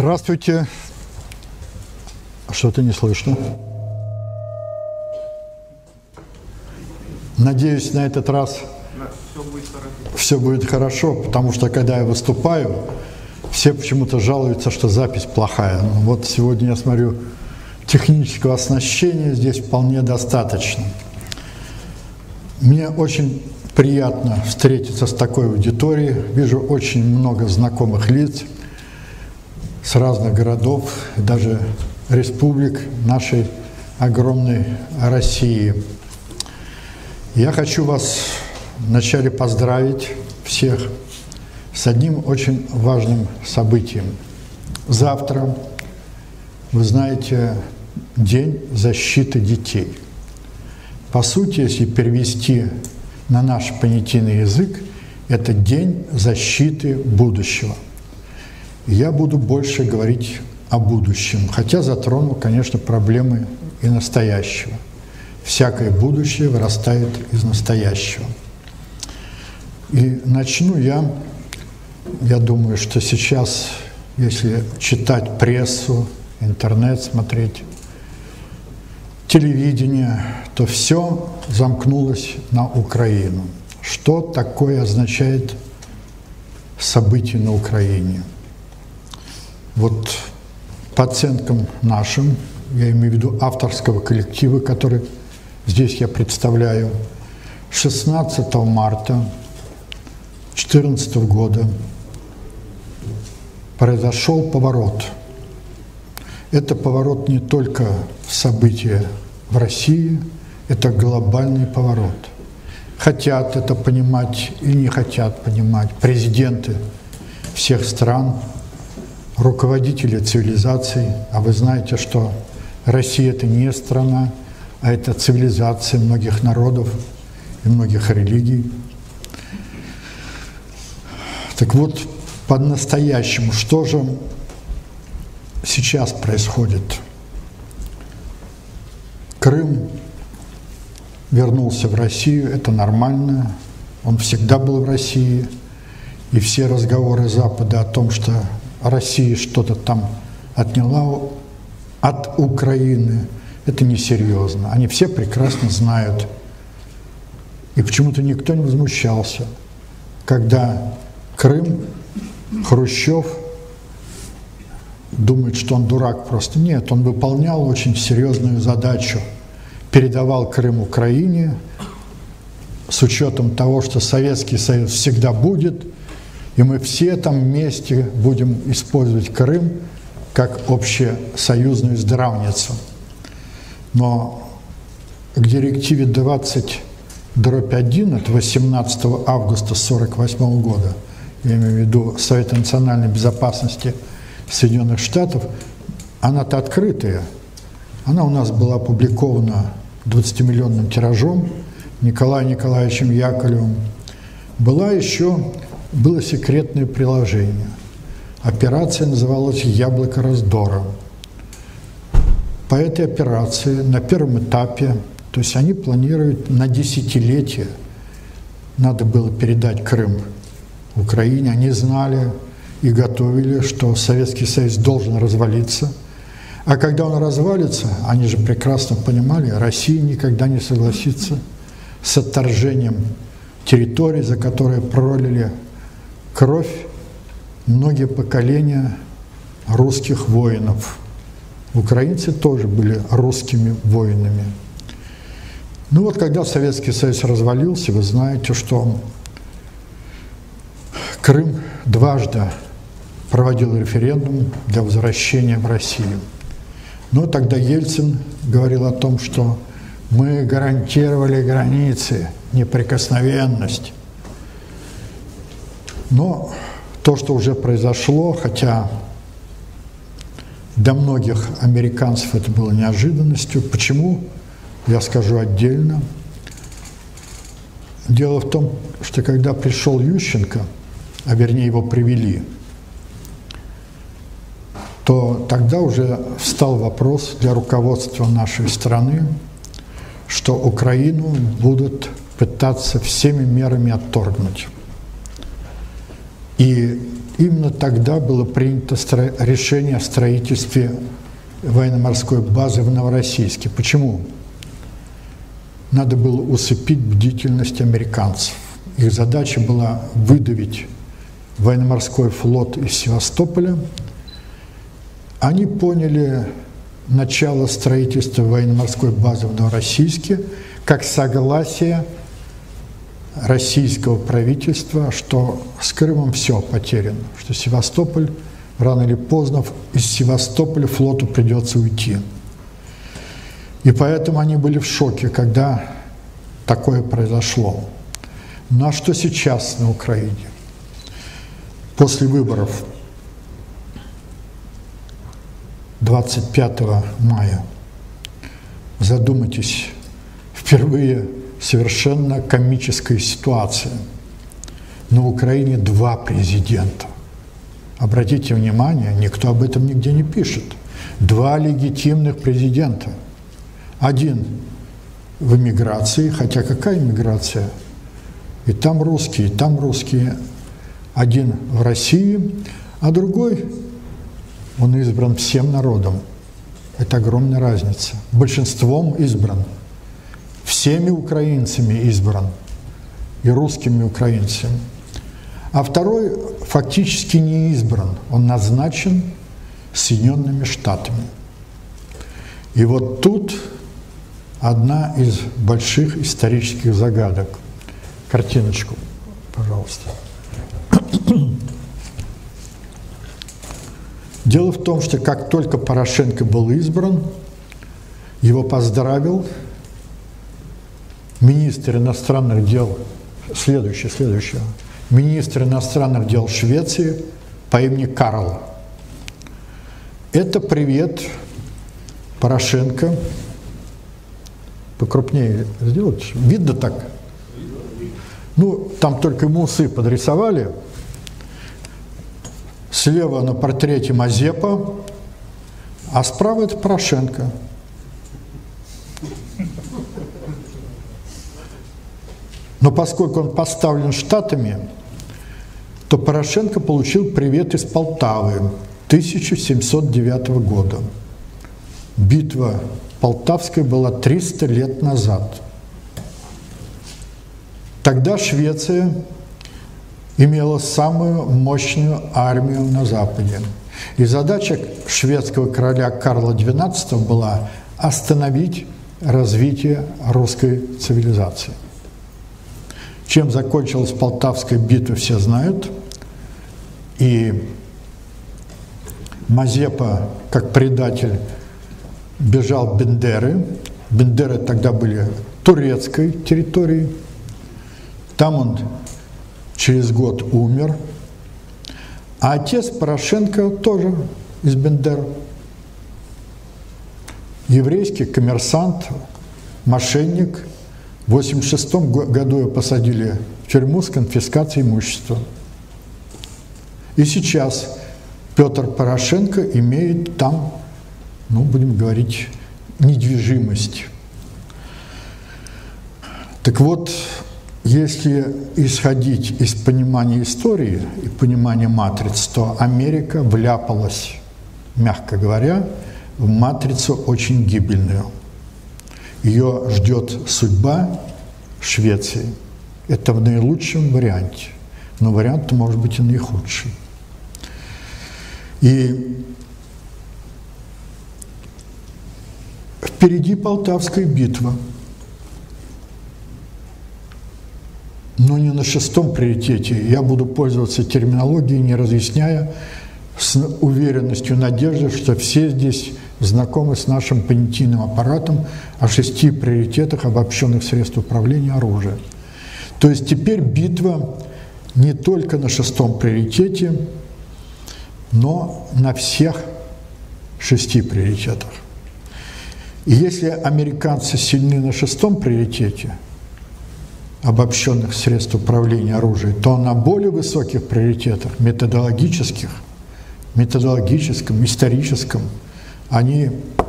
Здравствуйте. Что-то не слышно. Надеюсь, на этот раз все будет хорошо, потому что, когда я выступаю, все почему-то жалуются, что запись плохая. Но вот сегодня я смотрю, технического оснащения здесь вполне достаточно. Мне очень приятно встретиться с такой аудиторией. Вижу очень много знакомых лиц с разных городов, даже республик нашей огромной России. Я хочу вас вначале поздравить всех с одним очень важным событием. Завтра, вы знаете, День защиты детей. По сути, если перевести на наш понятийный язык, это День защиты будущего. Я буду больше говорить о будущем, хотя затрону, конечно, проблемы и настоящего. Всякое будущее вырастает из настоящего. И начну я думаю, что сейчас, если читать прессу, интернет смотреть, телевидение, то все замкнулось на Украину. Что такое означает событие на Украине? Вот по оценкам нашим, я имею в виду авторского коллектива, который здесь я представляю, 16 марта 2014 года произошел поворот. Это поворот не только в события в России, это глобальный поворот. Хотят это понимать и не хотят понимать президенты всех стран, руководители цивилизаций. А вы знаете, что Россия – это не страна, а это цивилизация многих народов и многих религий. Так вот, по-настоящему, что же сейчас происходит? Крым вернулся в Россию, это нормально, он всегда был в России, и все разговоры Запада о том, что Россия что-то там отняла от Украины, это несерьезно. Они все прекрасно знают. И почему-то никто не возмущался, когда Крым, Хрущев думает, что он дурак просто. Нет, он выполнял очень серьезную задачу. Передавал Крым Украине с учетом того, что Советский Союз всегда будет, и мы все там вместе будем использовать Крым как общесоюзную здравницу. Но к директиве 20/1 от 18 августа 1948 года, я имею в виду Совета национальной безопасности Соединенных Штатов, она-то открытая. Она у нас была опубликована 20-миллионным тиражом Николаем Николаевичем Яковлевым. Было секретное приложение. Операция называлась «Яблоко раздора». По этой операции на первом этапе, то есть они планируют на десятилетие, надо было передать Крым Украине. Они знали и готовили, что Советский Союз должен развалиться. А когда он развалится, они же прекрасно понимали, Россия никогда не согласится с отторжением территорий, за которые пролили кровь многие поколения русских воинов. Украинцы тоже были русскими воинами. Ну вот, когда Советский Союз развалился, вы знаете, что Крым дважды проводил референдум для возвращения в Россию. Но тогда Ельцин говорил о том, что мы гарантировали границы, неприкосновенность. Но то, что уже произошло, хотя для многих американцев это было неожиданностью. Почему? Я скажу отдельно. Дело в том, что когда пришел Ющенко, а вернее его привели, то тогда уже встал вопрос для руководства нашей страны, что Украину будут пытаться всеми мерами отторгнуть. И именно тогда было принято решение о строительстве военно-морской базы в Новороссийске. Почему? Надо было усыпить бдительность американцев. Их задача была выдавить военно-морской флот из Севастополя. Они поняли начало строительства военно-морской базы в Новороссийске как согласие российского правительства, что с Крымом все потеряно, что Севастополь рано или поздно из Севастополя флоту придется уйти. И поэтому они были в шоке, когда такое произошло. Ну а что сейчас на Украине? После выборов 25 мая, задумайтесь, впервые совершенно комическая ситуация. На Украине 2 президента. Обратите внимание, никто об этом нигде не пишет. 2 легитимных президента. Один в эмиграции, хотя какая эмиграция? И там русские, и там русские. Один в России, а другой, он избран всем народом. Это огромная разница. Большинством избран. Всеми украинцами избран. И русскими украинцами. А второй фактически не избран. Он назначен Соединенными Штатами. И вот тут одна из больших исторических загадок. Картиночку, пожалуйста. Дело в том, что как только Порошенко был избран, его поздравил министр иностранных дел, следующего, министр иностранных дел Швеции по имени Карл. Это привет Порошенко. Покрупнее сделать. Видно так? Ну, там только ему усы подрисовали. Слева на портрете Мазепа, а справа это Порошенко. Но поскольку он поставлен Штатами, то Порошенко получил привет из Полтавы 1709 года. Битва Полтавская была 300 лет назад. Тогда Швеция имела самую мощную армию на Западе. И задача шведского короля Карла XII была остановить развитие русской цивилизации. Чем закончилась Полтавская битва, все знают. И Мазепа, как предатель, бежал в Бендеры. Бендеры тогда были турецкой территорией. Там он через год умер. А отец Порошенко тоже из Бендер. Еврейский коммерсант, мошенник. В 1986 году его посадили в тюрьму с конфискацией имущества. И сейчас Петр Порошенко имеет там, ну, будем говорить, недвижимость. Так вот, если исходить из понимания истории и понимания матриц, то Америка вляпалась, мягко говоря, в матрицу очень гибельную. Ее ждет судьба Швеции. Это в наилучшем варианте. Но вариант может быть и наихудший. И впереди Полтавская битва. Но не на 6-м приоритете. Я буду пользоваться терминологией, не разъясняя, с уверенностью, надеждой, что все здесь знакомы с нашим понятийным аппаратом о 6 приоритетах обобщенных средств управления оружием. То есть теперь битва не только на 6-м приоритете, но на всех 6 приоритетах. И если американцы сильны на 6-м приоритете обобщенных средств управления оружием, то на более высоких приоритетах, методологическом, историческом, они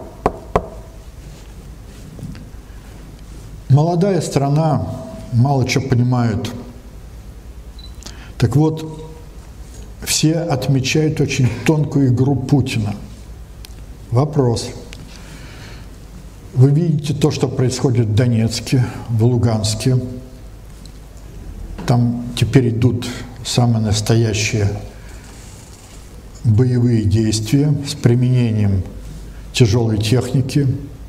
молодая страна, мало чего понимают. Так вот, все отмечают очень тонкую игру Путина. Вопрос. Вы видите то, что происходит в Донецке, в Луганске. Там теперь идут самые настоящие боевые действия с применением тяжелой техники.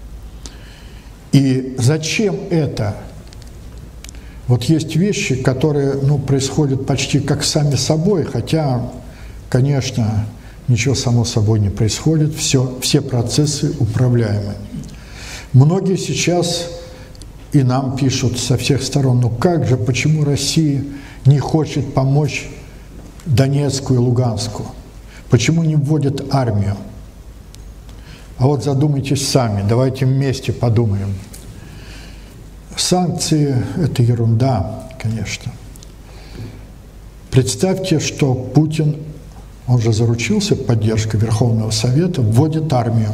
И зачем это? Вот есть вещи, которые происходят почти как сами собой, хотя, конечно, ничего само собой не происходит, все процессы управляемы. Многие сейчас и нам пишут со всех сторон, как же, почему Россия не хочет помочь Донецку и Луганску? Почему не вводит армию? А вот задумайтесь сами, давайте вместе подумаем. Санкции – это ерунда, конечно. Представьте, что Путин, он же заручился поддержкой Верховного Совета, вводит армию.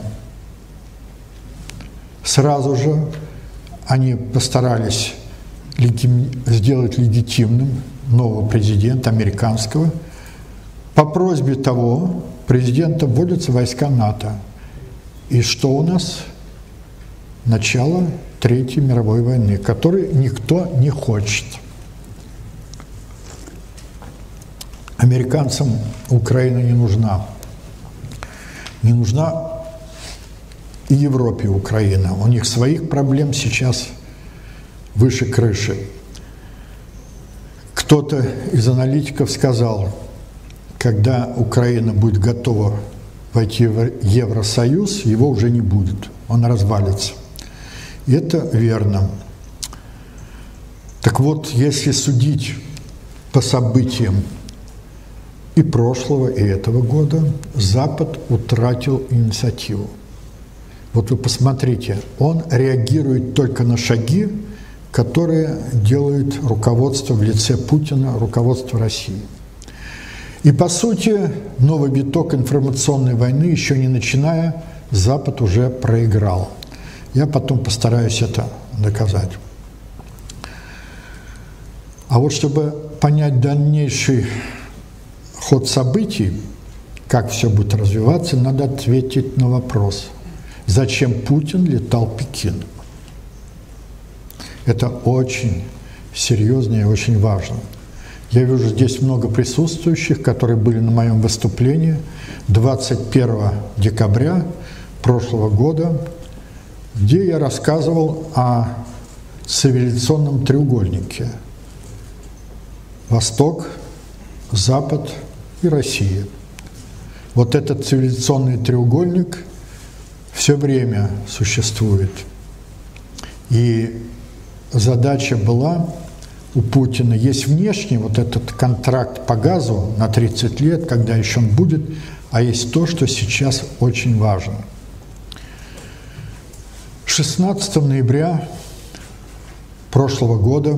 Сразу же они постарались сделать легитимным нового президента американского. По просьбе того президента вводятся войска НАТО. И что у нас? Начало Третьей мировой войны, которой никто не хочет. Американцам Украина не нужна. Не нужна и Европе Украина. У них своих проблем сейчас выше крыши. Кто-то из аналитиков сказал, когда Украина будет готова войти в Евросоюз, его уже не будет, он развалится. И это верно. Так вот, если судить по событиям и прошлого, и этого года, Запад утратил инициативу. Вот вы посмотрите, он реагирует только на шаги, которые делает руководство в лице Путина, руководство России. И по сути, новый виток информационной войны, еще не начиная, Запад уже проиграл. Я потом постараюсь это доказать. А вот чтобы понять дальнейший ход событий, как все будет развиваться, надо ответить на вопрос, зачем Путин летал в Пекин. Это очень серьезно и очень важно. Я вижу здесь много присутствующих, которые были на моем выступлении 21 декабря прошлого года, где я рассказывал о цивилизационном треугольнике: Восток, Запад и Россия. Вот этот цивилизационный треугольник все время существует. И задача была у Путина, есть внешний вот этот контракт по газу на 30 лет, когда еще он будет, а есть то, что сейчас очень важно. 16 ноября прошлого года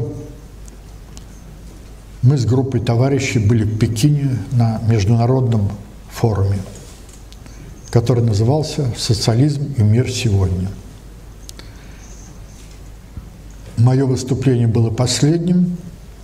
мы с группой товарищей были в Пекине на международном форуме, который назывался «Социализм и мир сегодня». Мое выступление было последним.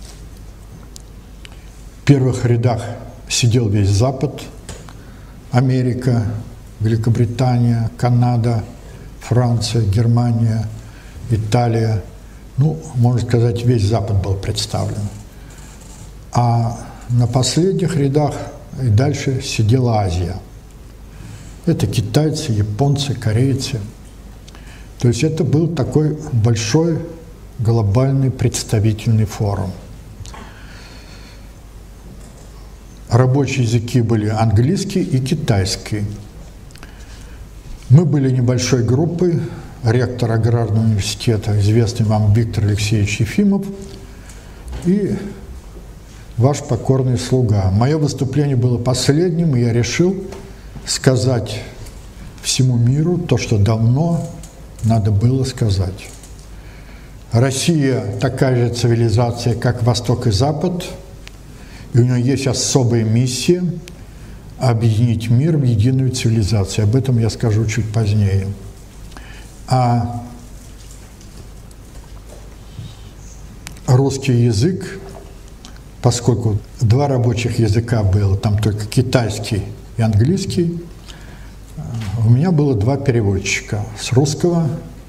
В первых рядах сидел весь Запад, Америка, Великобритания, Канада, Франция, Германия, Италия. Можно сказать, весь Запад был представлен. А на последних рядах и дальше сидела Азия. Это китайцы, японцы, корейцы. То есть это был такой большой глобальный представительный форум. Рабочие языки были английский и китайский. Мы были небольшой группой, ректор аграрного университета, известный вам Виктор Алексеевич Ефимов, и ваш покорный слуга. Мое выступление было последним, и я решил сказать всему миру то, что давно надо было сказать. Россия такая же цивилизация, как Восток и Запад, и у нее есть особая миссия объединить мир в единую цивилизацию. Об этом я скажу чуть позднее. А русский язык поскольку два рабочих языка было, там только китайский и английский, у меня было два переводчика с русского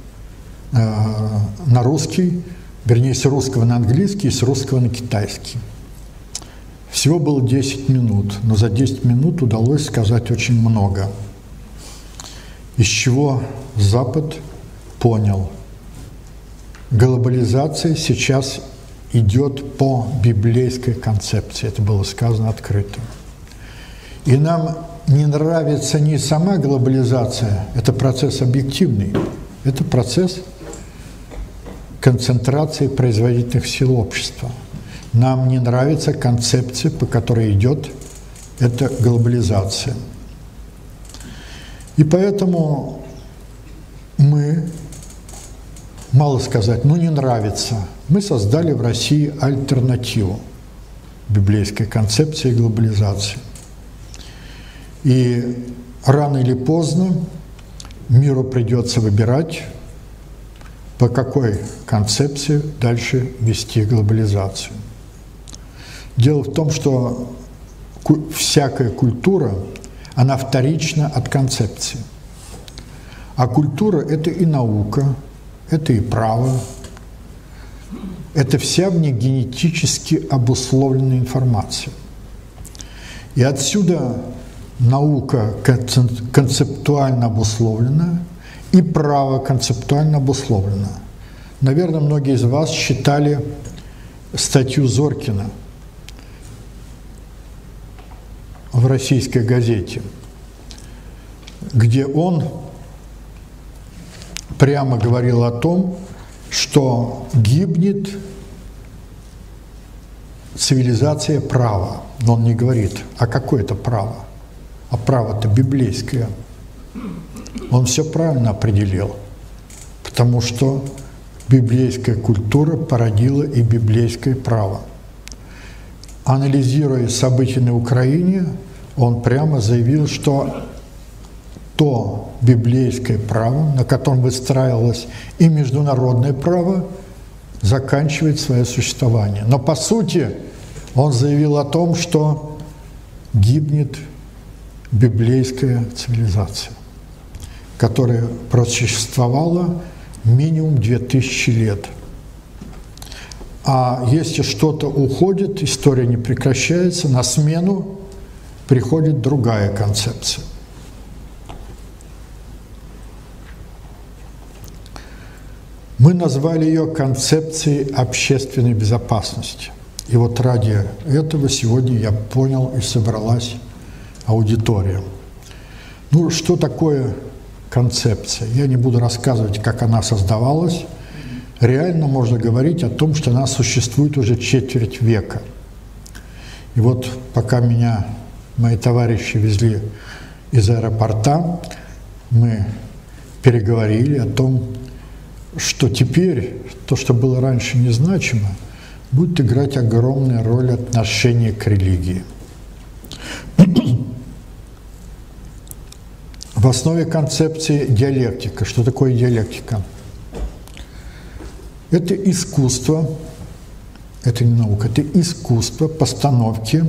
на русский, вернее, с русского на английский и с русского на китайский. Всего было 10 минут, но за 10 минут удалось сказать очень много, из чего Запад понял. Глобализация сейчас идет по библейской концепции, это было сказано открыто. И нам не нравится не сама глобализация, это процесс объективный, это процесс концентрации производительных сил общества. Нам не нравится концепция, по которой идет эта глобализация. И поэтому мы, мало сказать, ну не нравится, мы создали в России альтернативу библейской концепции глобализации. И рано или поздно миру придется выбирать, по какой концепции дальше вести глобализацию. Дело в том, что всякая культура, она вторична от концепции. А культура – это и наука, это и право, это вся в ней генетически обусловленная информация. И отсюда наука концептуально обусловлена, и право концептуально обусловлено. Наверное, многие из вас читали статью Зоркина в российской газете, где он прямо говорил о том, что гибнет цивилизация права. Но он не говорит, а какое это право? А право-то библейское. Он все правильно определил, потому что библейская культура породила и библейское право. Анализируя события на Украине, он прямо заявил, что то библейское право, на котором выстраивалось и международное право, заканчивает свое существование. Но по сути он заявил о том, что гибнет библейская цивилизация, которая просуществовала минимум 2000 лет. А если что-то уходит, история не прекращается, на смену приходит другая концепция. Мы назвали ее концепцией общественной безопасности. И вот ради этого сегодня я понял и собралась аудитория. Ну, что такое концепция? Я не буду рассказывать, как она создавалась. Реально можно говорить о том, что она существует уже четверть века. И вот пока меня мои товарищи везли из аэропорта, мы переговорили о том, что теперь то, что было раньше незначимо, будет играть огромную роль отношения к религии. В основе концепции диалектика. Что такое диалектика? Это искусство, это не наука, это искусство постановки,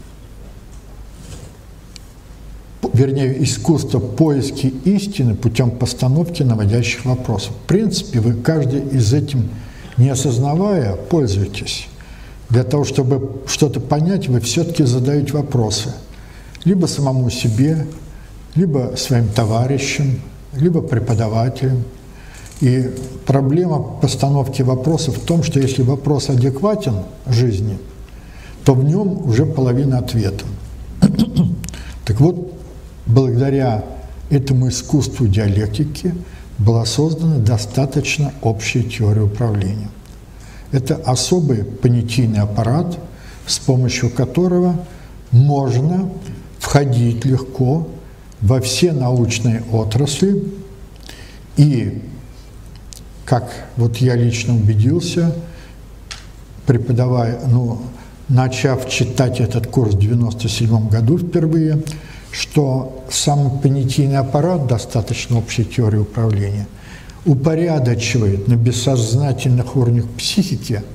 вернее, искусство поиски истины путем постановки наводящих вопросов. В принципе, вы каждый из этим, не осознавая, пользуетесь. Для того, чтобы что-то понять, вы все-таки задаете вопросы. Либо самому себе, либо своим товарищам, либо преподавателям. И проблема постановки вопросов в том, что если вопрос адекватен жизни, то в нем уже половина ответа. Так вот, благодаря этому искусству диалектики была создана достаточно общая теория управления. Это особый понятийный аппарат, с помощью которого можно входить легко во все научные отрасли и, как вот я лично убедился, преподавая, начав читать этот курс в 1997 году впервые, что сам понятийный аппарат достаточно общей теории управления упорядочивает на бессознательных уровнях психики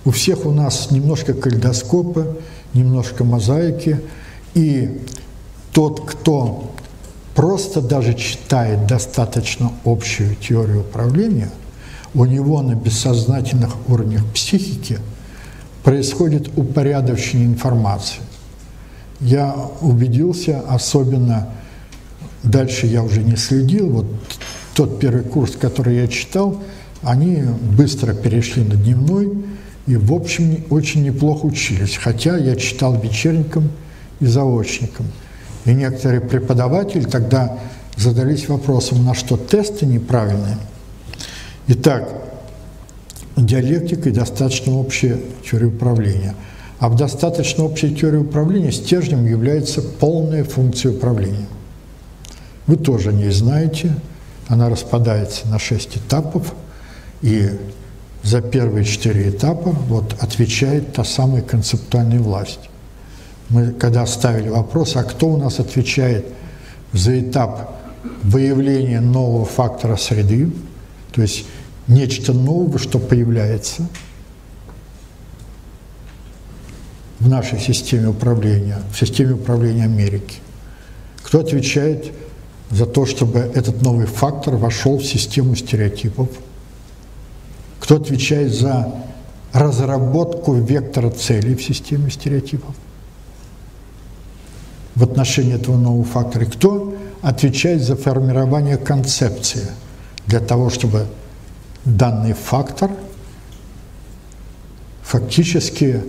У всех у нас немножко калейдоскопа, немножко мозаики, и тот, кто просто даже читает достаточно общую теорию управления, у него на бессознательных уровнях психики происходит упорядочение информации. Я убедился, особенно дальше я уже не следил, вот тот первый курс, который я читал, они быстро перешли на дневной и, в общем, очень неплохо учились, хотя я читал вечерником и заочником. И некоторые преподаватели тогда задались вопросом, на что тесты неправильные. Итак, диалектика и достаточно общая теория управления. А в достаточно общей теории управления стержнем является полная функция управления. Вы тоже не знаете, она распадается на 6 этапов, и за первые 4 этапа вот отвечает та самая концептуальная власть. Мы когда ставили вопрос, а кто у нас отвечает за этап выявления нового фактора среды, то есть нечто нового, что появляется в нашей системе управления, в системе управления Америки. Кто отвечает за то, чтобы этот новый фактор вошел в систему стереотипов? Кто отвечает за разработку вектора целей в системе стереотипов в отношении этого нового фактора? Кто отвечает за формирование концепции для того, чтобы данный фактор фактически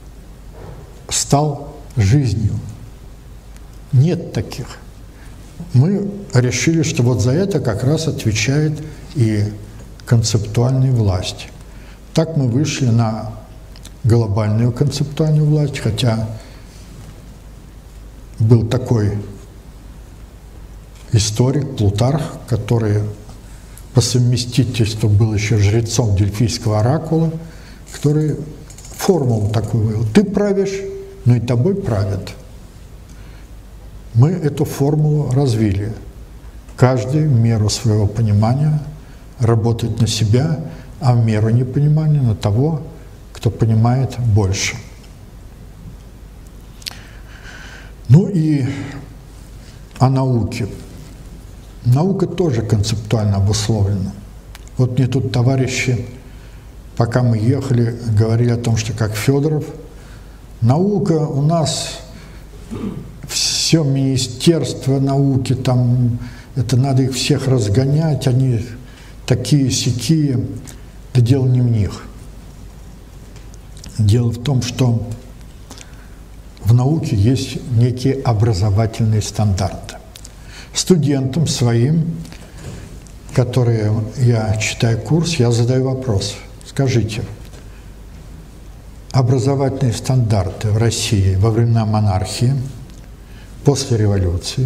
стал жизнью? Нет таких. Мы решили, что вот за это как раз отвечает и концептуальная власть. Так мы вышли на глобальную концептуальную власть, хотя был такой историк Плутарх, который по совместительству был еще жрецом Дельфийского оракула, который формулу такую вывел: ты правишь, но и тобой правят. Мы эту формулу развили. Каждый в меру своего понимания работает на себя, а в меру непонимания на того, кто понимает больше. Ну и о науке. Наука тоже концептуально обусловлена. Вот мне тут товарищи, пока мы ехали, говорили о том, что как Федоров, наука у нас, все Министерство науки, там, это надо их всех разгонять, они такие-сякие. Да дело не в них. Дело в том, что в науке есть некие образовательные стандарты. Студентам своим, которые я читаю курс, я задаю вопрос. Скажите, образовательные стандарты в России во времена монархии, после революции,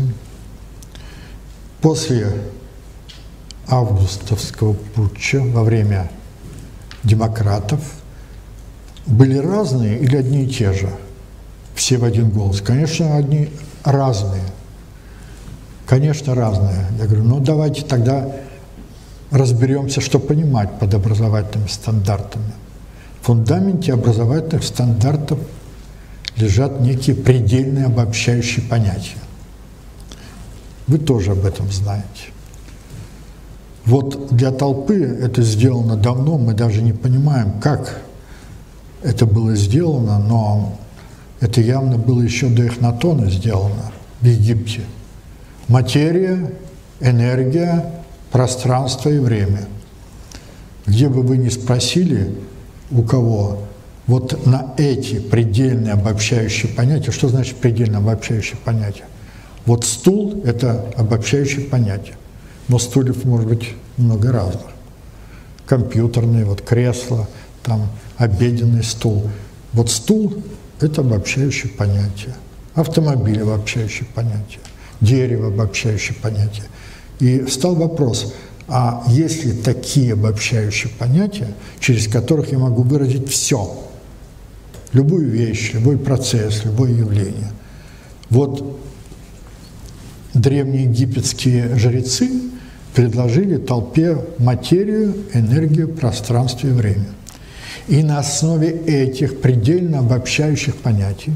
после августовского путча, во время демократов, были разные или одни и те же? Все в один голос. Конечно, одни разные. Конечно, разные. Я говорю, ну давайте тогда разберемся, что понимать под образовательными стандартами. В фундаменте образовательных стандартов лежат некие предельные обобщающие понятия. Вы тоже об этом знаете. Вот для толпы это сделано давно, мы даже не понимаем, как это было сделано, но это явно было еще до Эхнатона сделано в Египте. Материя, энергия, пространство и время. Где бы вы ни спросили, у кого, вот на эти предельно обобщающие понятия, что значит предельно обобщающие понятия? Вот стул – это обобщающее понятие, но стульев может быть много разных. Компьютерные, вот кресло, там обеденный стул. Вот стул – это обобщающее понятие. Автомобиль – обобщающее понятие. Дерево – обобщающее понятие. И встал вопрос, а есть ли такие обобщающие понятия, через которых я могу выразить все, любую вещь, любой процесс, любое явление? Вот древние египетские жрецы предложили толпе материю, энергию, пространство и время. И на основе этих предельно обобщающих понятий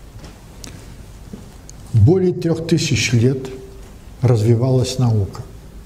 более 3000 лет развивалась наука.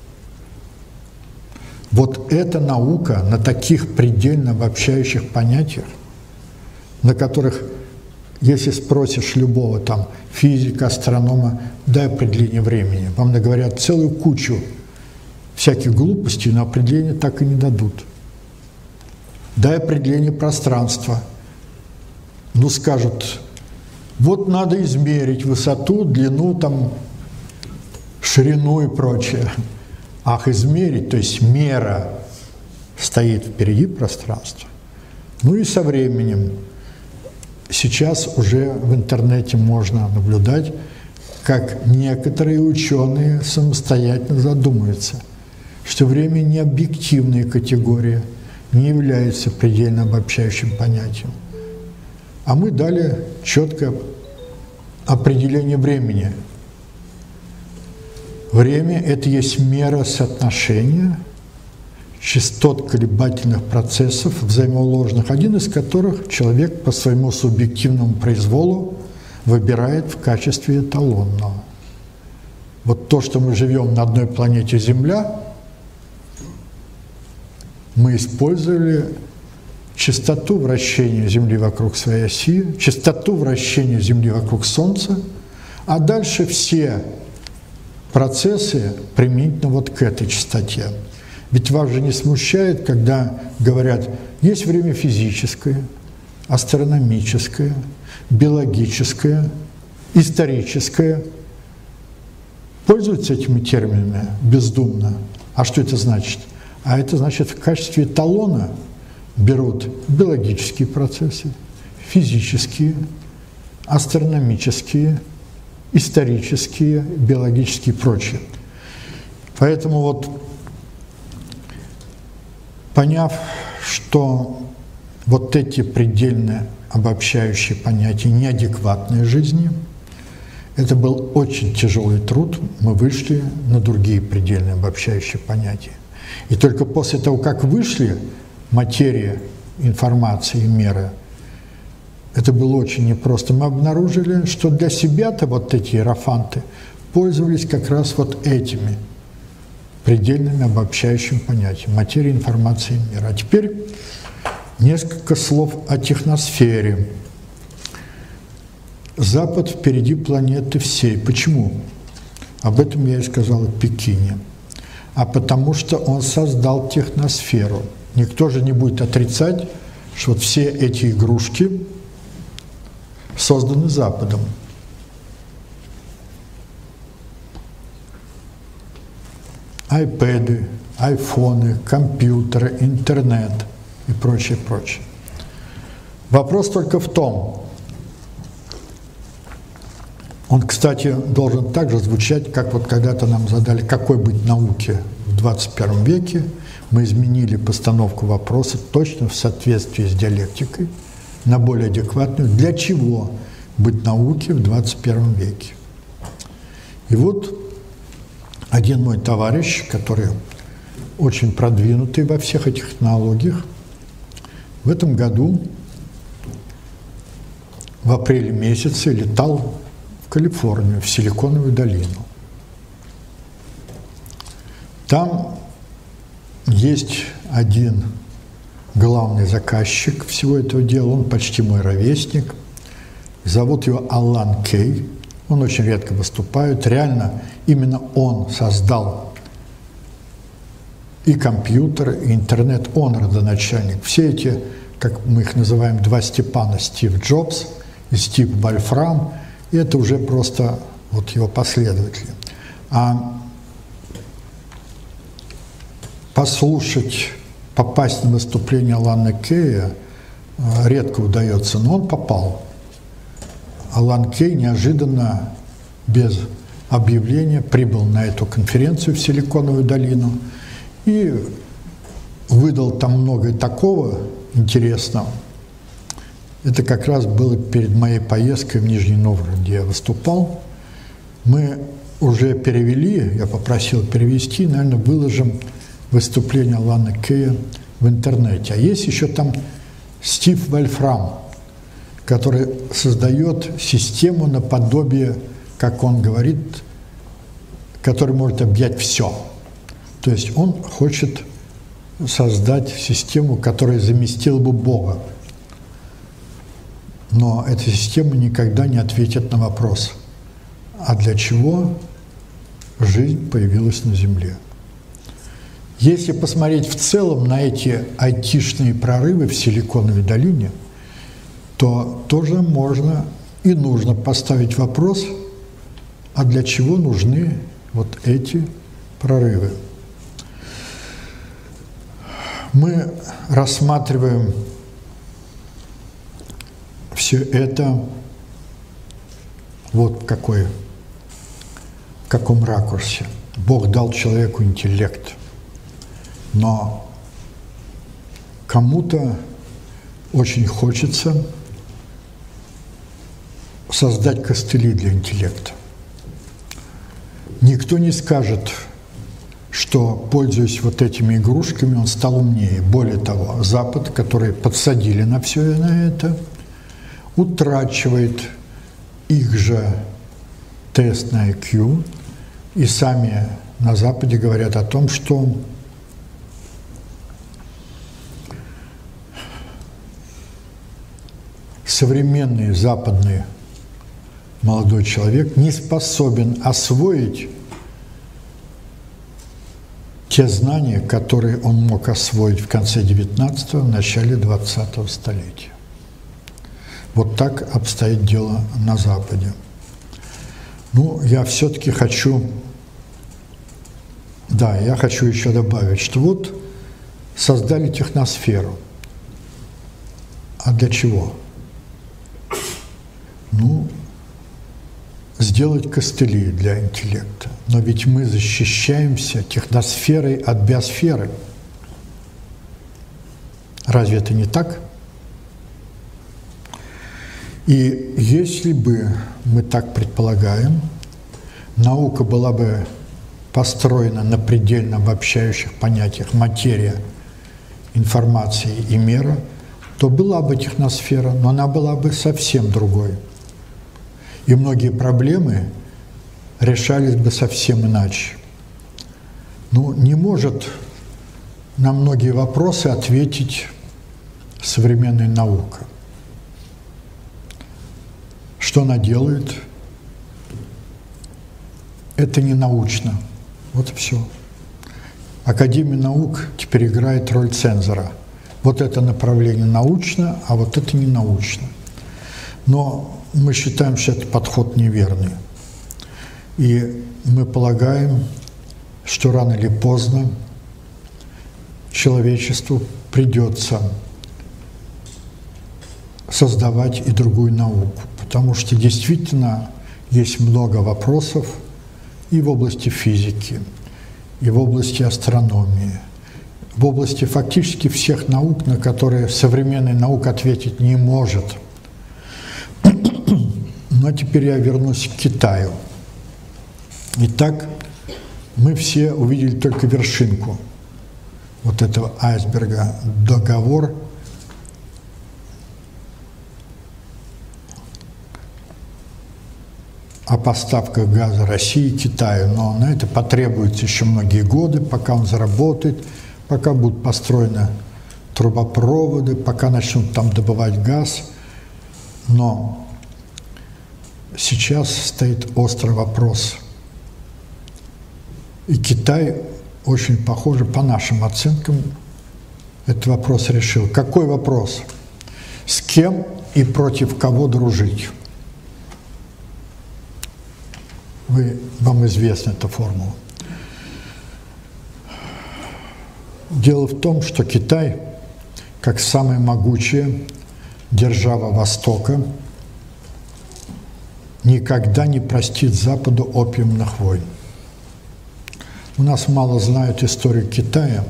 Вот эта наука на таких предельно обобщающих понятиях, на которых, если спросишь любого там физика, астронома, дай определение времени, вам наговорят целую кучу всяких глупостей, но определение так и не дадут. Дай определение пространства. Ну, скажут, вот надо измерить высоту, длину, там, ширину и прочее. Ах, измерить, то есть мера стоит впереди пространства. Ну и со временем. Сейчас уже в интернете можно наблюдать, как некоторые ученые самостоятельно задумываются, что время не объективная категория, не является предельно обобщающим понятием. А мы дали четкое определение времени. Время – это есть мера соотношения частот колебательных процессов взаимоуложенных, один из которых человек по своему субъективному произволу выбирает в качестве эталонного. Вот то, что мы живем на одной планете Земля, мы использовали частоту вращения Земли вокруг своей оси, частоту вращения Земли вокруг Солнца, а дальше все процессы применительно вот к этой частоте. Ведь вас же не смущает, когда говорят, есть время физическое, астрономическое, биологическое, историческое. Пользуются этими терминами бездумно. А что это значит? А это значит, в качестве эталона берут биологические процессы, физические, астрономические, исторические, биологические и прочее. Поэтому вот, поняв, что вот эти предельно обобщающие понятия неадекватной жизни, это был очень тяжелый труд, мы вышли на другие предельно обобщающие понятия. И только после того, как вышли материя, информация и мера, это было очень непросто. Мы обнаружили, что для себя-то вот эти иерофанты пользовались как раз вот этими предельными обобщающими понятиями материя, информация и мера. А теперь несколько слов о техносфере. Запад впереди планеты всей. Почему? Об этом я и сказал в Пекине. А потому что он создал техносферу. Никто же не будет отрицать, что вот все эти игрушки созданы Западом. Айпэды, айфоны, компьютеры, интернет и прочее, прочее. Вопрос только в том, он, кстати, должен также звучать, как вот когда-то нам задали, какой быть науке в 21 веке. Мы изменили постановку вопроса точно в соответствии с диалектикой на более адекватную. Для чего быть науке в 21 веке? И вот один мой товарищ, который очень продвинутый во всех этих технологиях, в этом году в апреле месяце летал в Калифорнию, в Силиконовую долину. Там есть один главный заказчик всего этого дела, он почти мой ровесник, зовут его Алан Кей, он очень редко выступает, реально именно он создал и компьютер, и интернет, он родоначальник. Все эти, как мы их называем, два Степана, Стив Джобс и Стив Вольфрам, и это уже просто вот его последователи. А послушать, попасть на выступление Алана Кея редко удается, но он попал. Алан Кей неожиданно, без объявления, прибыл на эту конференцию в Силиконовую долину и выдал там много такого интересного. Это как раз было перед моей поездкой в Нижний Новгород, где я выступал. Мы уже перевели, я попросил перевести, наверное, выложим выступление Алана Кея в интернете. А есть еще там Стив Вольфрам, который создает систему наподобие, как он говорит, который может объять все. То есть он хочет создать систему, которая заместила бы Бога. Но эта система никогда не ответит на вопрос, а для чего жизнь появилась на Земле. Если посмотреть в целом на эти айтишные прорывы в Силиконовой долине, то тоже можно и нужно поставить вопрос, а для чего нужны вот эти прорывы. Мы рассматриваем все это вот в каком ракурсе. Бог дал человеку интеллект, но кому-то очень хочется создать костыли для интеллекта. Никто не скажет, что, пользуясь вот этими игрушками, он стал умнее. Более того, Запад, который подсадили на все на это, утрачивает их же тест на IQ, и сами на Западе говорят о том, что современный западный молодой человек не способен освоить те знания, которые он мог освоить в конце XIX, в начале XX столетия. Вот так обстоит дело на Западе. Ну, я все-таки хочу еще добавить, что вот создали техносферу. А для чего? Ну, сделать костыли для интеллекта. Но ведь мы защищаемся техносферой от биосферы. Разве это не так? И если бы мы так предполагаем, наука была бы построена на предельно обобщающих понятиях материя, информации и мера, то была бы техносфера, но она была бы совсем другой. И многие проблемы решались бы совсем иначе. Ну, не может на многие вопросы ответить современная наука. Что она делает? Это не научно. Вот и все. Академия наук теперь играет роль цензора. Вот это направление научно, а вот это не научно. Но мы считаем, что это подход неверный. И мы полагаем, что рано или поздно человечеству придется создавать и другую науку, потому что действительно есть много вопросов и в области физики, и в области астрономии, в области фактически всех наук, на которые современная наука ответить не может. Но теперь я вернусь к Китаю. Итак, мы все увидели только вершинку вот этого айсберга. Договор о поставках газа России и Китаю. Но на это потребуется еще многие годы, пока он заработает, пока будут построены трубопроводы, пока начнут там добывать газ. Но сейчас стоит острый вопрос. И Китай очень похоже, по нашим оценкам, этот вопрос решил. Какой вопрос? С кем и против кого дружить? Вам известна эта формула. Дело в том, что Китай, как самая могучая держава Востока, никогда не простит Западу опиумных войн. У нас мало знают историю Китая.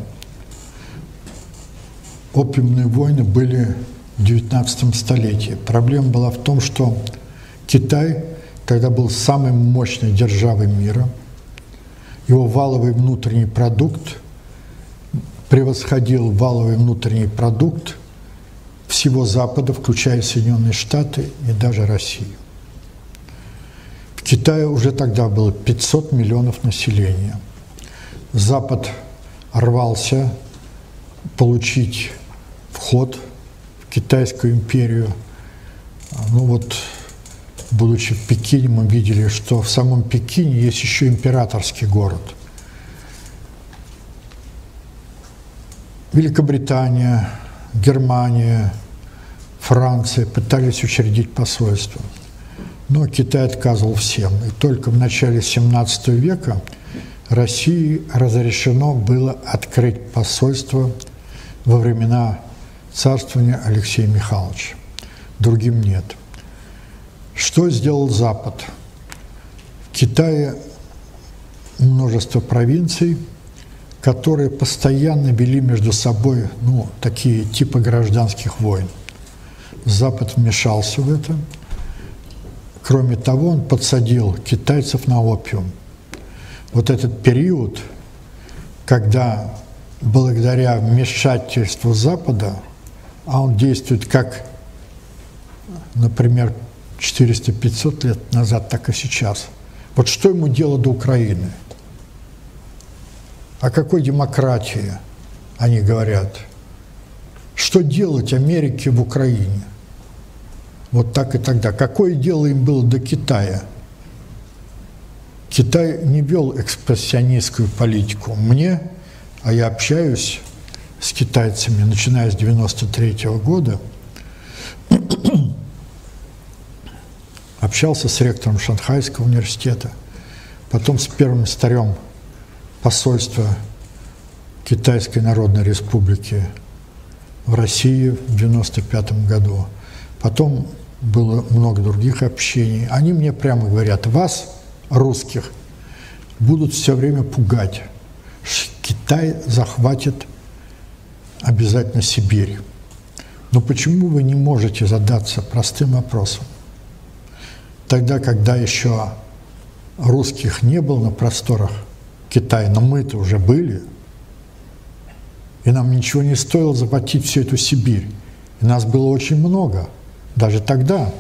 Опиумные войны были в XIX столетии. Проблема была в том, что Китай тогда был самой мощной державой мира. Его валовый внутренний продукт превосходил валовый внутренний продукт всего Запада, включая Соединенные Штаты и даже Россию. В Китае уже тогда было 500 миллионов населения. Запад рвался получить вход в Китайскую империю. Ну вот, будучи в Пекине, мы видели, что в самом Пекине есть еще императорский город. Великобритания, Германия, Франция пытались учредить посольство. Но Китай отказывал всем. И только в начале XVII века России разрешено было открыть посольство во времена царствования Алексея Михайловича. Другим нет. Что сделал Запад? В Китае множество провинций, которые постоянно вели между собой, ну, такие типы гражданских войн. Запад вмешался в это. Кроме того, он подсадил китайцев на опиум. Вот этот период, когда благодаря вмешательству Запада, а он действует как, например, 400-500 лет назад, так и сейчас. Вот что ему дело до Украины? О какой демократии они говорят? Что делать Америке в Украине? Вот так и тогда. Какое дело им было до Китая? Китай не вел экспансионистскую политику. А я общаюсь с китайцами, начиная с 1993 года, общался с ректором Шанхайского университета, потом с первым старем посольства Китайской Народной Республики в России в 1995 году. Потом было много других общений. Они мне прямо говорят: вас, русских, будут все время пугать. Китай захватит обязательно Сибирь. Но почему вы не можете задаться простым вопросом? Тогда, когда еще русских не было на просторах Китая, но мы-то уже были, и нам ничего не стоило захватить всю эту Сибирь. И нас было очень много, даже тогда.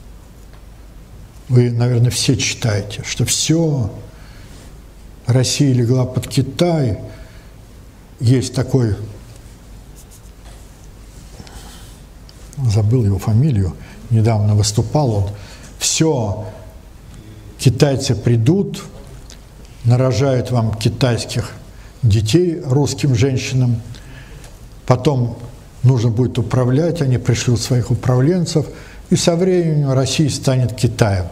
Вы, наверное, все читаете, что все, Россия легла под Китай. Есть такой, забыл его фамилию, недавно выступал он, все, китайцы придут, нарожают вам китайских детей русским женщинам, потом нужно будет управлять, они пришлют своих управленцев, и со временем Россия станет Китаем.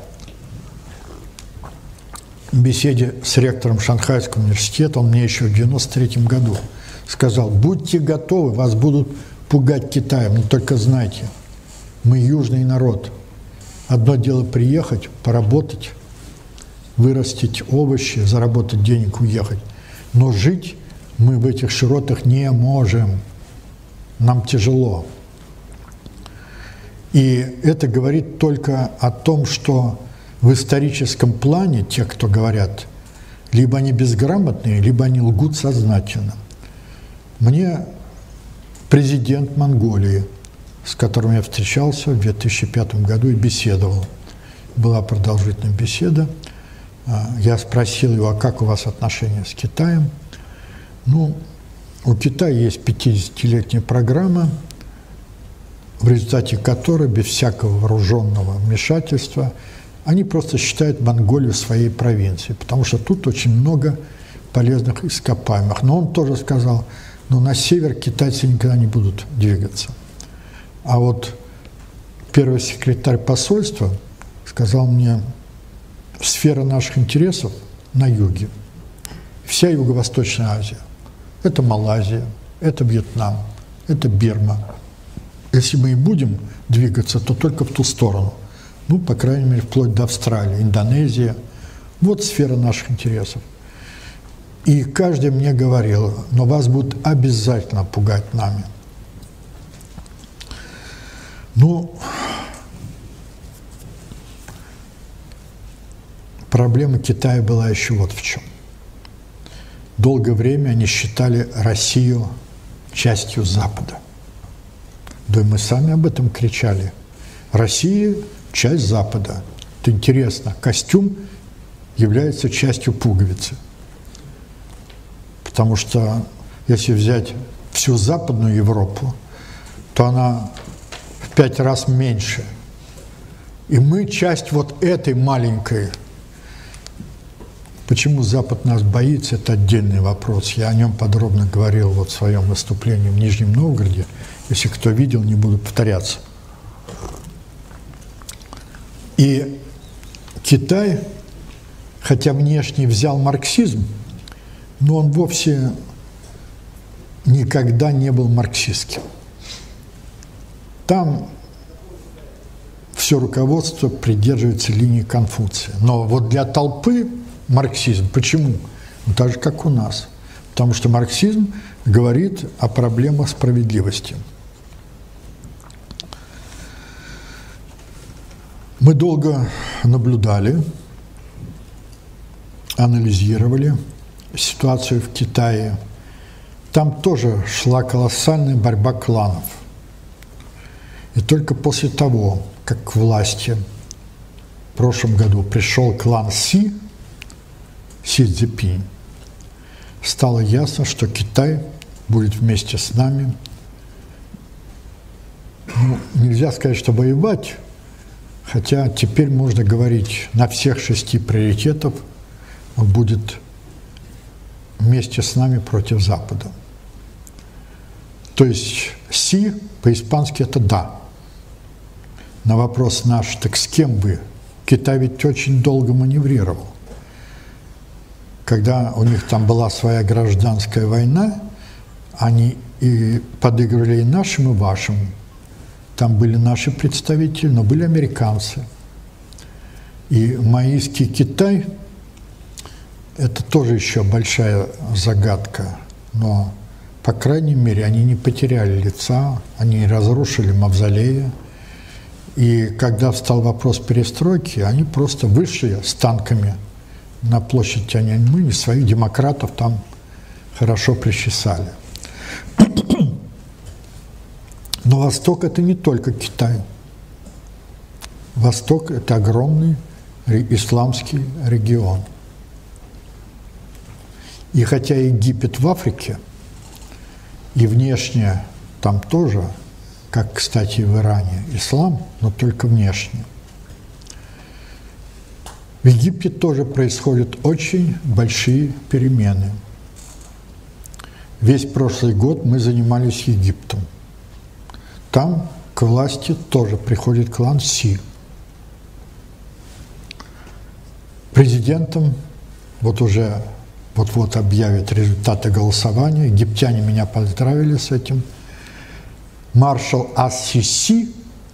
В беседе с ректором Шанхайского университета он мне еще в 1993 году сказал: будьте готовы, вас будут пугать Китаем, но только знайте, мы южный народ. Одно дело приехать, поработать, вырастить овощи, заработать денег, уехать. Но жить мы в этих широтах не можем. Нам тяжело. И это говорит только о том, что в историческом плане те, кто говорят, либо они безграмотные, либо они лгут сознательно. Мне президент Монголии, с которым я встречался в 2005 году и беседовал, была продолжительная беседа, я спросил его: а как у вас отношения с Китаем? Ну, у Китая есть 50-летняя программа, в результате которой, без всякого вооруженного вмешательства, они просто считают Монголию своей провинцией, потому что тут очень много полезных ископаемых. Но он тоже сказал: ну, на север китайцы никогда не будут двигаться. А вот первый секретарь посольства сказал мне: сфера наших интересов на юге, вся Юго-Восточная Азия. Это Малайзия, это Вьетнам, это Бирма. Если мы и будем двигаться, то только в ту сторону. Ну, по крайней мере, вплоть до Австралии, Индонезия. Вот сфера наших интересов. И каждый мне говорил: но вас будут обязательно пугать нами. Ну, проблема Китая была еще вот в чем. Долгое время они считали Россию частью Запада. Да и мы сами об этом кричали. Россия – часть Запада. Это интересно. Костюм является частью пуговицы. Потому что если взять всю Западную Европу, то она в 5 раз меньше. И мы часть вот этой маленькой. Почему Запад нас боится, это отдельный вопрос. Я о нем подробно говорил вот в своем выступлении в Нижнем Новгороде. Если кто видел, не буду повторяться. И Китай, хотя внешне взял марксизм, но он вовсе никогда не был марксистским. Там все руководство придерживается линии Конфуция. Но вот для толпы марксизм. Почему? Ну, так же, как у нас. Потому что марксизм говорит о проблемах справедливости. Мы долго наблюдали, анализировали ситуацию в Китае. Там тоже шла колоссальная борьба кланов. И только после того, как к власти в прошлом году пришел клан Си Цзиньпинь, стало ясно, что Китай будет вместе с нами. Ну, нельзя сказать, что воевать, хотя теперь можно говорить, на всех 6 приоритетов он будет вместе с нами против Запада. То есть «си» по-испански это «да». На вопрос наш, так с кем вы? Китай ведь очень долго маневрировал. Когда у них там была своя гражданская война, они и подыгрывали и нашим, и вашим. Там были наши представители, но были американцы. И маоистский Китай – это тоже еще большая загадка, но, по крайней мере, они не потеряли лица, они не разрушили мавзолеи. И когда встал вопрос перестройки, они просто вышли с танками на площадь Тяньаньмэнь, и своих демократов там хорошо причесали. Но Восток – это не только Китай. Восток – это огромный исламский регион. И хотя Египет в Африке, и внешне там тоже, как, кстати, в Иране, ислам, но только внешне. В Египте тоже происходят очень большие перемены. Весь прошлый год мы занимались Египтом. Там к власти тоже приходит клан Си. Президентом вот уже вот-вот объявят результаты голосования. Египтяне меня поздравили с этим. Маршал Ас-Сиси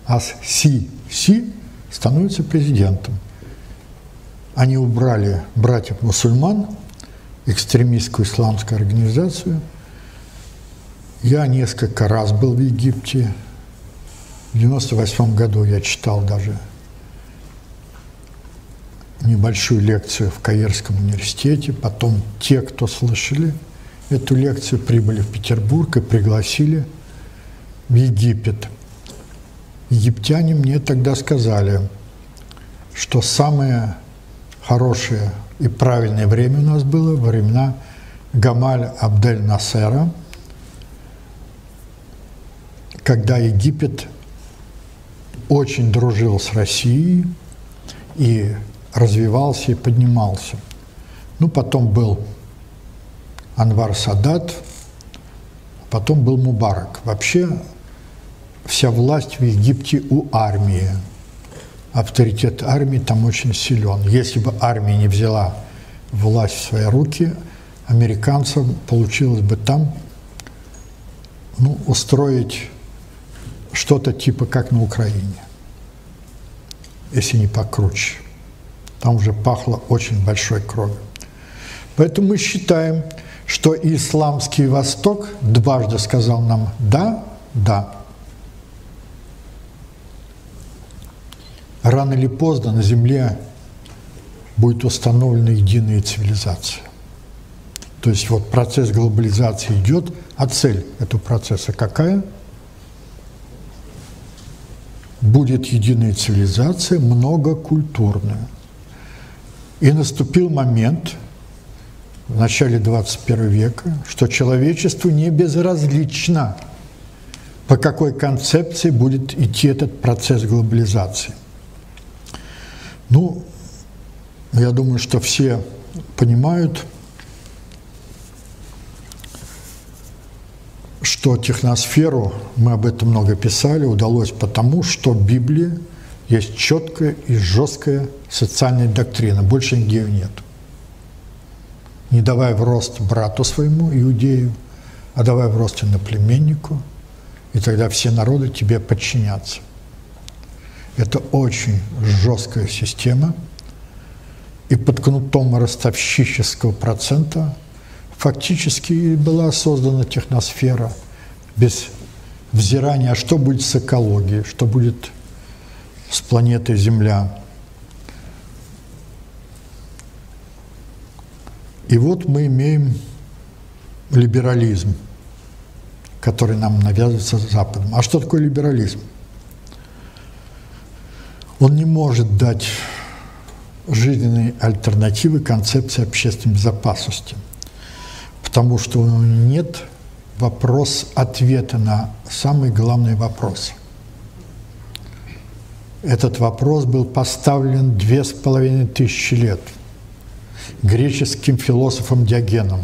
становится президентом. Они убрали братьев-мусульман, экстремистскую исламскую организацию. Я несколько раз был в Египте. В 1998 году я читал даже небольшую лекцию в Каирском университете. Потом те, кто слышали эту лекцию, прибыли в Петербург и пригласили в Египет. Египтяне мне тогда сказали, что самое хорошее и правильное время у нас было во времена Гамаль Абдель-Насера, когда Египет очень дружил с Россией и развивался и поднимался. Ну, потом был Анвар Садат, потом был Мубарак. Вообще вся власть в Египте у армии. Авторитет армии там очень силен. Если бы армия не взяла власть в свои руки, американцам получилось бы там устроить что-то типа как на Украине, если не покруче. Там уже пахло очень большой кровью. Поэтому мы считаем, что исламский Восток дважды сказал нам «да, да». Рано или поздно на Земле будет установлена единая цивилизация. То есть вот процесс глобализации идет, а цель этого процесса какая? будет единая цивилизация, многокультурная. И наступил момент в начале 21 века, что человечеству не безразлично, по какой концепции будет идти этот процесс глобализации. Ну, я думаю, что все понимают, что техносферу, мы об этом много писали, удалось потому, что в Библии есть четкая и жесткая социальная доктрина, больше нигде ее нет. Не давай в рост брату своему, иудею, а давай в рост иноплеменнику, и тогда все народы тебе подчинятся. Это очень жесткая система, и под кнутом ростовщического процента фактически была создана техносфера без взирания, а что будет с экологией, что будет с планетой Земля. И вот мы имеем либерализм, который нам навязывается Западом. А что такое либерализм? Он не может дать жизненной альтернативы концепции общественной безопасности, потому что у него нет ответа на самый главный вопрос. Этот вопрос был поставлен 2500 лет греческим философом Диогеном.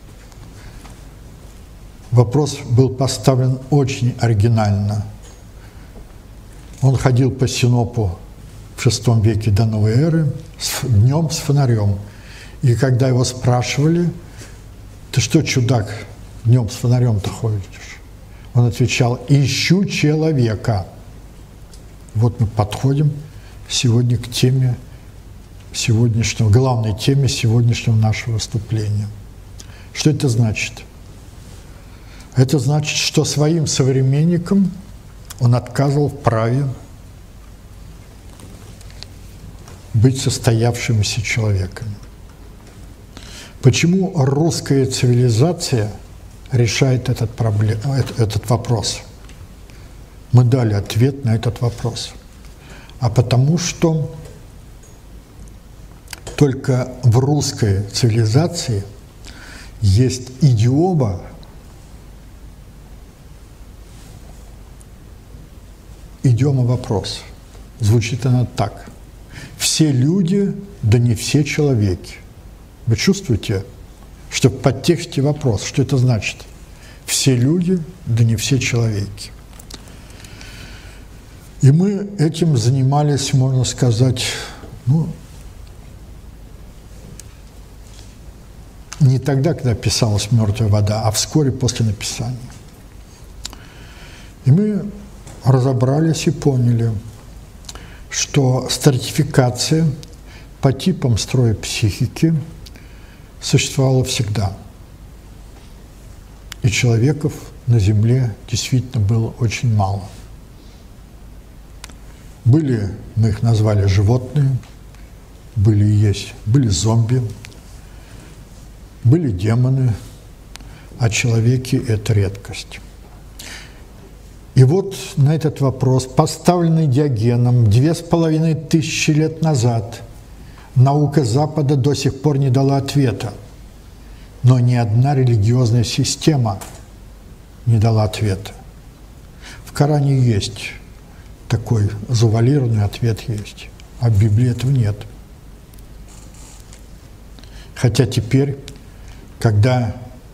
Вопрос был поставлен очень оригинально. Он ходил по Синопу в VI веке до новой эры днем с фонарем. И когда его спрашивали: «Ты что, чудак, днем с фонарем-то ходишь?» Он отвечал: «Ищу человека». Вот мы подходим сегодня к теме сегодняшнего, главной теме сегодняшнего нашего выступления. Что это значит? Это значит, что своим современникам он отказывал в праве быть состоявшимися человеками. Почему русская цивилизация решает этот вопрос? Мы дали ответ на этот вопрос. А потому что только в русской цивилизации есть идиома, вопрос. Звучит она так: все люди, да не все человеки. Вы чувствуете, что в подтексте вопрос? Что это значит? Все люди, да не все человеки. И мы этим занимались, можно сказать, не тогда, когда писалась «Мертвая вода», а вскоре после написания. И мы разобрались и поняли, что стратификация по типам строя психики существовала всегда. И человеков на Земле действительно было очень мало. Были, мы их назвали животные, были и есть, были зомби, были демоны, а человеки – это редкость. И вот на этот вопрос, поставленный Диогеном 2500 лет назад, наука Запада до сих пор не дала ответа. Но ни одна религиозная система не дала ответа. В Коране есть такой завуалированный ответ есть, а в Библии этого нет. Хотя теперь, когда,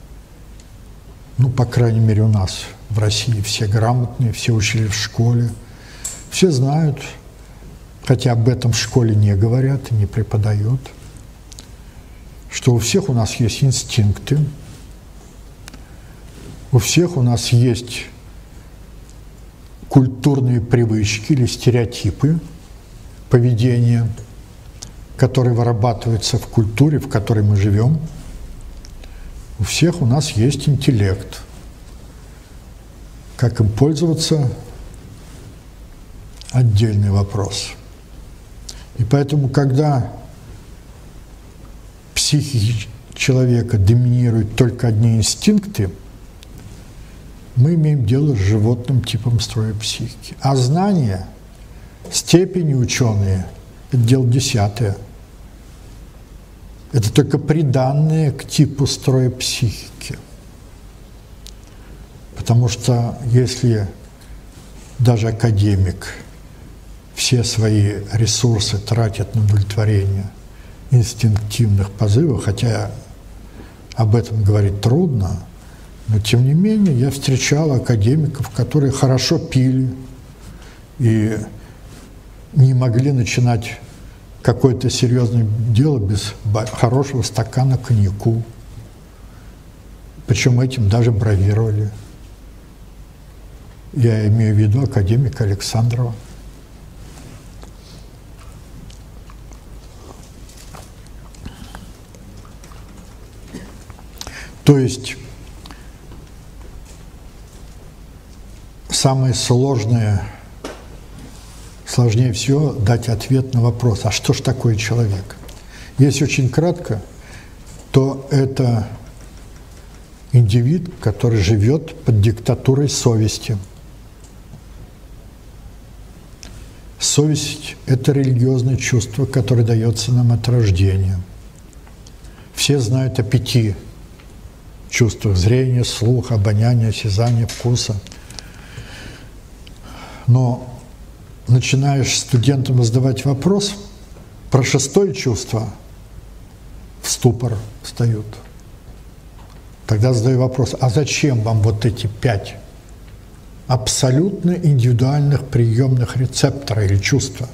по крайней мере у нас в России все грамотные, все учили в школе, все знают, хотя об этом в школе не говорят и не преподают, что у всех у нас есть инстинкты, у всех у нас есть культурные привычки или стереотипы поведения, которые вырабатываются в культуре, в которой мы живем. У всех у нас есть интеллект. Как им пользоваться – отдельный вопрос. И поэтому, когда в психике человека доминируют только одни инстинкты, мы имеем дело с животным типом строя психики. А знание степени ученые – это дело десятое. Это только приданное к типу строя психики. Потому что если даже академик все свои ресурсы тратит на удовлетворение инстинктивных позывов, хотя об этом говорить трудно, но тем не менее я встречал академиков, которые хорошо пили и не могли начинать какое-то серьезное дело без хорошего стакана коньяку. Причем этим даже бравировали. Я имею в виду академика Александрова. То есть самое сложное, сложнее всего дать ответ на вопрос, а что ж такое человек? Если очень кратко, то это индивид, который живет под диктатурой совести. Совесть – это религиозное чувство, которое дается нам от рождения. Все знают о 5 чувствах: зрения, слуха, обоняния, осязания, вкуса. Но начинаешь студентам задавать вопрос про 6-е чувство, в ступор встают. Тогда задаю вопрос, а зачем вам вот эти 5 абсолютно индивидуальных приемных рецептора или чувства?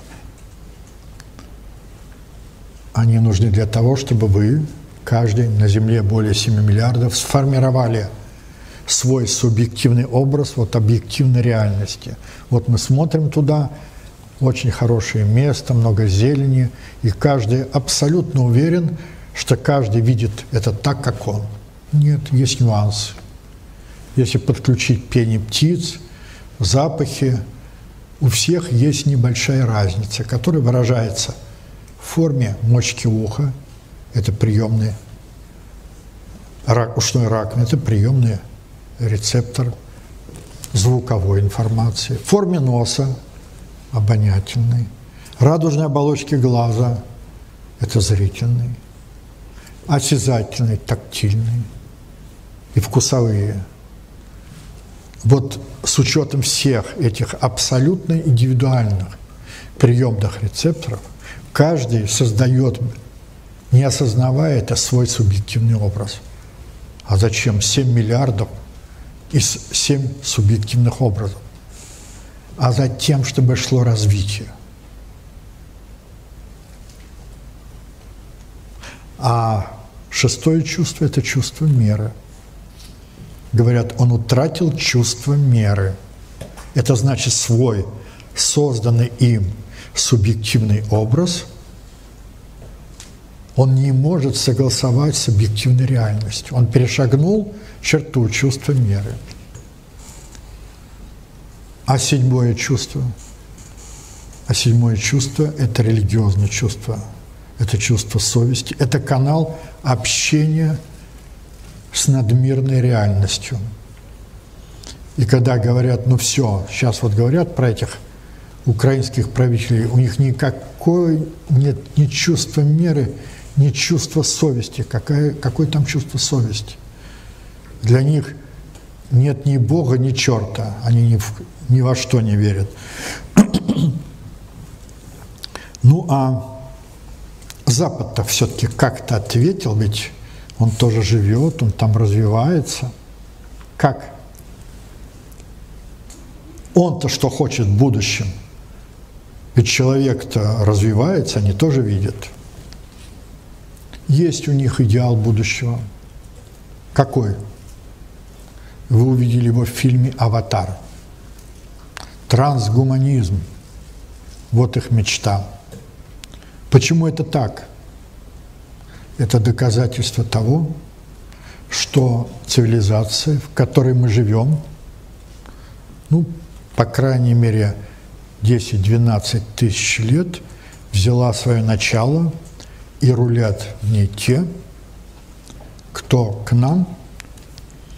Они нужны для того, чтобы вы, каждый, на Земле более 7 миллиардов, сформировали свой субъективный образ вот объективной реальности. Вот мы смотрим туда, очень хорошее место, много зелени, и каждый абсолютно уверен, что каждый видит это так, как он. Нет, есть нюансы. Если подключить пение птиц, запахи, у всех есть небольшая разница, которая выражается в форме мочки уха, это приемный ушной раковины, это приемный рецептор звуковой информации, в форме носа обонятельный, радужной оболочки глаза это зрительный, осязательный, тактильный и вкусовые. Вот с учетом всех этих абсолютно индивидуальных приемных рецепторов каждый создает, не осознавая это, свой субъективный образ. А зачем 7 миллиардов из 7 субъективных образов? А за тем, чтобы шло развитие. А 6-е чувство – это чувство меры. Говорят, он утратил чувство меры. Это значит, свой созданный им субъективный образ он не может согласовать с объективной реальностью. Он перешагнул черту чувства меры. А 7-е чувство? А 7-е чувство – это религиозное чувство, это чувство совести, это канал общения с надмирной реальностью. И когда говорят, ну все, сейчас вот говорят про этих украинских правителей, у них никакой нет ни чувства меры, ни чувства совести. Какое там чувство совести? Для них нет ни Бога, ни черта, они ни во что не верят. Ну а Запад-то все-таки как-то ответил, ведь он тоже живет, он там развивается. Как? Он-то что хочет в будущем? Ведь человек-то развивается, они тоже видят. Есть у них идеал будущего. Какой? Вы увидели его в фильме «Аватар». Трансгуманизм. Вот их мечта. Почему это так? Это доказательство того, что цивилизация, в которой мы живем, ну, по крайней мере, 10-12 тысяч лет, взяла свое начало, и рулят в ней те, кто к нам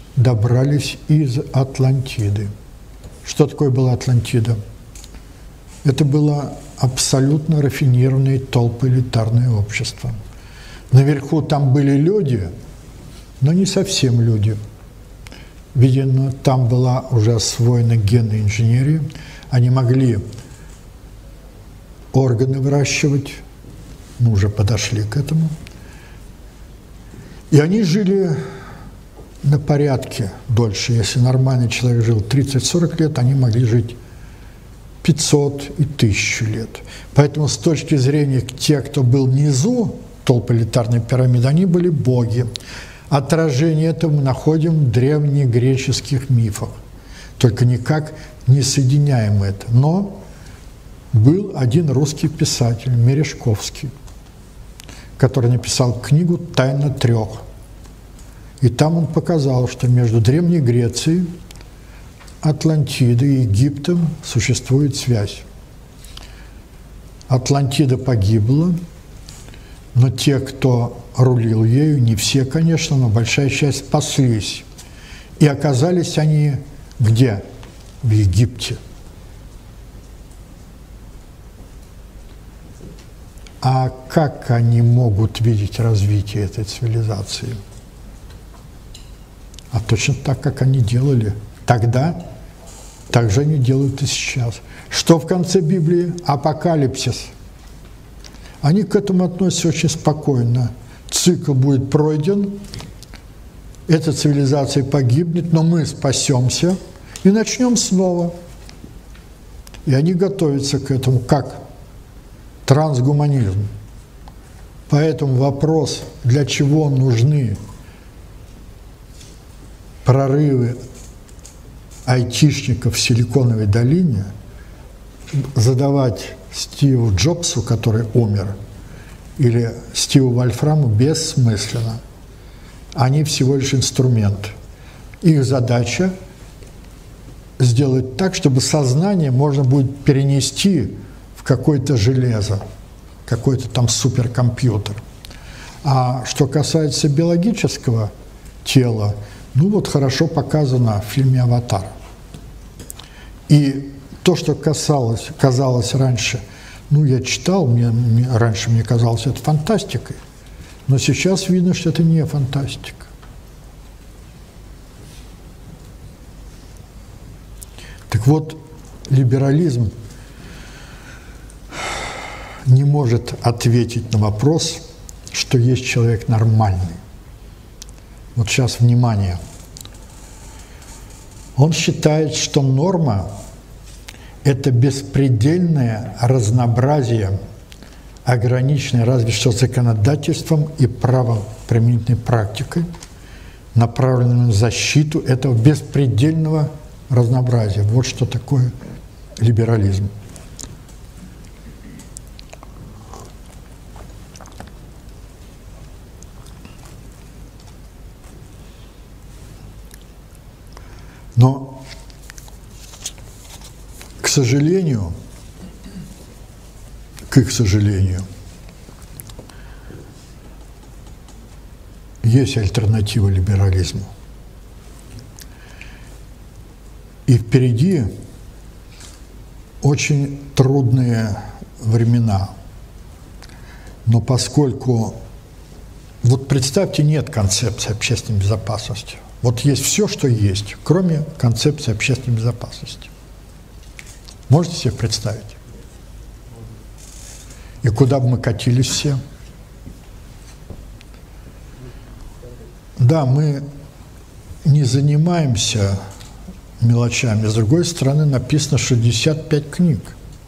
добрались из Атлантиды. Что такое была Атлантида? Это было абсолютно рафинированное толпоэлитарное общество. Наверху там были люди, но не совсем люди. Видимо, там была уже освоена генная инженерия. Они могли органы выращивать, мы уже подошли к этому. И они жили на порядке дольше. Если нормальный человек жил 30-40 лет, они могли жить 500 и 1000 лет. Поэтому с точки зрения тех, кто был внизу толпоэлитарной пирамиды, они были боги. Отражение этого мы находим в древнегреческих мифах. Только никак не соединяем это. Но был один русский писатель, Мережковский, который написал книгу «Тайна трех». И там он показал, что между Древней Грецией, Атлантидой и Египтом существует связь. Атлантида погибла, но те, кто рулил ею, не все, конечно, но большая часть спаслись. И оказались они где? В Египте. А как они могут видеть развитие этой цивилизации? А точно так, как они делали тогда, так же они делают и сейчас. Что в конце Библии? Апокалипсис. Они к этому относятся очень спокойно. Цикл будет пройден, эта цивилизация погибнет, но мы спасемся и начнем снова. И они готовятся к этому как трансгуманизм. Поэтому вопрос, для чего нужны прорывы айтишников в Силиконовой долине, задавать Стиву Джобсу, который умер, или Стиву Вольфраму бессмысленно. Они всего лишь инструмент. Их задача сделать так, чтобы сознание можно будет перенести в какое-то железо, какой-то там суперкомпьютер. А что касается биологического тела, ну вот хорошо показано в фильме «Аватар». И то, что казалось раньше, ну я читал, раньше мне казалось это фантастикой, но сейчас видно, что это не фантастика. Так вот, либерализм не может ответить на вопрос, что есть человек нормальный. Вот сейчас внимание. Он считает, что норма – это беспредельное разнообразие, ограниченное разве что законодательством и правоприменительной практикой, направленной на защиту этого беспредельного разнообразия. Вот что такое либерализм. Но, к сожалению, есть альтернатива либерализму. И впереди очень трудные времена. Но поскольку, вот представьте, нет концепции общественной безопасности. Вот есть все, что есть, кроме концепции общественной безопасности. Можете себе представить? И куда бы мы катились все? Да, мы не занимаемся мелочами. С другой стороны, написано 65 книг,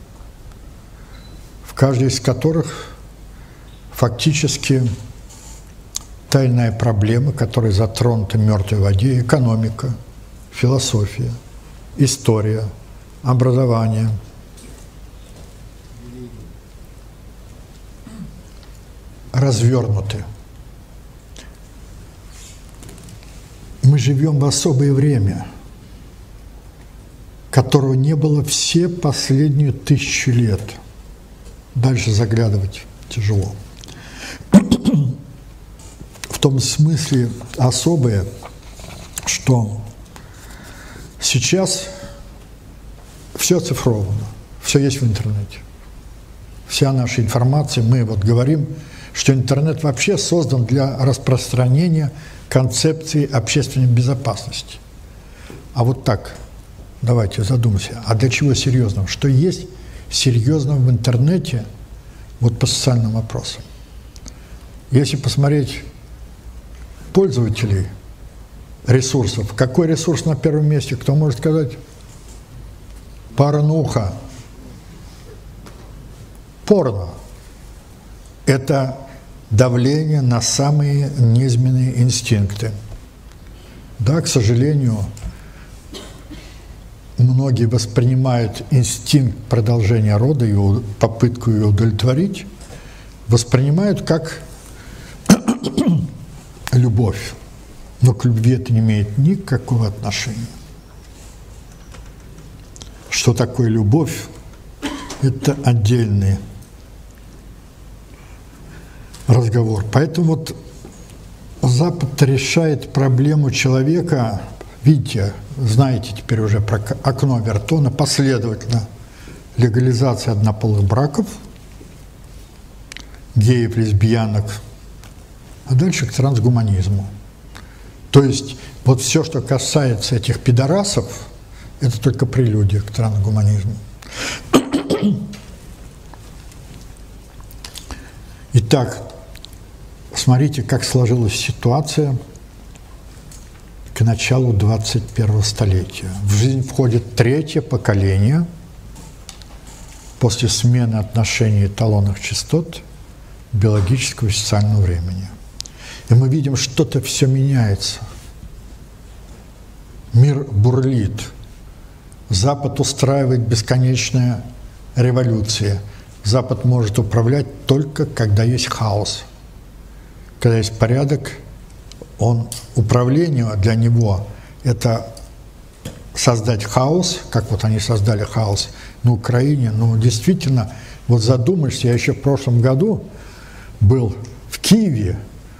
в каждой из которых фактически тайная проблема, которая затронута в мертвой воде: экономика, философия, история, образование. Развернуты. Мы живем в особое время, которого не было все последние 1000 лет. Дальше заглядывать тяжело. В том смысле особое, что сейчас все оцифровано, Все есть в интернете. Вся наша информация, мы вот говорим, что интернет вообще создан для распространения концепции общественной безопасности. А вот так, давайте задумаемся, а для чего серьезного? Что есть серьезного в интернете вот по социальным вопросам? Если посмотреть пользователей ресурсов, какой ресурс на первом месте, кто может сказать? Порнуха. Порно. Это давление на самые низменные инстинкты. Да, к сожалению, многие воспринимают инстинкт продолжения рода и попытку ее удовлетворить, воспринимают как любовь. Но к любви это не имеет никакого отношения. Что такое любовь? Это отдельный разговор. Поэтому вот Запад решает проблему человека, видите, знаете теперь уже про окно Овертона, последовательно легализация однополых браков, геев, лесбиянок, а дальше к трансгуманизму. То есть вот все, что касается этих пидорасов, это только прелюдия к трансгуманизму. Итак, смотрите, как сложилась ситуация к началу 21 столетия. В жизнь входит третье поколение после смены отношений эталонных частот биологического и социального времени. И мы видим, что-то все меняется. Мир бурлит. Запад устраивает бесконечные революции. Запад может управлять только, когда есть хаос. Когда есть порядок, управление для него – это создать хаос, как вот они создали хаос на Украине. Ну, действительно, вот задумаешься, я еще в прошлом году был в Киеве,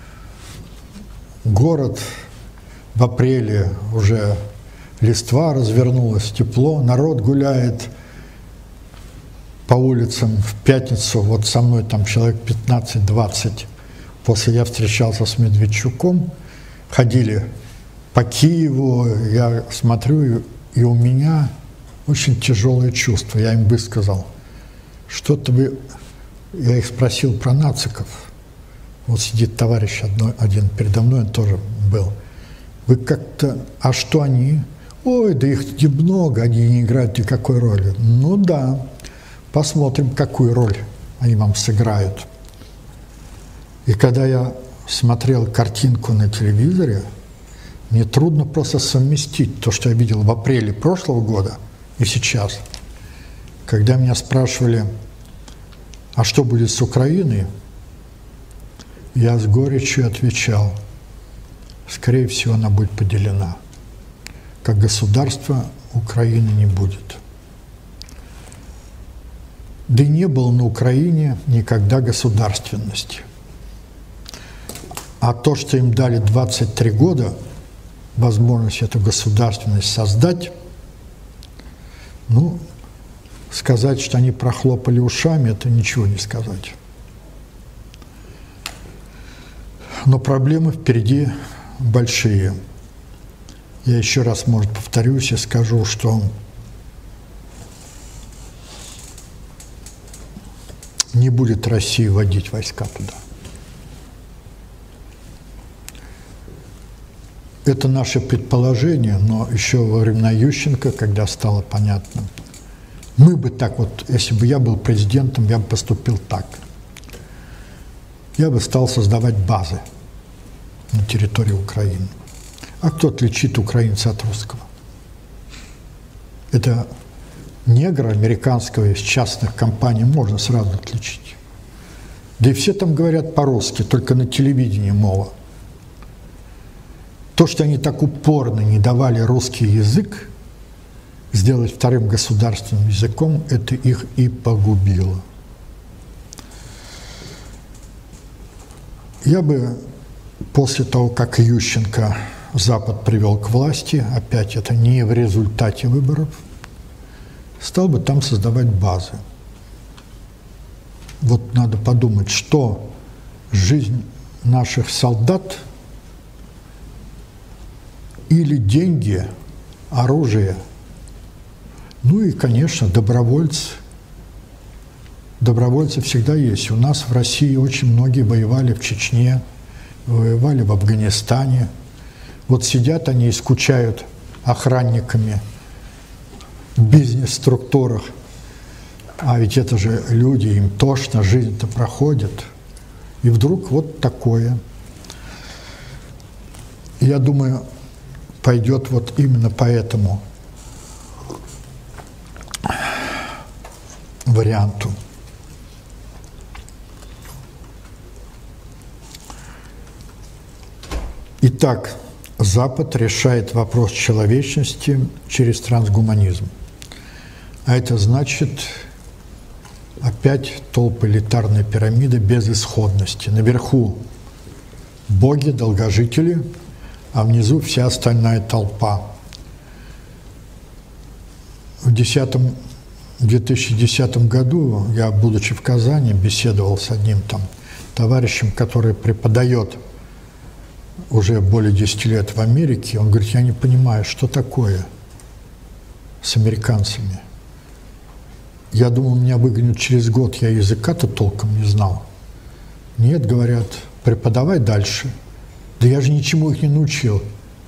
город в апреле, уже листва развернулась, тепло, народ гуляет по улицам в пятницу, вот со мной там человек 15-20, после я встречался с Медведчуком, ходили по Киеву, я смотрю, и у меня очень тяжелое чувство, я им высказал, что-то вы, я их спросил про нациков, вот сидит товарищ один передо мной, он тоже был, вы как-то, а что они? Ой, да их немного, они не играют никакой роли. Ну да, посмотрим, какую роль они вам сыграют. И когда я смотрел картинку на телевизоре, мне трудно просто совместить то, что я видел в апреле прошлого года и сейчас. Когда меня спрашивали, а что будет с Украиной, я с горечью отвечал, скорее всего, она будет поделена. Как государство Украины не будет. Да и не было на Украине никогда государственности. А то, что им дали 23 года, возможность эту государственность создать, ну, сказать, что они прохлопали ушами, это ничего не сказать. Но проблемы впереди большие. Я еще раз, может, повторюсь и скажу, что не будет Россия вводить войска туда. Это наше предположение, но еще во времена Ющенко, когда стало понятно, мы бы так вот, если бы я был президентом, я бы поступил так. Я бы стал создавать базы на территории Украины. А кто отличит украинца от русского? Это негра американского из частных компаний можно сразу отличить. Да и все там говорят по-русски, только на телевидении мова. То, что они так упорно не давали русский язык сделать вторым государственным языком, это их и погубило. Я бы после того, как Ющенко Запад привел к власти, опять это не в результате выборов, стал бы там создавать базы. Вот надо подумать, что жизнь наших солдат или деньги, оружие, ну и, конечно, добровольцы. Добровольцы всегда есть. У нас в России очень многие воевали в Чечне, воевали в Афганистане. Вот сидят они и скучают охранниками в бизнес-структурах. А ведь это же люди, им тошно, жизнь-то проходит. И вдруг вот такое. Я думаю, пойдет вот именно по этому варианту. Итак, Запад решает вопрос человечности через трансгуманизм. А это значит опять толпа элитарной пирамиды безысходности. Наверху боги, долгожители, а внизу вся остальная толпа. В 2010 году я, будучи в Казани, беседовал с одним там товарищем, который преподает уже более 10 лет в Америке. Он говорит, я не понимаю, что такое с американцами. Я думал, меня выгонят через год, я языка-то толком не знал. Нет, говорят, преподавай дальше. Да я же ничему их не научил.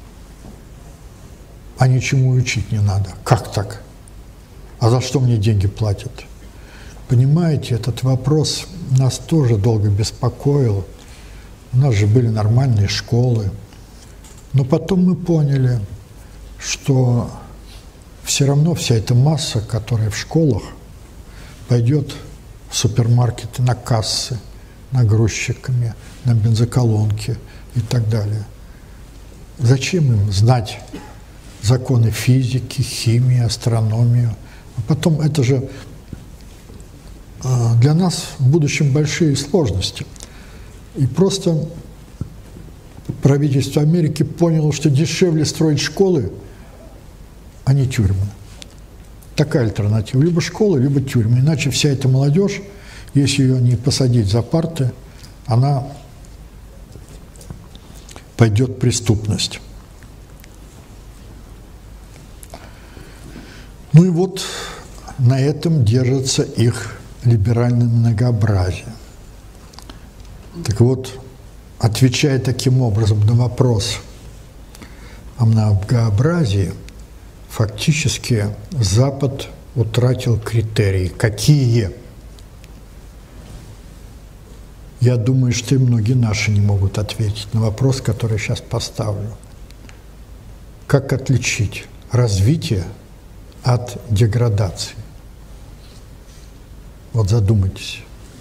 А ничему учить не надо. Как так? А за что мне деньги платят? Понимаете, этот вопрос нас тоже долго беспокоил. У нас же были нормальные школы. Но потом мы поняли, что все равно вся эта масса, которая в школах, пойдет в супермаркеты на кассы, нагрузчиками, на бензоколонки и так далее. Зачем им знать законы физики, химии, астрономию? А потом это же для нас в будущем большие сложности. И просто правительство Америки поняло, что дешевле строить школы, а не тюрьмы. Такая альтернатива. Либо школа, либо тюрьма. Иначе вся эта молодежь, если ее не посадить за парты, она пойдет в преступность. Ну и вот на этом держится их либеральное многообразие. Так вот, отвечая таким образом на вопрос о многообразии, фактически Запад утратил критерии. Какие? Я думаю, что и многие наши не могут ответить на вопрос, который я сейчас поставлю. Как отличить развитие от деградации? Вот задумайтесь.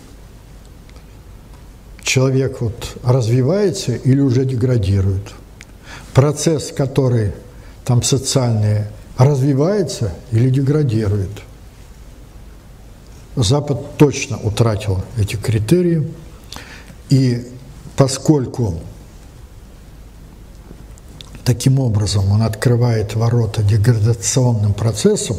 Человек вот развивается или уже деградирует? Процесс, который там социальный, развивается или деградирует? Запад точно утратил эти критерии, и поскольку таким образом он открывает ворота деградационным процессам,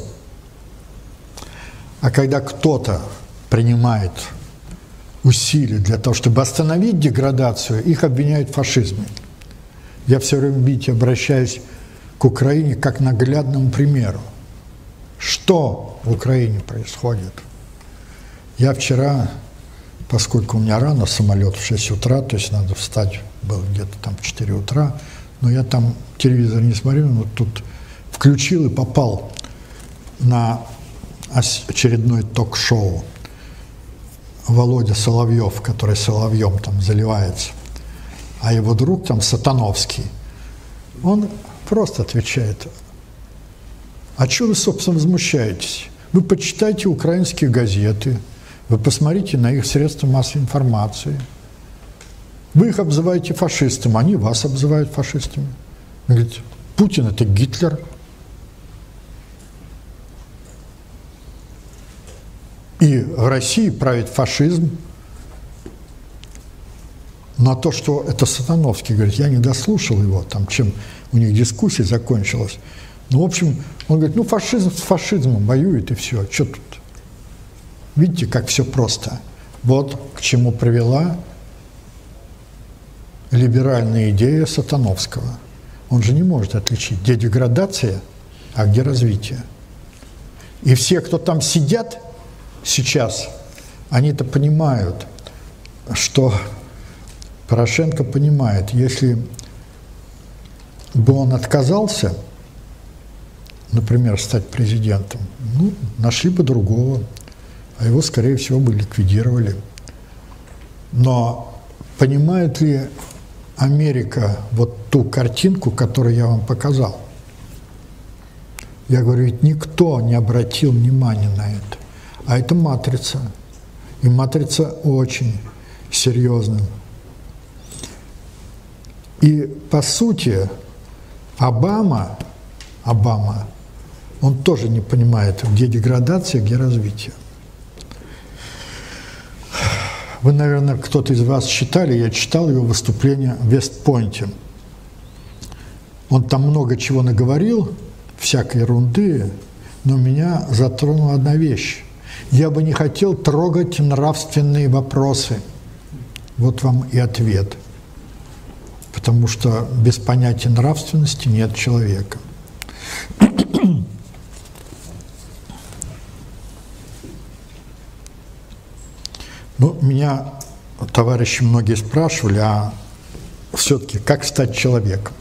а когда кто-то принимает усилия для того, чтобы остановить деградацию, их обвиняют в фашизме. Я все время, видите, обращаюсь к Украине как наглядному примеру. Что в Украине происходит? Я вчера, поскольку у меня рано самолет в 6 утра, то есть надо встать, было где-то там в 4 утра, но я там телевизор не смотрел, вот тут включил и попал на очередное ток-шоу. Володя Соловьев, который Соловьем там заливается, а его друг там Сатановский, он просто отвечает: а что вы, собственно, возмущаетесь? Вы почитайте украинские газеты, вы посмотрите на их средства массовой информации. Вы их обзываете фашистами, они вас обзывают фашистами. Он говорит, Путин – это Гитлер. И в России правит фашизм. Но то, что это Сатановский, говорит, я не дослушал его, там, чем у них дискуссия закончилась. Ну, в общем, он говорит, ну, фашизм с фашизмом воюет, и все. Что тут? Видите, как все просто. Вот к чему привела либеральная идея Сатановского. Он же не может отличить, где деградация, а где развитие. И все, кто там сидят сейчас, они-то понимают, что Порошенко понимает, если бы он отказался, например, стать президентом, ну, нашли бы другого, а его, скорее всего, бы ликвидировали. Но понимает ли Америка вот ту картинку, которую я вам показал? Я говорю, ведь никто не обратил внимания на это. А это матрица. И матрица очень серьезная. И, по сути, Обама, он тоже не понимает, где деградация, где развитие. Вы, наверное, кто-то из вас читали, я читал его выступление в Вест-Пойнте. Он там много чего наговорил, всякой ерунды, но меня затронула одна вещь. Я бы не хотел трогать нравственные вопросы. Вот вам и ответ. Потому что без понятия нравственности нет человека. Ну, меня товарищи многие спрашивали, а все-таки как стать человеком?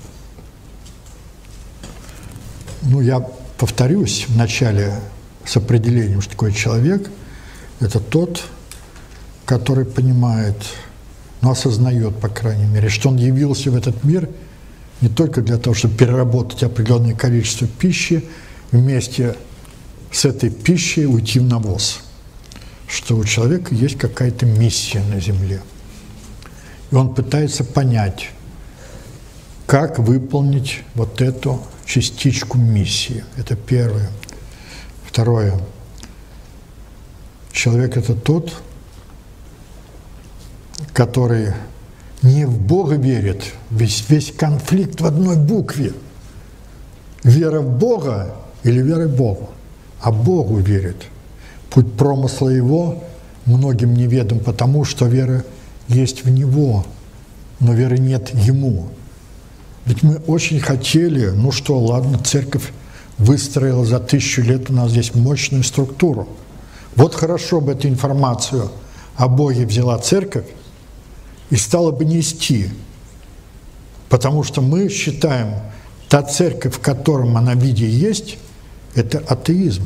Ну, я повторюсь вначале с определением, что такое человек. Это тот, который понимает, но осознает, по крайней мере, что он явился в этот мир не только для того, чтобы переработать определенное количество пищи, вместе с этой пищей уйти в навоз. Что у человека есть какая-то миссия на Земле. И он пытается понять, как выполнить вот эту частичку миссии. Это первое. Второе. Человек – это тот, который не в Бога верит, весь конфликт в одной букве. Вера в Бога или вера в Богу, а Богу верит. Путь промысла Его многим неведом, потому что вера есть в Него, но веры нет Ему. Ведь мы очень хотели, ну что, ладно, церковь выстроила за 1000 лет у нас здесь мощную структуру. Вот хорошо бы эту информацию о Боге взяла церковь и стала бы нести, потому что мы считаем, та церковь, в котором она в виде есть, это атеизм.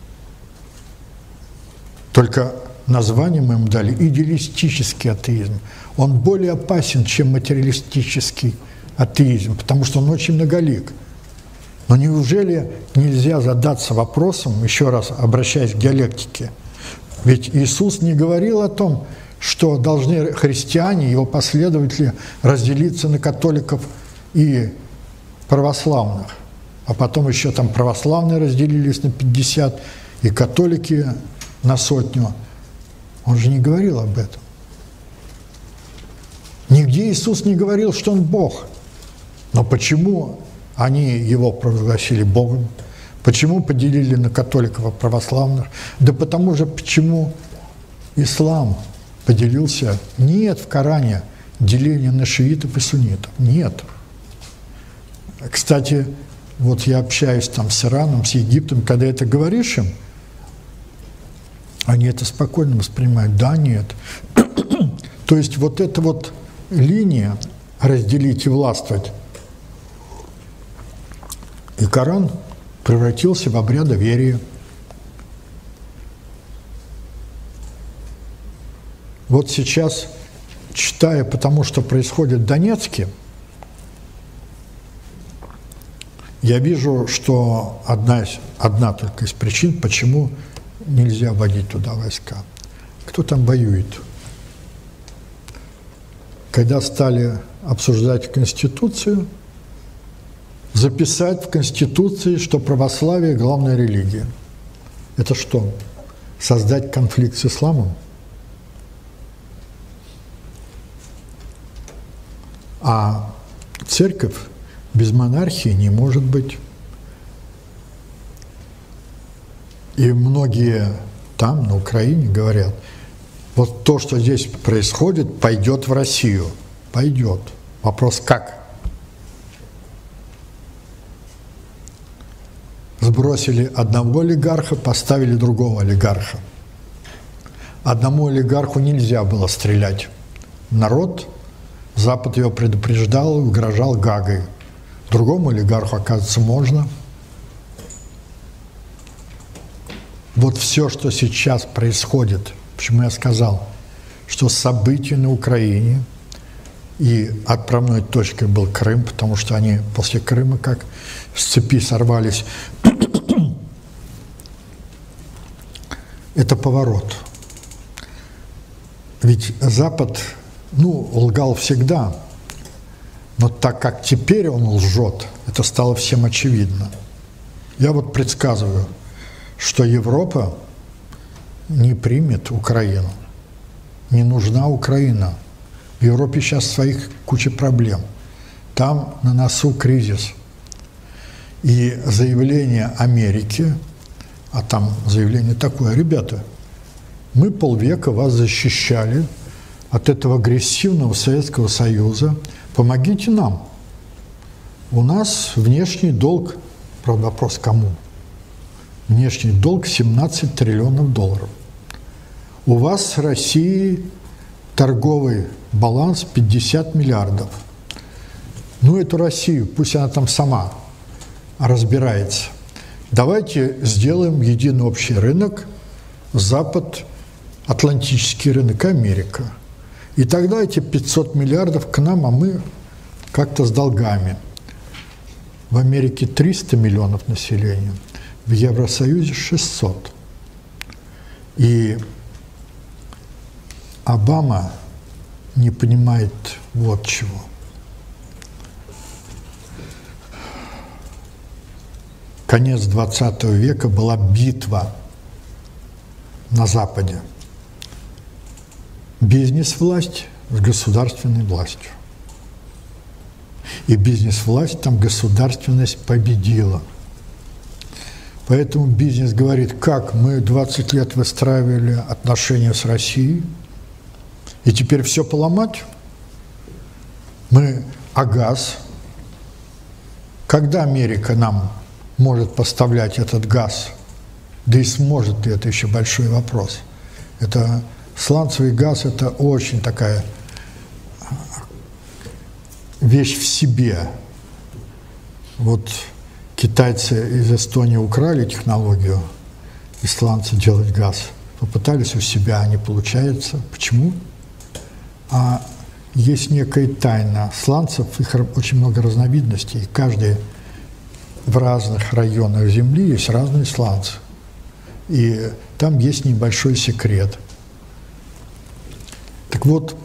Только название мы ему дали идеалистический атеизм. Он более опасен, чем материалистический атеизм, потому что он очень многолик. Но неужели нельзя задаться вопросом, еще раз обращаясь к диалектике, ведь Иисус не говорил о том, что должны христиане, его последователи, разделиться на католиков и православных, а потом еще там православные разделились на 50, и католики на 100. Он же не говорил об этом. Нигде Иисус не говорил, что Он Бог. Но почему они Его провозгласили Богом? Почему поделили на католиков и православных? Да потому же, почему ислам поделился? Нет в Коране деления на шиитов и суннитов. Нет. Кстати, вот я общаюсь там с Ираном, с Египтом, когда это говоришь им, они это спокойно воспринимают. Да, нет. То есть вот эта вот линия разделить и властвовать, и Коран превратился в обрядоверие. Вот сейчас, читая, потому что происходит в Донецке, я вижу, что одна только из причин, почему нельзя вводить туда войска. Кто там воюет? Когда стали обсуждать Конституцию, записать в Конституции, что православие – главная религия. Это что? Создать конфликт с исламом? А церковь без монархии не может быть. И многие там, на Украине, говорят, вот то, что здесь происходит, пойдет в Россию. Пойдет. Вопрос как? Сбросили одного олигарха, поставили другого олигарха. Одному олигарху нельзя было стрелять. Народ, Запад его предупреждал, угрожал Гаагой. Другому олигарху, оказывается, можно. Вот все, что сейчас происходит, почему я сказал, что события на Украине, и отправной точкой был Крым, потому что они после Крыма как с цепи сорвались. Это поворот. Ведь Запад, лгал всегда, но так как теперь он лжет, это стало всем очевидно. Я вот предсказываю, что Европа не примет Украину. Не нужна Украина. В Европе сейчас своих куча проблем. Там на носу кризис. И заявление Америки, а там заявление такое: ребята, мы полвека вас защищали от этого агрессивного Советского Союза, помогите нам. У нас внешний долг, правда, вопрос кому? Внешний долг 17 триллионов долларов. У вас с Россией торговый баланс 50 миллиардов. Эту Россию, пусть она там сама разбирается. Давайте сделаем единый общий рынок, Запад, Атлантический рынок, Америка. И тогда эти 500 миллиардов к нам, а мы как-то с долгами. В Америке 300 миллионов населения, в Евросоюзе 600. И Обама не понимает вот чего. Конец 20 века была битва на Западе. Бизнес-власть с государственной властью. И бизнес-власть, там государственность победила. Поэтому бизнес говорит: как мы 20 лет выстраивали отношения с Россией, и теперь все поломать? А газ? Когда Америка нам может поставлять этот газ? Да и сможет ли, это еще большой вопрос. Это сланцевый газ – это очень такая вещь в себе. Вот китайцы из Эстонии украли технологию из сланца делать газ. Попытались у себя, не получается. Почему? А есть некая тайна сланцев, их очень много разновидностей. И каждый в разных районах Земли есть разные сланцы. И там есть небольшой секрет. Так вот,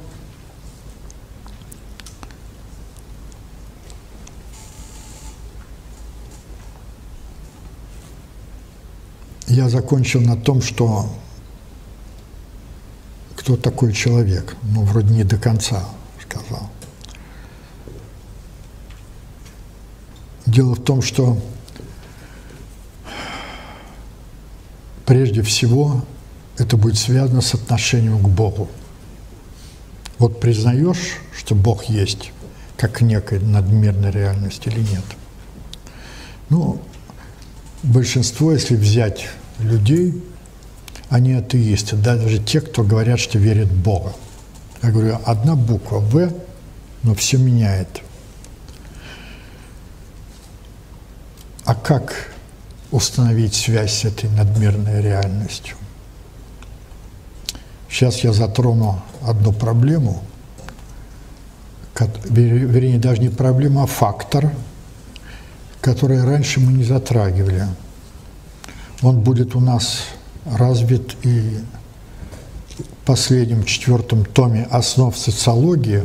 я закончил на том, что кто такой человек? Вроде не до конца сказал. Дело в том, что прежде всего это будет связано с отношением к Богу. Вот признаешь, что Бог есть, как некая надмирная реальность или нет? Большинство, если взять людей, они атеисты, даже те, кто говорят, что верят в Бога. Я говорю, одна буква «В», но все меняет. А как установить связь с этой надмирной реальностью? Сейчас я затрону одну проблему, вернее, даже не проблема, а фактор, который раньше мы не затрагивали. Он будет у нас развит и в последнем 4 томе «Основ социологии».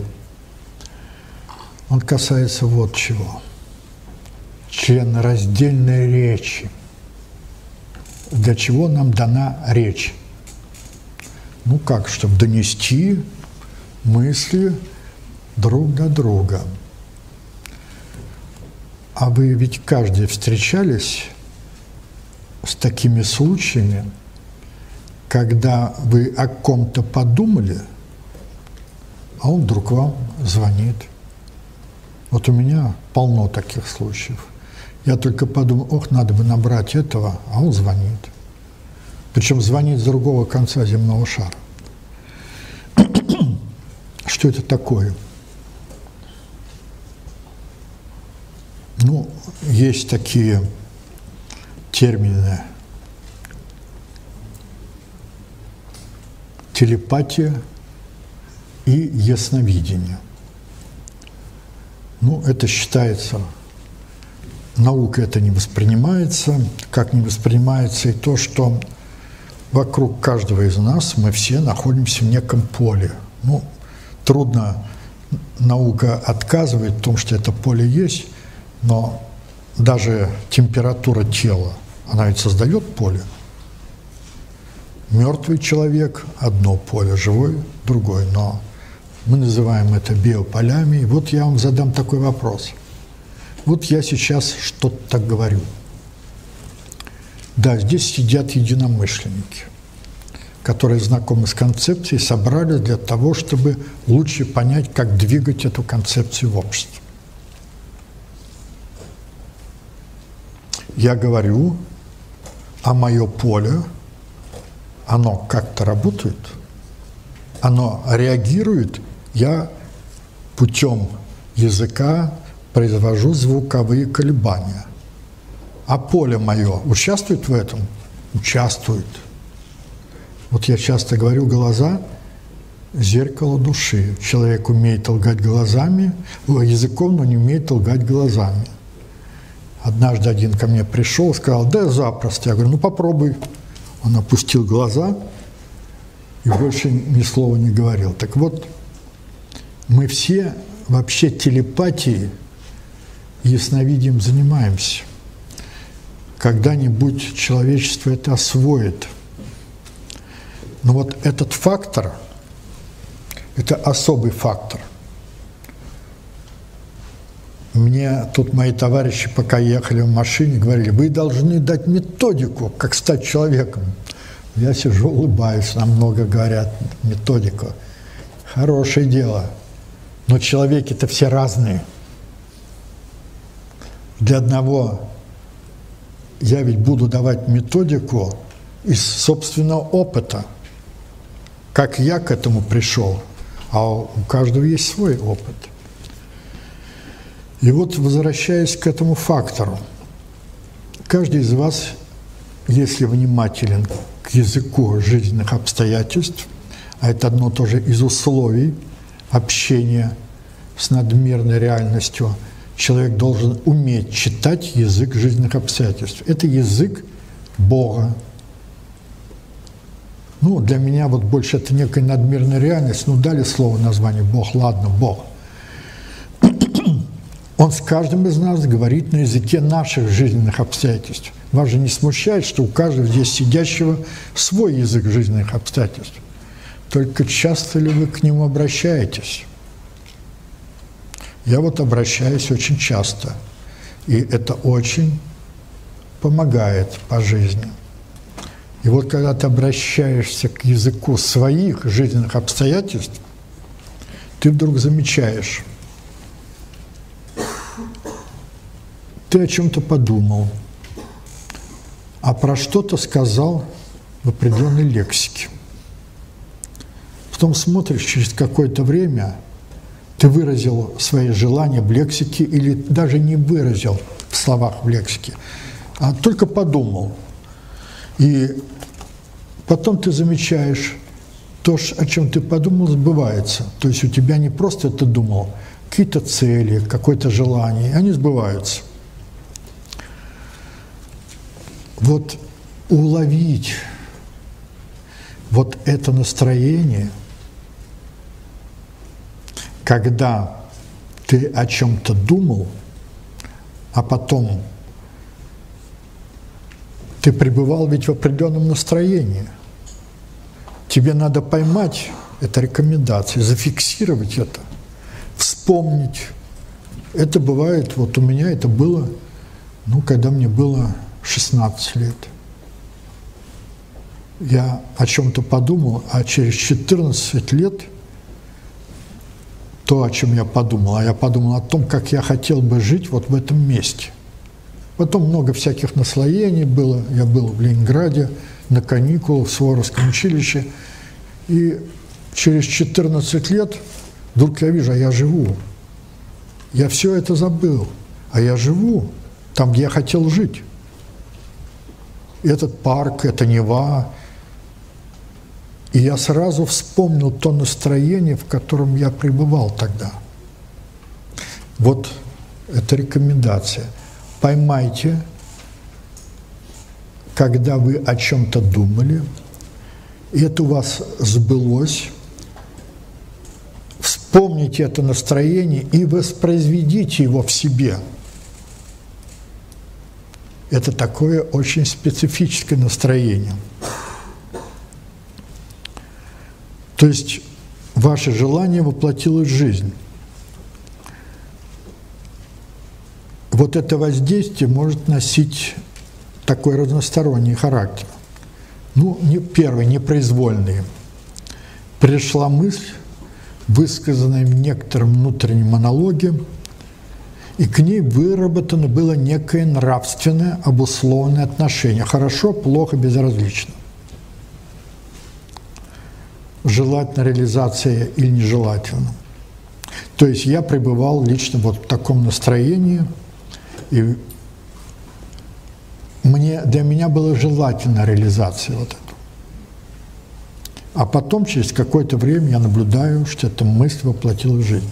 Он касается вот чего. Членораздельной речи. Для чего нам дана речь? Чтобы донести мысли друг до друга. А вы ведь каждый встречались с такими случаями, когда вы о ком-то подумали, а он вдруг вам звонит. Вот у меня полно таких случаев. Я только подумал, ох, надо бы набрать этого, а он звонит. Причем звонит с другого конца земного шара. Что это такое? Ну, есть такие термины: телепатия и ясновидение. Ну, это считается, наука это не воспринимается, как не воспринимается и то, что вокруг каждого из нас мы все находимся в неком поле. Ну, трудно, наука отказывает в том, что это поле есть, но даже температура тела, она ведь создает поле. Мертвый человек – одно поле, живой – другое. Но мы называем это биополями. И вот я вам задам такой вопрос. Вот я сейчас что-то так говорю. Да, здесь сидят единомышленники, которые знакомы с концепцией, собрались для того, чтобы лучше понять, как двигать эту концепцию в обществе. Я говорю, а мое поле, оно как-то работает, оно реагирует, я путем языка произвожу звуковые колебания. А поле мое участвует в этом? Участвует. Вот я часто говорю, глаза – зеркало души. Человек умеет лгать глазами, языком, но не умеет лгать глазами. Однажды один ко мне пришел и сказал, да запросто. Я говорю, ну попробуй. Он опустил глаза и больше ни слова не говорил. Так вот, мы все вообще телепатией и ясновидением занимаемся. Когда-нибудь человечество это освоит. Но вот этот фактор, это особый фактор. Мне тут мои товарищи, пока ехали в машине, говорили, вы должны дать методику, как стать человеком. Я сижу, улыбаюсь, нам много говорят, методику. Хорошее дело, но человеки-то все разные. Для одного я ведь буду давать методику из собственного опыта, как я к этому пришел, а у каждого есть свой опыт. И вот, возвращаясь к этому фактору, каждый из вас, если внимателен к языку жизненных обстоятельств, а это одно тоже из условий общения с надмирной реальностью, человек должен уметь читать язык жизненных обстоятельств. Это язык Бога. Ну, для меня вот больше это некая надмирная реальность. Ну, дали слово название Бог, ладно, Бог. Он с каждым из нас говорит на языке наших жизненных обстоятельств. Вас же не смущает, что у каждого здесь сидящего свой язык жизненных обстоятельств. Только часто ли вы к нему обращаетесь? Я вот обращаюсь очень часто, и это очень помогает по жизни. И вот когда ты обращаешься к языку своих жизненных обстоятельств, ты вдруг замечаешь, ты о чем-то подумал, а про что-то сказал в определенной лексике. Потом смотришь, через какое-то время ты выразил свои желания в лексике или даже не выразил в словах в лексике, а только подумал. И потом ты замечаешь, то, о чем ты подумал, сбывается. То есть у тебя не просто ты думал, какие-то цели, какое-то желание, они сбываются. Вот уловить вот это настроение, когда ты о чем-то думал, а потом ты пребывал ведь в определенном настроении. Тебе надо поймать, это рекомендация, зафиксировать это, вспомнить. Это бывает, вот у меня это было, когда мне было 16 лет. я о чем-то подумал, а через 14 лет то, о чем я подумал, а я подумал о том, как я хотел бы жить вот в этом месте. Потом много всяких наслоений было. Я был в Ленинграде на каникулах в Суворовском училище. И через 14 лет вдруг я вижу, а я живу. Я все это забыл, а я живу там, где я хотел жить. Этот парк, это Нева. И я сразу вспомнил то настроение, в котором я пребывал тогда. Вот это рекомендация. Поймайте, когда вы о чем-то думали, и это у вас сбылось, вспомните это настроение и воспроизведите его в себе. Это такое очень специфическое настроение. То есть ваше желание воплотилось в жизнь. Вот это воздействие может носить такой разносторонний характер. Ну, первый, непроизвольный. Пришла мысль, высказанная в некотором внутреннем монологе, и к ней выработано было некое нравственное, обусловленное отношение. Хорошо, плохо, безразлично. Желательно реализация или нежелательно. То есть я пребывал лично вот в таком настроении, и для меня было желательно реализация вот этого. А потом, через какое-то время, я наблюдаю, что эта мысль воплотилась в жизнь.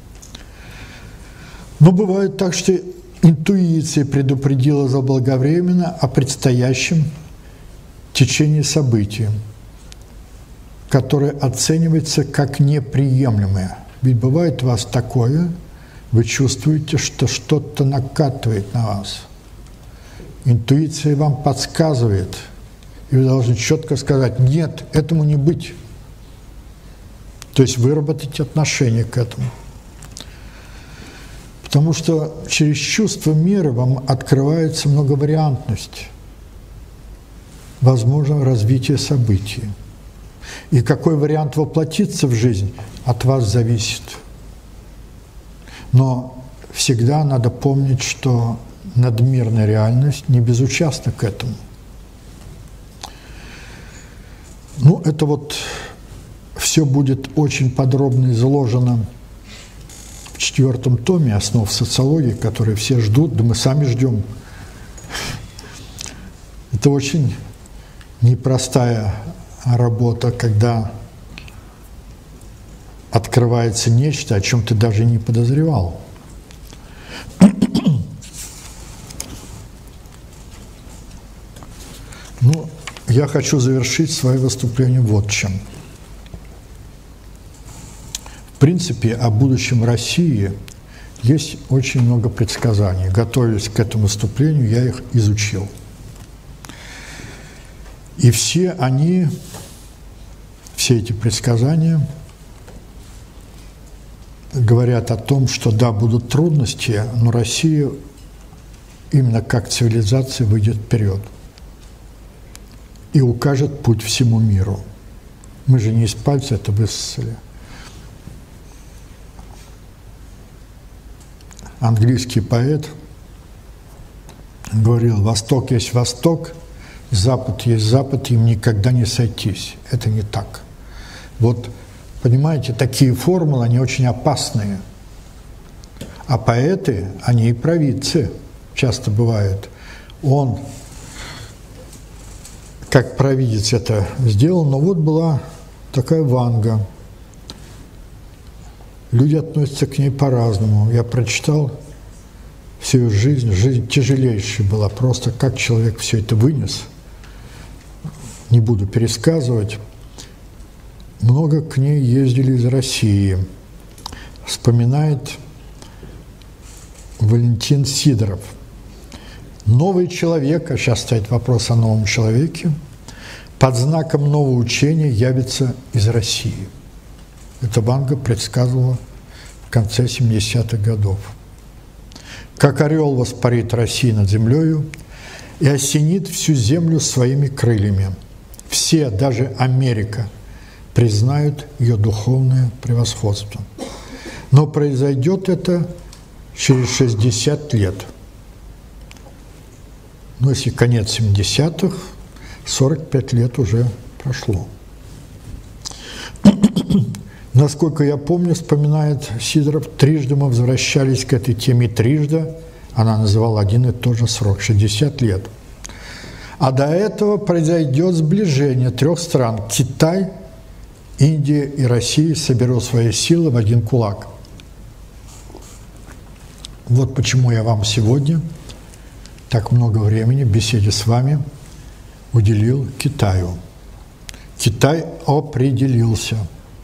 Но бывает так, что интуиция предупредила заблаговременно о предстоящем течении событий, которое оценивается как неприемлемое. Ведь бывает у вас такое, вы чувствуете, что что-то накатывает на вас. Интуиция вам подсказывает, и вы должны четко сказать: нет, этому не быть. То есть выработать отношение к этому. Потому что через чувство меры вам открывается многовариантность, возможно, развитие событий. И какой вариант воплотится в жизнь, от вас зависит. Но всегда надо помнить, что надмирная реальность не безучастна к этому. Ну, это вот все будет очень подробно изложено в 4-м томе «Основ социологии», который все ждут, да мы сами ждем. Это очень непростая работа, когда открывается нечто, о чем ты даже не подозревал. Ну, я хочу завершить свое выступление вот чем. В принципе, о будущем России есть очень много предсказаний. Готовясь к этому выступлению, я их изучил. И все эти предсказания говорят о том, что да, будут трудности, но Россия именно как цивилизация выйдет вперед и укажет путь всему миру. Мы же не из пальца это высосали. Английский поэт говорил: «Восток есть Восток, Запад есть Запад, им никогда не сойтись». Это не так. Вот, понимаете, такие формулы, они очень опасные. А поэты, они и провидцы часто бывают. Он, как провидец, это сделал, но вот была такая Ванга. Люди относятся к ней по-разному. Я прочитал всю ее жизнь. Жизнь тяжелейшая была. Просто как человек все это вынес. Не буду пересказывать. Много к ней ездили из России. Вспоминает Валентин Сидоров. Новый человек, а сейчас стоит вопрос о новом человеке, под знаком нового учения явится из России. Это Ванга предсказывала в конце 70-х годов. Как орел воспарит Россия над землею и осенит всю землю своими крыльями. все, даже Америка, признают ее духовное превосходство. Но произойдет это через 60 лет. Но если конец 70-х, 45 лет уже прошло. Насколько я помню, вспоминает Сидоров, трижды мы возвращались к этой теме, трижды она называла один и тот же срок – 60 лет. А до этого произойдет сближение трех стран – Китай, Индия и Россия соберут свои силы в один кулак. Вот почему я вам сегодня так много времени в беседе с вами уделил Китаю. Китай определился.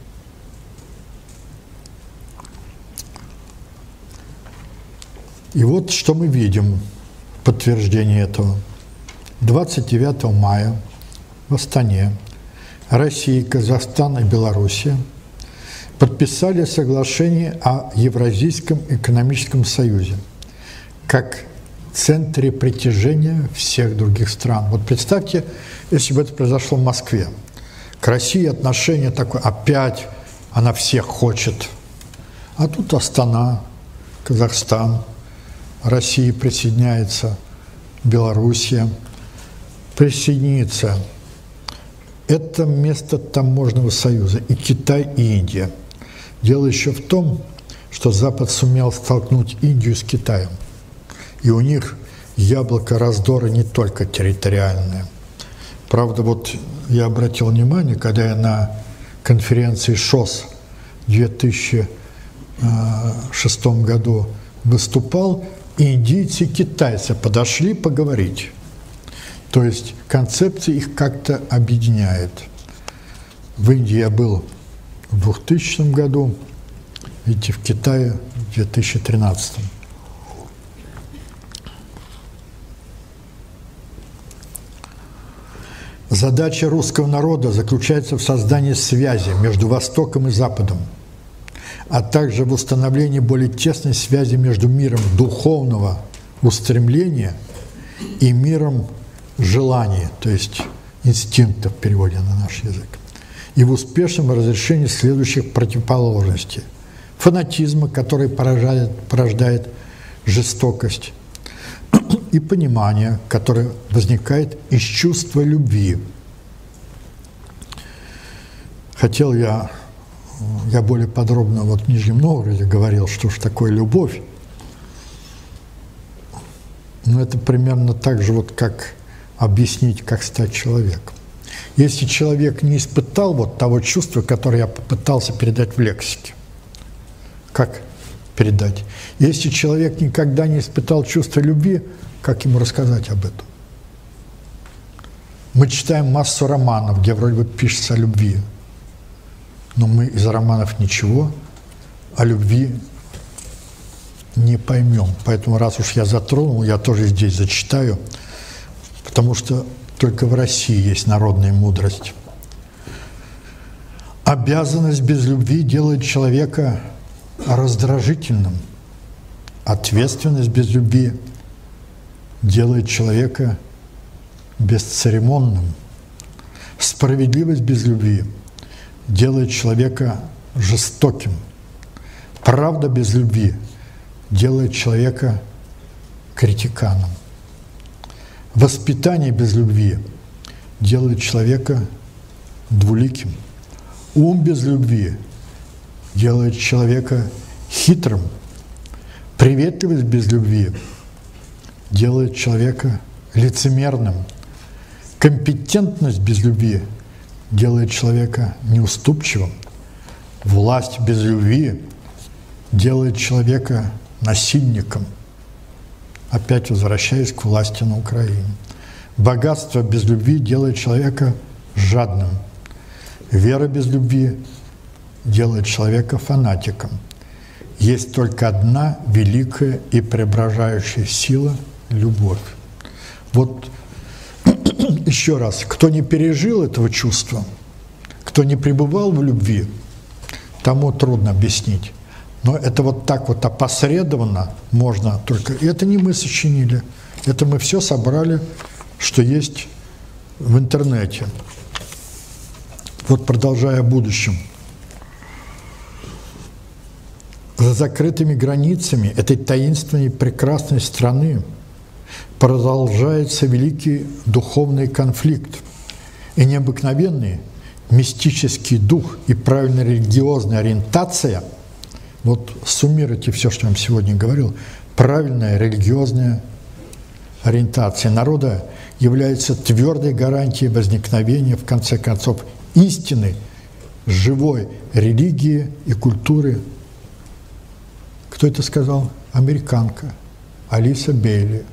И вот что мы видим, подтверждение этого. 29 мая в Астане Россия, Казахстан и Белоруссия подписали соглашение о Евразийском экономическом союзе как центре притяжения всех других стран. Вот представьте, если бы это произошло в Москве. К России отношение такое, опять она всех хочет. А тут Астана, Казахстан, Россия присоединяется, Белоруссия присоединится. Это место таможенного союза, и Китай, и Индия. Дело еще в том, что Запад сумел столкнуть Индию с Китаем. И у них яблоко раздора не только территориальное. Правда, вот я обратил внимание, когда я на конференции ШОС в 2006 году выступал, индийцы и китайцы подошли поговорить. То есть концепция их как-то объединяет. В Индии я был в 2000 году, видите, в Китае в 2013. Задача русского народа заключается в создании связи между Востоком и Западом, а также в установлении более тесной связи между миром духовного устремления и миром желаний, то есть инстинктов в переводе на наш язык, и в успешном разрешении следующих противоположностей: фанатизма, который порождает жестокость, и понимание, которое возникает из чувства любви. Хотел я более подробно вот в Нижнем Новгороде говорил, что же такое любовь. Но это примерно так же, вот как объяснить, как стать человеком. Если человек не испытал вот того чувства, которое я попытался передать в лексике, как передать? Если человек никогда не испытал чувство любви, как ему рассказать об этом? Мы читаем массу романов, где вроде бы пишется о любви, но мы из романов ничего о любви не поймем. Поэтому, раз уж я затронул, я тоже здесь зачитаю, потому что только в России есть народная мудрость. Обязанность без любви делает человека раздражительным. Ответственность без любви делает человека бесцеремонным. Справедливость без любви делает человека жестоким. Правда без любви делает человека критиканом. Воспитание без любви делает человека двуликим. Ум без любви делает человека хитрым. Приветливость без любви делает человека лицемерным. Компетентность без любви делает человека неуступчивым. Власть без любви делает человека насильником. Опять возвращаясь к власти на Украине. Богатство без любви делает человека жадным. Вера без любви делает человека фанатиком. Есть только одна великая и преображающая сила – любовь. Вот еще раз, кто не пережил этого чувства, кто не пребывал в любви, тому трудно объяснить. Но это вот так вот опосредованно можно только... Это не мы сочинили, это мы все собрали, что есть в интернете. Вот продолжая о будущем. За закрытыми границами этой таинственной прекрасной страны продолжается великий духовный конфликт, и необыкновенный мистический дух и правильная религиозная ориентация, вот суммируйте все, что я вам сегодня говорил, правильная религиозная ориентация народа является твердой гарантией возникновения, в конце концов, истины, живой религии и культуры. Кто это сказал? Американка Алиса Бейли.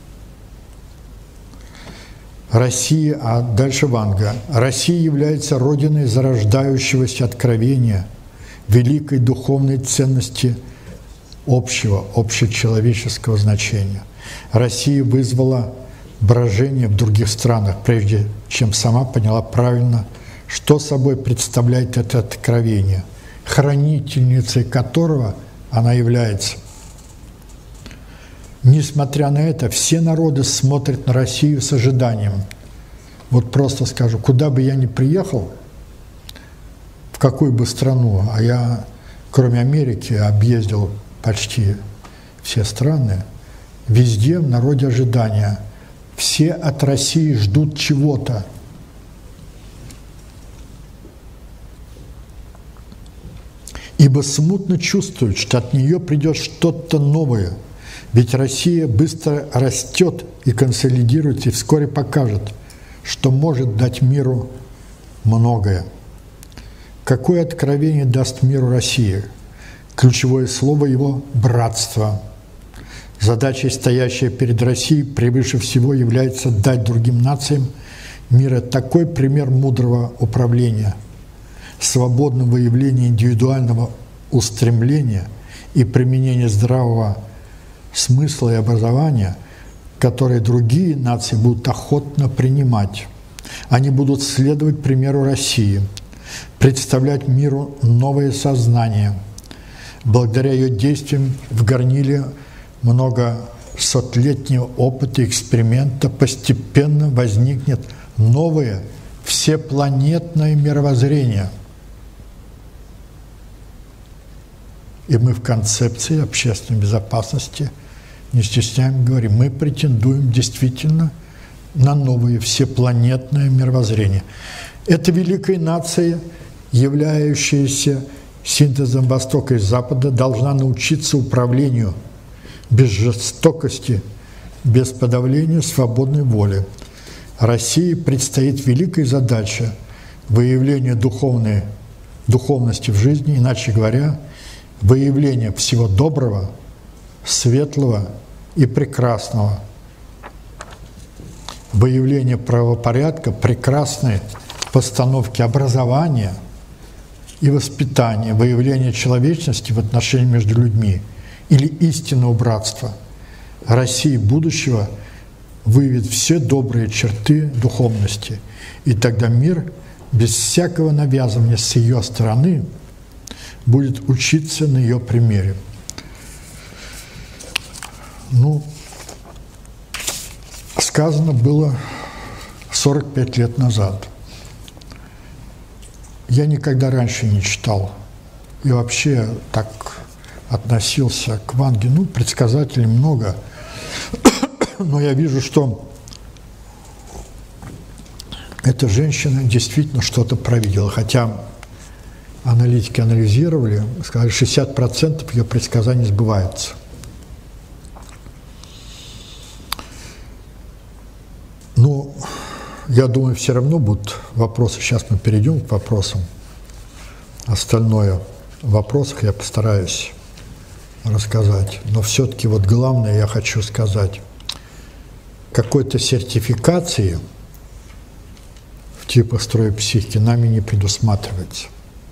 Россия, а дальше Ванга. Россия является родиной зарождающегося откровения, великой духовной ценности общечеловеческого значения. Россия вызвала брожение в других странах, прежде чем сама поняла правильно, что собой представляет это откровение, хранительницей которого она является. Несмотря на это, все народы смотрят на Россию с ожиданием. Вот просто скажу, куда бы я ни приехал, в какую бы страну, а я, кроме Америки, объездил почти все страны, везде в народе ожидания. Все от России ждут чего-то. Ибо смутно чувствуют, что от нее придет что-то новое. Ведь Россия быстро растет и консолидируется, и вскоре покажет, что может дать миру многое. Какое откровение даст миру Россия? Ключевое слово его – братство. Задачей, стоящей перед Россией, превыше всего является дать другим нациям мира такой пример мудрого управления, свободного выявления индивидуального устремления и применения здравого смысла и образования, которые другие нации будут охотно принимать. Они будут следовать примеру России, представлять миру новое сознание. Благодаря ее действиям в горниле многосотлетнего опыта и эксперимента постепенно возникнет новое всепланетное мировоззрение. И мы в концепции общественной безопасности не стесняем говорим, мы претендуем действительно на новое всепланетное мировоззрение. Эта великая нация, являющаяся синтезом Востока и Запада, должна научиться управлению без жестокости, без подавления свободной воли. России предстоит великая задача выявления духовности в жизни, иначе говоря, выявление всего доброго, светлого и прекрасного, выявление правопорядка, прекрасной постановки образования и воспитания, выявление человечности в отношении между людьми или истинного братства. Россия будущего выявит все добрые черты духовности, и тогда мир без всякого навязывания с ее стороны будет учиться на ее примере. Сказано было 45 лет назад. Я никогда раньше не читал и вообще так относился к Ванге. Предсказателей много, но я вижу, что эта женщина действительно что-то провидела, хотя аналитики анализировали, сказали, 60% ее предсказаний сбываются. Я думаю, все равно будут вопросы. Сейчас мы перейдем к вопросам. Остальное в вопросах я постараюсь рассказать. Но все-таки главное я хочу сказать. Какой-то сертификации в типа строя психики нами не предусматривается.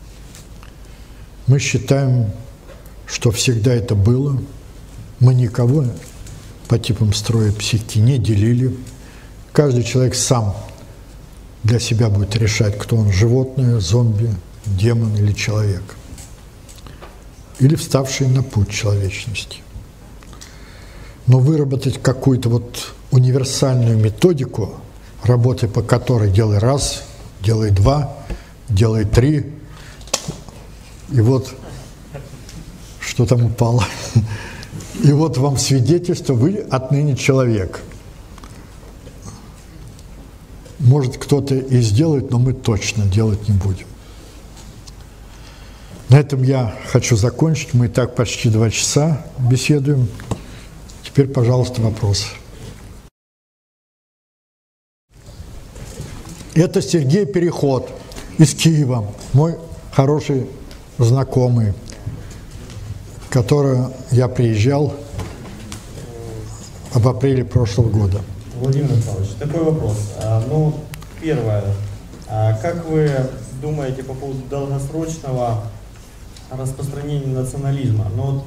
Мы считаем, что всегда это было. Мы никого по типам строя психики не делили. Каждый человек сам для себя будет решать, кто он – животное, зомби, демон или человек. Или вставший на путь человечности. Но выработать какую-то универсальную методику, работы по которой делай раз, делай два, делай 3. И вот, что там упало. И вот вам свидетельство, вы отныне человек. Может, кто-то и сделает, но мы точно делать не будем. На этом я хочу закончить. Мы и так почти 2 часа беседуем. Теперь, пожалуйста, вопросы. Это Сергей Переход из Киева, мой хороший знакомый, который я приезжал в апреле прошлого года. Владимир Михайлович, такой вопрос. Ну, первое. Как вы думаете по поводу долгосрочного распространения национализма? Ну, вот,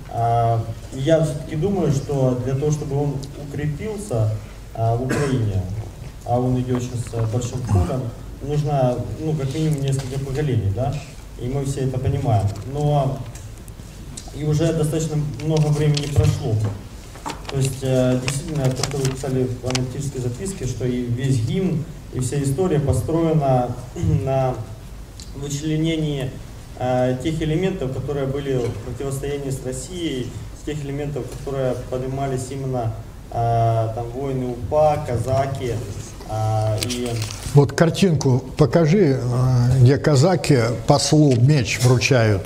я все-таки думаю, что для того, чтобы он укрепился в Украине, а он идет сейчас большим ходом, нужно, ну, как минимум несколько поколений, да? И мы все это понимаем. Но и уже достаточно много времени прошло. То есть, действительно, то, что вы писали в аналитической записке, что и весь гимн, и вся история построена на вычленении тех элементов, которые были в противостоянии с Россией, тех элементов, которые поднимались именно там воины УПА, казаки. И... Вот картинку покажи, где казаки послу меч вручают.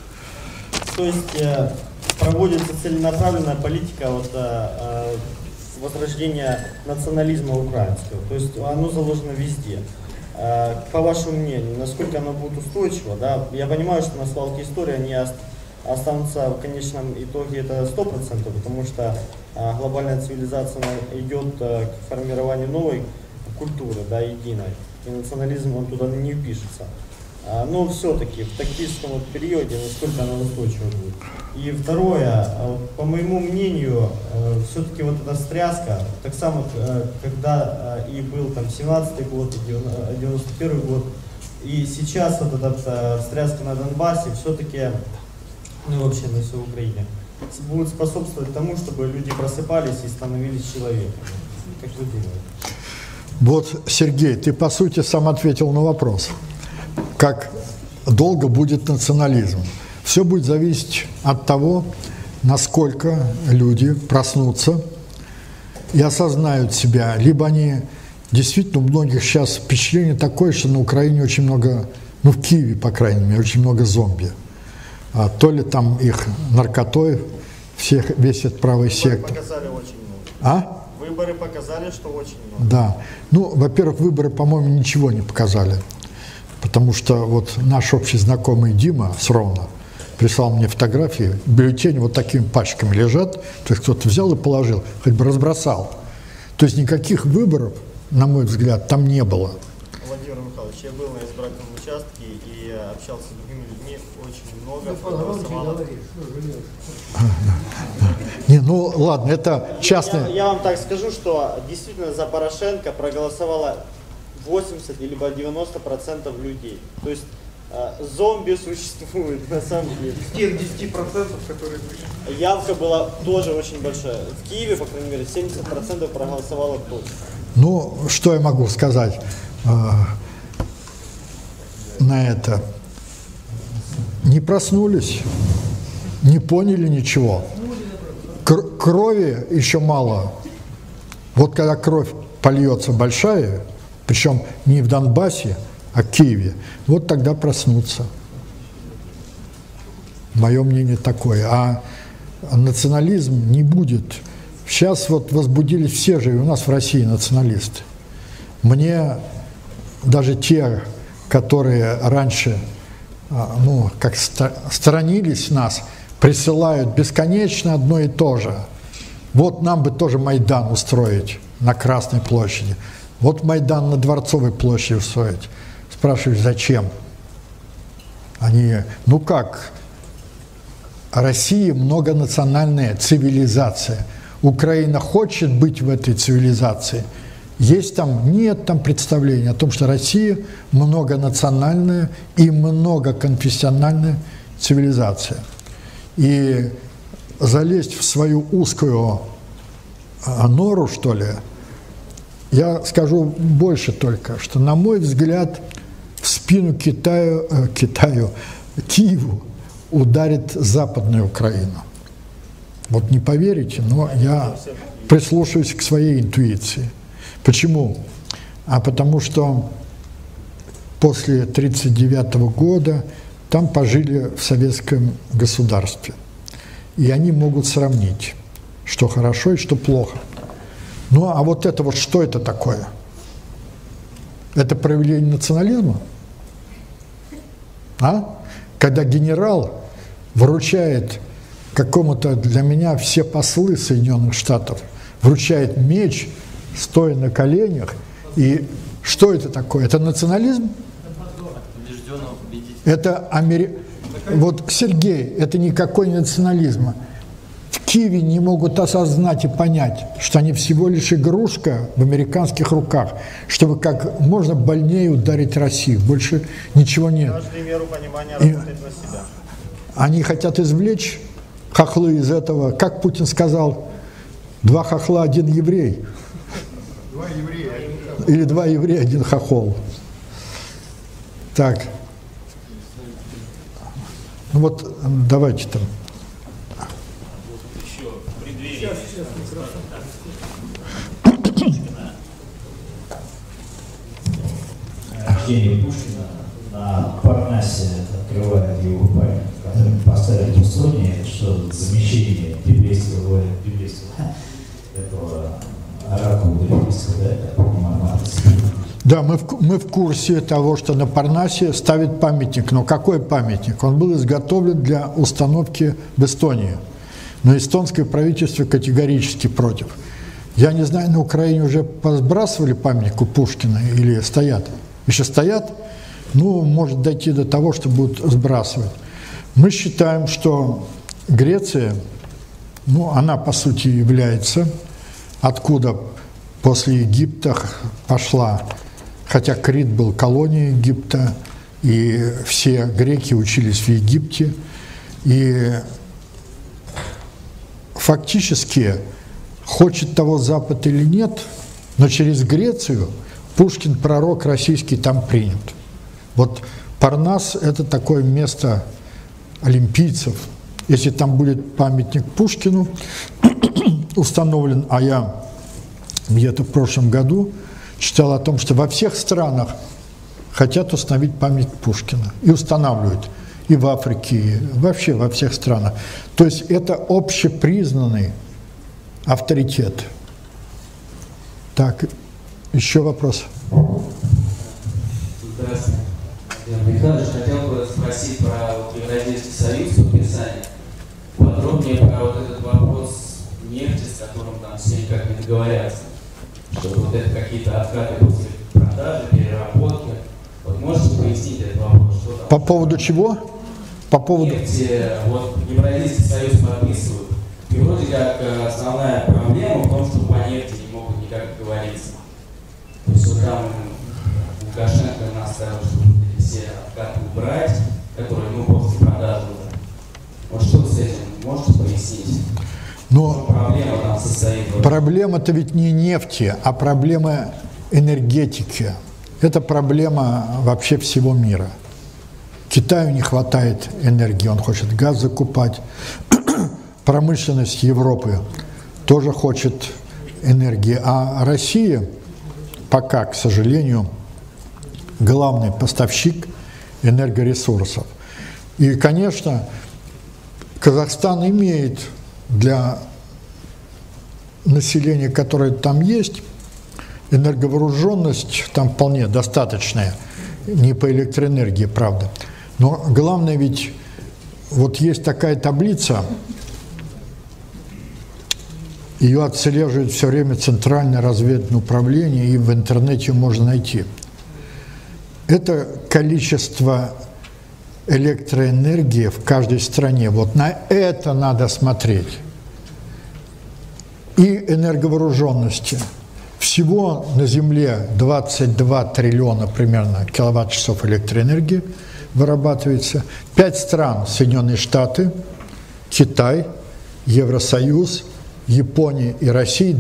То есть проводится целенаправленная политика вот, возрождения национализма украинского. То есть оно заложено везде. По вашему мнению, насколько оно будет устойчиво? Да? Я понимаю, что на свалке истории они останутся в конечном итоге это 100%, потому что глобальная цивилизация идет к формированию новой культуры, да, единой. И национализм он туда не впишется. Но все-таки в тактическом вот периоде насколько оно устойчиво будет. И второе, по моему мнению, все-таки вот эта встряска, так само, когда и был там 17-й год, и 91-й год, и сейчас вот эта встряска на Донбассе, все-таки, ну и вообще на всей Украине, будет способствовать тому, чтобы люди просыпались и становились человеком. Как вы думаете? Вот, Сергей, ты по сути сам ответил на вопрос. Как долго будет национализм? Все будет зависеть от того, насколько люди проснутся и осознают себя. Либо они действительно, у многих сейчас впечатление такое, что на Украине очень много, ну в Киеве, по крайней мере, очень много зомби. То ли там их наркотой всех весит правый сектор. Показали очень много. Выборы показали, что очень много. Да. Ну, во-первых, выборы, по-моему, ничего не показали. Потому что вот наш общий знакомый Дима с Ровно прислал мне фотографии, бюллетени вот такими пачками лежат, то есть кто-то взял и положил, хоть бы разбросал. То есть никаких выборов, на мой взгляд, там не было. Владимир Михайлович, я был на избирательном участке и общался с другими людьми, очень много проголосовало. Не, ну ладно, это частное... Я вам так скажу, что действительно за Порошенко проголосовало 80 или 90% людей. То есть зомби существует на самом деле. Из тех 10%, которые пришли. Явка была тоже очень большая. В Киеве, по крайней мере, 70% проголосовало точно. Ну, что я могу сказать на это? Не проснулись, не поняли ничего. Крови еще мало. Вот когда кровь польется большая, причем не в Донбассе, а в Киеве, вот тогда проснутся. Мое мнение такое. А национализм не будет. Сейчас вот возбудились все же, и у нас в России националисты. Мне даже те, которые раньше, ну, как сторонились нас, присылают бесконечно одно и то же. Вот нам бы тоже Майдан устроить на Красной площади. Вот Майдан на Дворцовой площади устроить. Спрашиваешь, зачем? Они, ну как, Россия многонациональная цивилизация. Украина хочет быть в этой цивилизации. Есть там, нет там представления о том, что Россия многонациональная и многоконфессиональная цивилизация. И залезть в свою узкую нору, что ли, я скажу больше только, что, на мой взгляд, в спину Киеву ударит Западная Украина. Вот не поверите, но я прислушиваюсь к своей интуиции. Почему? А потому что после 1939 года там пожили в советском государстве. И они могут сравнить, что хорошо и что плохо. Ну а вот это вот что это такое? Это проявление национализма? А? Когда генерал вручает какому-то, для меня все послы Соединенных Штатов, вручает меч, стоя на коленях, и что это такое? Это национализм? Это Вот, Сергей, это никакой не национализм. В Киеве не могут осознать и понять, что они всего лишь игрушка в американских руках, чтобы как можно больнее ударить Россию. Больше ничего нет. Каждый меру понимания работает на себя. Они хотят извлечь хохлы из этого. Как Путин сказал, 2 хохла, 1 еврей. 2 еврея, 1 хохол. Или 2 еврея, 1 хохол. Так. Ну вот, давайте там. Еще в преддверии рождения Пушкина на Парнасе открывает его памятник, который поставили в Эстонии, что замещение библейского этого оракула библейского, да, я понимаю, Да, мы в курсе того, что на Парнасе ставят памятник. Но какой памятник? Он был изготовлен для установки в Эстонии. Но эстонское правительство категорически против. Я не знаю, на Украине уже посбрасывали памятнику Пушкина или стоят? Еще стоят? Ну, может дойти до того, что будут сбрасывать. Мы считаем, что Греция, ну, она по сути является, откуда после Египта пошла. Хотя Крит был колонией Египта, и все греки учились в Египте. И фактически, хочет того Запад или нет, но через Грецию Пушкин, пророк российский, там принят. Вот Парнас – это такое место олимпийцев. Если там будет памятник Пушкину установлен, а я где-то в прошлом году читал о том, что во всех странах хотят установить памятник Пушкина. И устанавливают. И в Африке, и вообще во всех странах. То есть это общепризнанный авторитет. Так, еще вопрос. Здравствуйте. Михайлович, хотел бы спросить про Евразийский союз подписания. Подробнее про вот этот вопрос нефти, с которым там все никак не договорятся. Что вот это какие-то откаты после продажи, переработки. Вот можете пояснить этот вопрос? Что там? По поводу чего? По поводу... Нефти, вот Евразийский союз подписывают. И вроде как основная проблема в том, что по нефти не могут никак договориться. То есть вот там Лукашенко наставил, чтобы все откаты убрать, которые, ну, после продажи уже. Вот что с этим можете пояснить? Но проблема там состоит? Проблема-то ведь не нефти, а проблема энергетики. Это проблема вообще всего мира. Китаю не хватает энергии, он хочет газ закупать. Промышленность Европы тоже хочет энергии. А Россия пока, к сожалению, главный поставщик энергоресурсов. И, конечно, Казахстан имеет для населения, которое там есть, энерговооруженность там вполне достаточная, не по электроэнергии, правда. Но главное ведь, вот есть такая таблица, ее отслеживает все время Центральное разведывательное управление, и в интернете ее можно найти. Это количество электроэнергии в каждой стране. Вот на это надо смотреть. И энерговооруженности. Всего на Земле 22 триллиона примерно киловатт-часов электроэнергии вырабатывается. 5 стран: Соединенные Штаты, Китай, Евросоюз, Япония и Россия —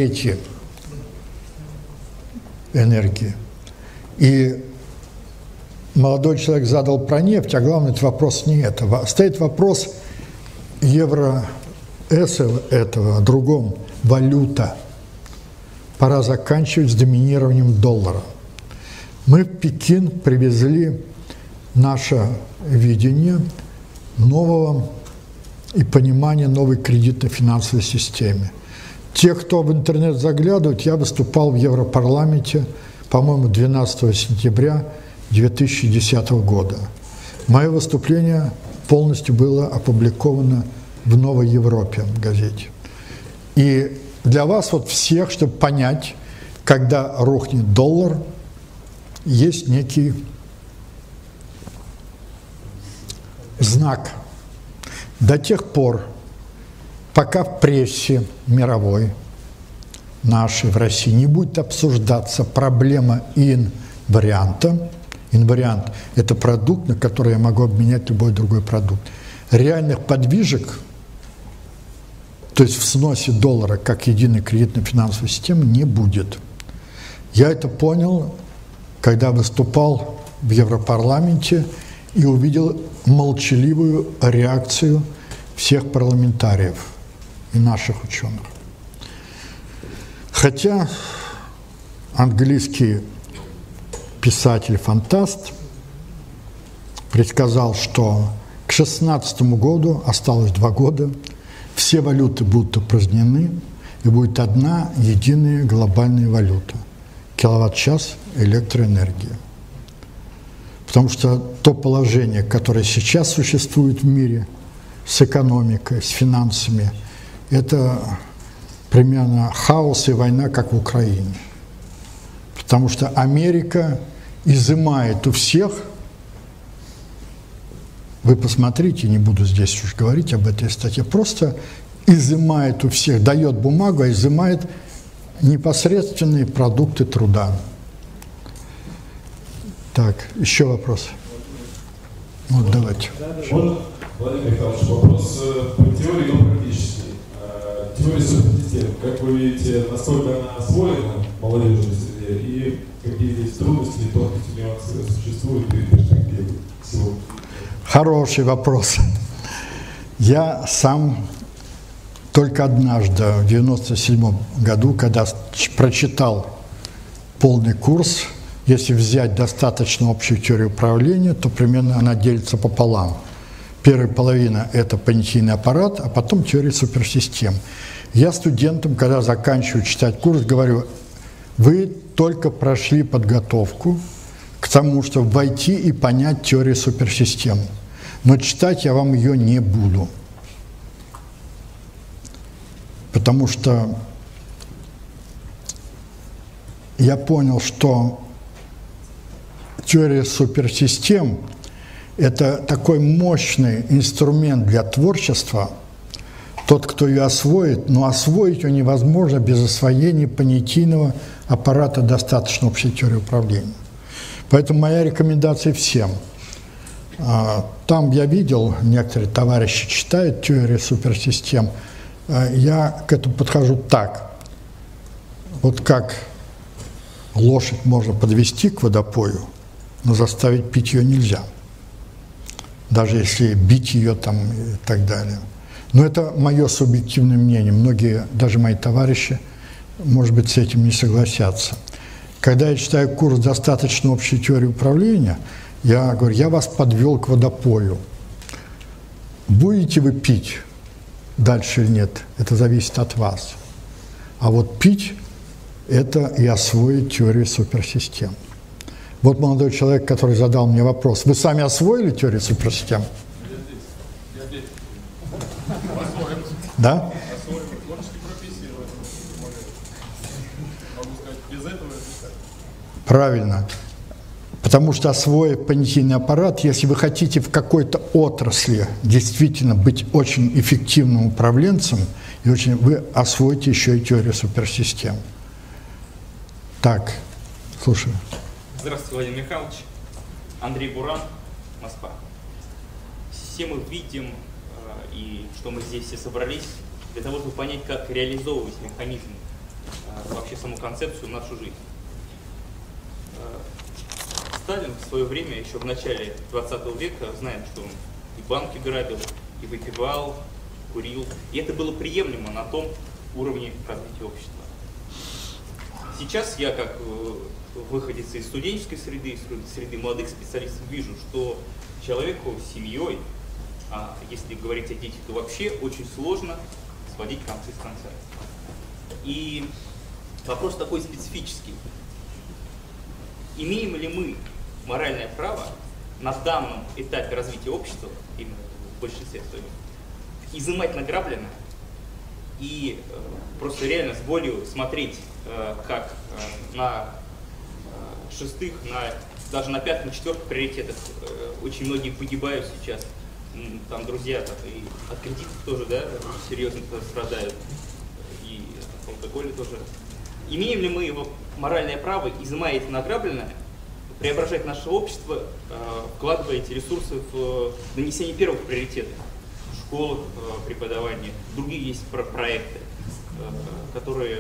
2/3 энергии. И молодой человек задал про нефть, а главный вопрос не это. Стоит вопрос евро этого, о другом, валюта. Пора заканчивать с доминированием доллара. Мы в Пекин привезли наше видение нового и понимание новой кредитно-финансовой системы. Те, кто в интернет заглядывает, я выступал в Европарламенте, по-моему, 12 сентября 2010 года. Мое выступление полностью было опубликовано в «Новой Европе» в газете. И для вас вот всех, чтобы понять, когда рухнет доллар, есть некий знак. До тех пор, пока в прессе мировой, нашей, в России, не будет обсуждаться проблема инварианта. Инвариант – это продукт, на который я могу обменять любой другой продукт. Реальных подвижек, то есть в сносе доллара как единой кредитно-финансовой системы, не будет. Я это понял, когда выступал в Европарламенте и увидел молчаливую реакцию всех парламентариев и наших ученых. Хотя английский писатель-фантаст предсказал, что к 2016 году, осталось 2 года, все валюты будут упразднены, и будет одна единая глобальная валюта – киловатт-час электроэнергии. Потому что то положение, которое сейчас существует в мире с экономикой, с финансами, это примерно хаос и война, как в Украине. Потому что Америка изымает у всех, вы посмотрите, не буду здесь уж говорить об этой статье, просто изымает у всех, дает бумагу, а изымает непосредственные продукты труда. Так, еще вопрос. Вот давайте. Владимир Михайлович, вопрос по теории, но практически. Теория суперсистем, как вы видите, насколько она освоена в молодежной среде и какие здесь трудности и тонкости, нюансы существуют и перспективы всего? Хороший вопрос. Я сам только однажды, в 1997 году, когда прочитал полный курс, если взять достаточно общую теорию управления, то примерно она делится пополам. Первая половина – это понятийный аппарат, а потом теория суперсистем. Я студентам, когда заканчиваю читать курс, говорю, вы только прошли подготовку к тому, чтобы войти и понять теорию суперсистем. Но читать я вам ее не буду. Потому что я понял, что теория суперсистем – это такой мощный инструмент для творчества. Тот, кто ее освоит, но освоить ее невозможно без освоения понятийного аппарата достаточно общей теории управления. Поэтому моя рекомендация всем. Там я видел, некоторые товарищи читают теорию суперсистем. Я к этому подхожу так. Вот как лошадь можно подвести к водопою, но заставить пить ее нельзя. Даже если бить ее там и так далее. Но это мое субъективное мнение. Многие, даже мои товарищи, может быть, с этим не согласятся. Когда я читаю курс «Достаточно общей теории управления», я говорю, я вас подвел к водопою. Будете вы пить дальше или нет, это зависит от вас. А вот пить – это и освоить теорию суперсистем. Вот молодой человек, который задал мне вопрос. Вы сами освоили теорию суперсистем? Да? Правильно. Потому что, освоив понятийный аппарат, если вы хотите в какой-то отрасли действительно быть очень эффективным управленцем, и вы освоите еще и теорию суперсистем. Так, слушаю. Здравствуйте, Владимир Михайлович. Андрей Буран, Москва. Все мы видим, и что мы здесь все собрались, для того, чтобы понять, как реализовывать механизм, вообще саму концепцию в нашу жизнь. Сталин в свое время, еще в начале 20 века, знаем, что он и банки грабил, и выпивал, курил. И это было приемлемо на том уровне развития общества. Сейчас я, как выходец из студенческой среды, из среды молодых специалистов, вижу, что человеку с семьей, а если говорить о детях, то вообще очень сложно сводить концы с концами. И вопрос такой специфический. Имеем ли мы моральное право на данном этапе развития общества, именно в большинстве своем, изымать награбленное и просто реально с болью смотреть, как на шестых, даже на пятых, на четвертых приоритетах очень многие погибают сейчас. Там друзья так, и от кредитов тоже, да, серьезно страдают, и от алкоголя тоже. Имеем ли мы его моральное право, изымая это награбленное, преображать наше общество, вкладывая эти ресурсы в нанесение первых приоритетов? В школах, преподавание, другие есть проекты, которые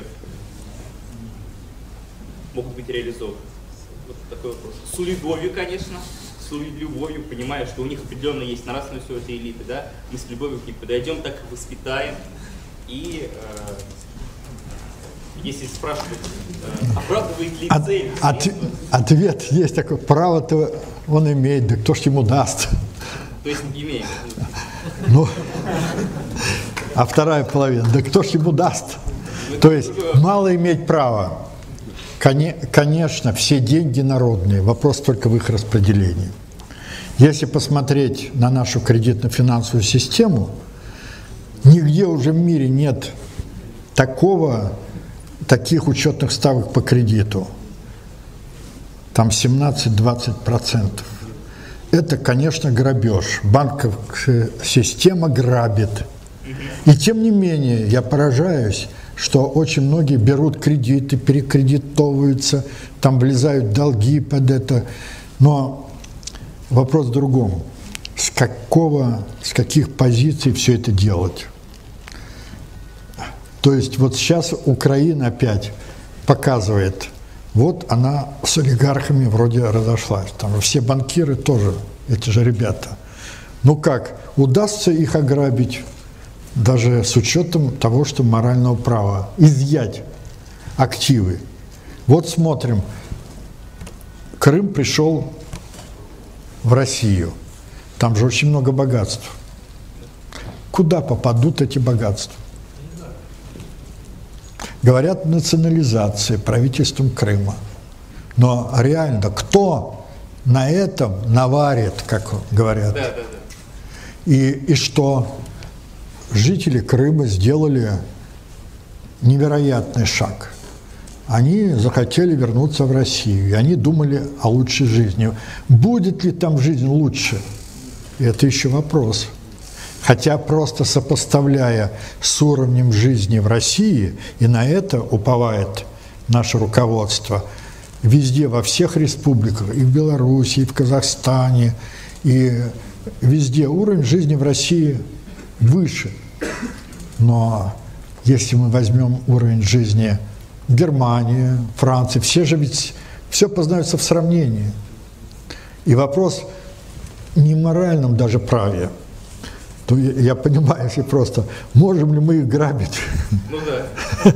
могут быть реализованы. Вот такой вопрос. С любовью, конечно, с любовью, понимая, что у них определенно есть нравственность у этой элиты, да, мы с любовью к ним подойдем, так и воспитаем. И если спрашивать, оправдывает ли цель? Ответ есть такой, право-то он имеет, да кто ж ему даст? То есть имеет. Ну, а вторая половина, да кто ж ему даст? То есть мало иметь права. Конечно, все деньги народные, вопрос только в их распределении. Если посмотреть на нашу кредитно-финансовую систему, нигде уже в мире нет таких учетных ставок по кредиту. Там 17-20%. Это, конечно, грабеж. Банковская система грабит. И тем не менее, я поражаюсь, что очень многие берут кредиты, перекредитовываются, там влезают долги под это. Но вопрос в другом. С каких позиций все это делать? То есть вот сейчас Украина опять показывает, вот она с олигархами вроде разошлась. Там все банкиры тоже, эти же ребята. Ну как, удастся их ограбить? Даже с учетом того, что морального права, изъять активы. Вот смотрим, Крым пришел в Россию, там же очень много богатств. Куда попадут эти богатства? Говорят, национализация правительством Крыма. Но реально, кто на этом наварит, как говорят? И что? Жители Крыма сделали невероятный шаг. Они захотели вернуться в Россию, и они думали о лучшей жизни. Будет ли там жизнь лучше? Это еще вопрос. Хотя просто сопоставляя с уровнем жизни в России, и на это уповает наше руководство, везде, во всех республиках, и в Беларуси, и в Казахстане, и везде уровень жизни в России выше. Но если мы возьмем уровень жизни Германии, Франции, все же ведь все познается в сравнении. И вопрос не в моральном даже праве. То я понимаю, если просто, можем ли мы их грабить? Ну да.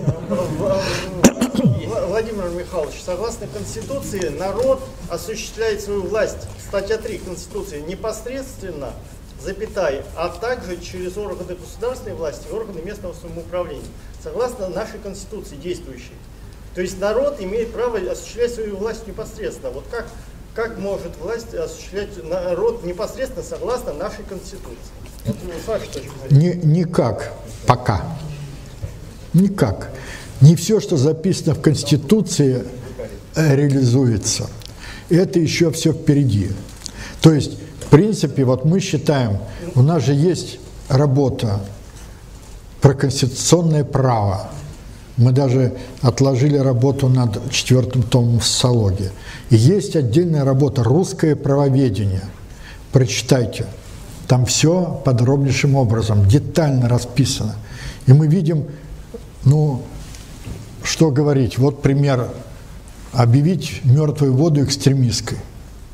Владимир Михайлович, согласно Конституции, народ осуществляет свою власть. Статья 3 Конституции непосредственно, запятая, а также через органы государственной власти и органы местного самоуправления, согласно нашей Конституции действующей. То есть народ имеет право осуществлять свою власть непосредственно. Вот как может власть осуществлять народ непосредственно согласно нашей Конституции? Вот с вашей точки зрения. Никак пока. Никак. Не все, что записано в Конституции, реализуется. Это еще все впереди. То есть, в принципе, вот мы считаем, у нас же есть работа про конституционное право. Мы даже отложили работу над 4-м томом социологии. И есть отдельная работа «Русское правоведение». Прочитайте. Там все подробнейшим образом, детально расписано. И мы видим, ну, что говорить. Вот пример. Объявить мертвую воду экстремистской.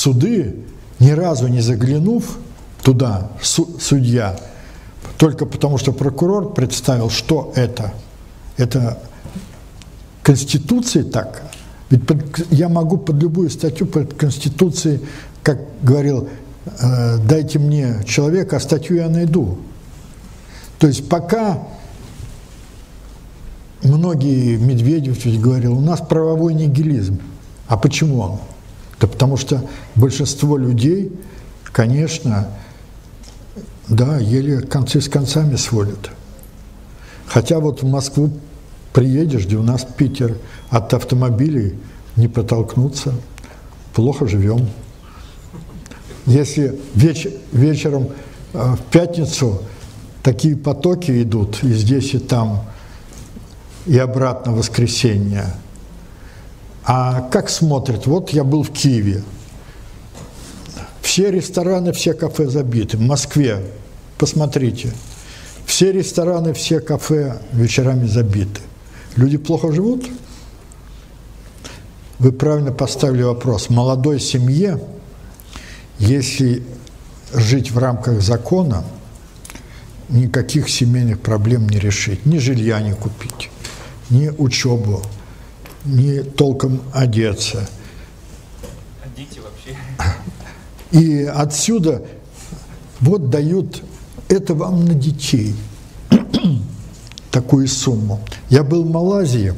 суды, ни разу не заглянув туда, судья, только потому что прокурор представил, что это Конституции так. Ведь я могу под любую статью под Конституцией, как говорил, дайте мне человека, а статью я найду. То есть пока многие, Медведев ведь говорил, у нас правовой нигилизм. А почему он? Да потому что большинство людей, конечно, да, еле концы с концами сводят. Хотя вот в Москву приедешь, где у нас Питер, от автомобилей не протолкнуться, плохо живем. Если вечером в пятницу такие потоки идут, и здесь, и там, и обратно в воскресенье. А как смотрят? Вот я был в Киеве. Все рестораны, все кафе забиты. В Москве, посмотрите, все рестораны, все кафе вечерами забиты. Люди плохо живут? Вы правильно поставили вопрос. Молодой семье, если жить в рамках закона, никаких семейных проблем не решить. Ни жилья не купить, ни учебу, ни толком одеться. А дети вообще? И отсюда вот дают это вам на детей такую сумму. Я был в Малайзии,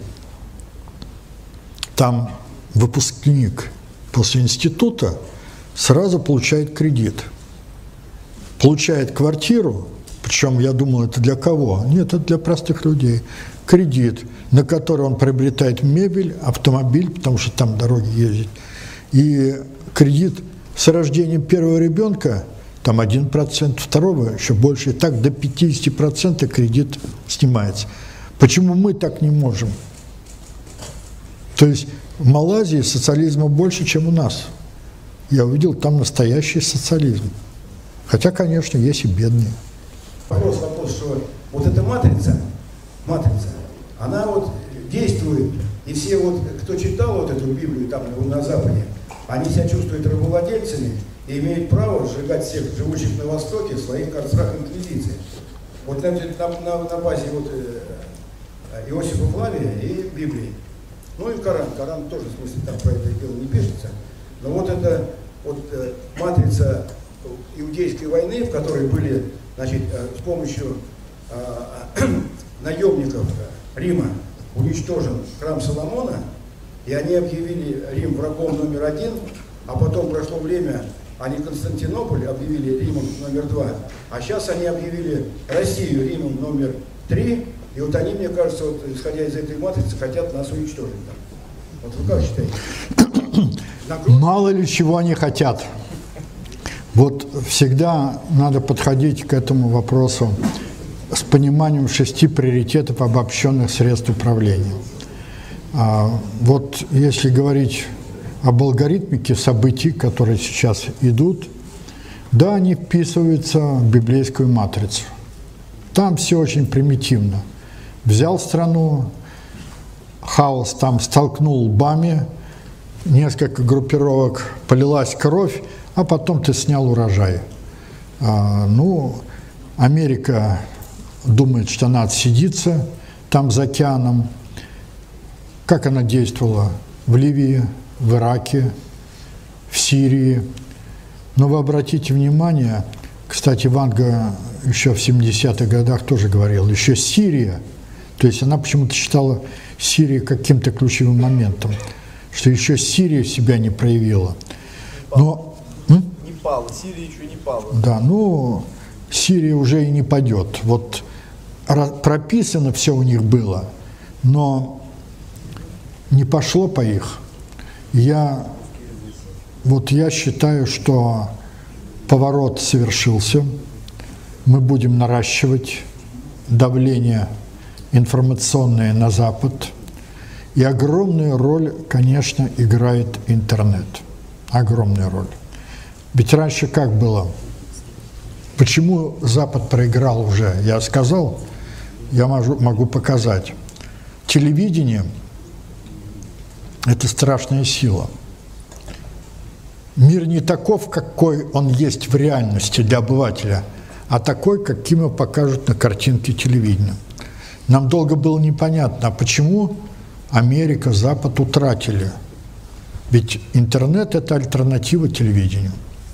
там выпускник после института сразу получает кредит. Получает квартиру, причем я думал, это для кого? Нет, это для простых людей. Кредит, на который он приобретает мебель, автомобиль, потому что там дороги ездить. И кредит с рождением первого ребенка, там 1%, второго еще больше, и так до 50% кредит снимается. Почему мы так не можем? То есть в Малайзии социализма больше, чем у нас. Я увидел там настоящий социализм. Хотя, конечно, есть и бедные. Вопрос, что вот эта матрица, она вот действует, и все вот, кто читал вот эту Библию там на Западе, они себя чувствуют рабовладельцами и имеют право сжигать всех живущих на Востоке в своих карцерах инквизиции. Вот на базе вот Иосифа Флавия и Библии. Ну и Коран. Коран тоже, в смысле, там про это дело не пишется. Но вот эта вот матрица иудейской войны, в которой были, значит, с помощью наемников Рима уничтожен храм Соломона, и они объявили Рим врагом номер 1, а потом прошло время, они Константинополь объявили Римом номер 2, а сейчас они объявили Россию Римом номер 3, и вот они, мне кажется, вот, исходя из этой матрицы, хотят нас уничтожить. Вот вы как считаете? Мало ли чего они хотят. Вот всегда надо подходить к этому вопросу с пониманием 6 приоритетов обобщенных средств управления. Вот если говорить об алгоритмике событий, которые сейчас идут, да, они вписываются в библейскую матрицу. Там все очень примитивно. Взял страну, хаос там столкнул лбами, несколько группировок, полилась кровь, а потом ты снял урожай. Америка думает, что она отсидится там за океаном. Как она действовала в Ливии, в Ираке, в Сирии. Но вы обратите внимание, кстати, Ванга еще в 70-х годах тоже говорил, еще Сирия, то есть она почему-то считала Сирию каким-то ключевым моментом, что еще Сирия себя не проявила. Но не пала, Сирия еще не пала. Да, Сирия уже и не падет. Вот прописано все у них было, но не пошло по их. Я считаю, что поворот совершился. Мы будем наращивать давление информационное на Запад. И огромную роль, конечно, играет интернет. Огромную роль. Ведь раньше как было? Почему Запад проиграл уже? Я сказал, я могу показать. Телевидение – это страшная сила. Мир не таков, какой он есть в реальности для обывателя, а такой, каким его покажут на картинке телевидения. Нам долго было непонятно, а почему Америка, Запад утратили. Ведь интернет – это альтернатива телевидению.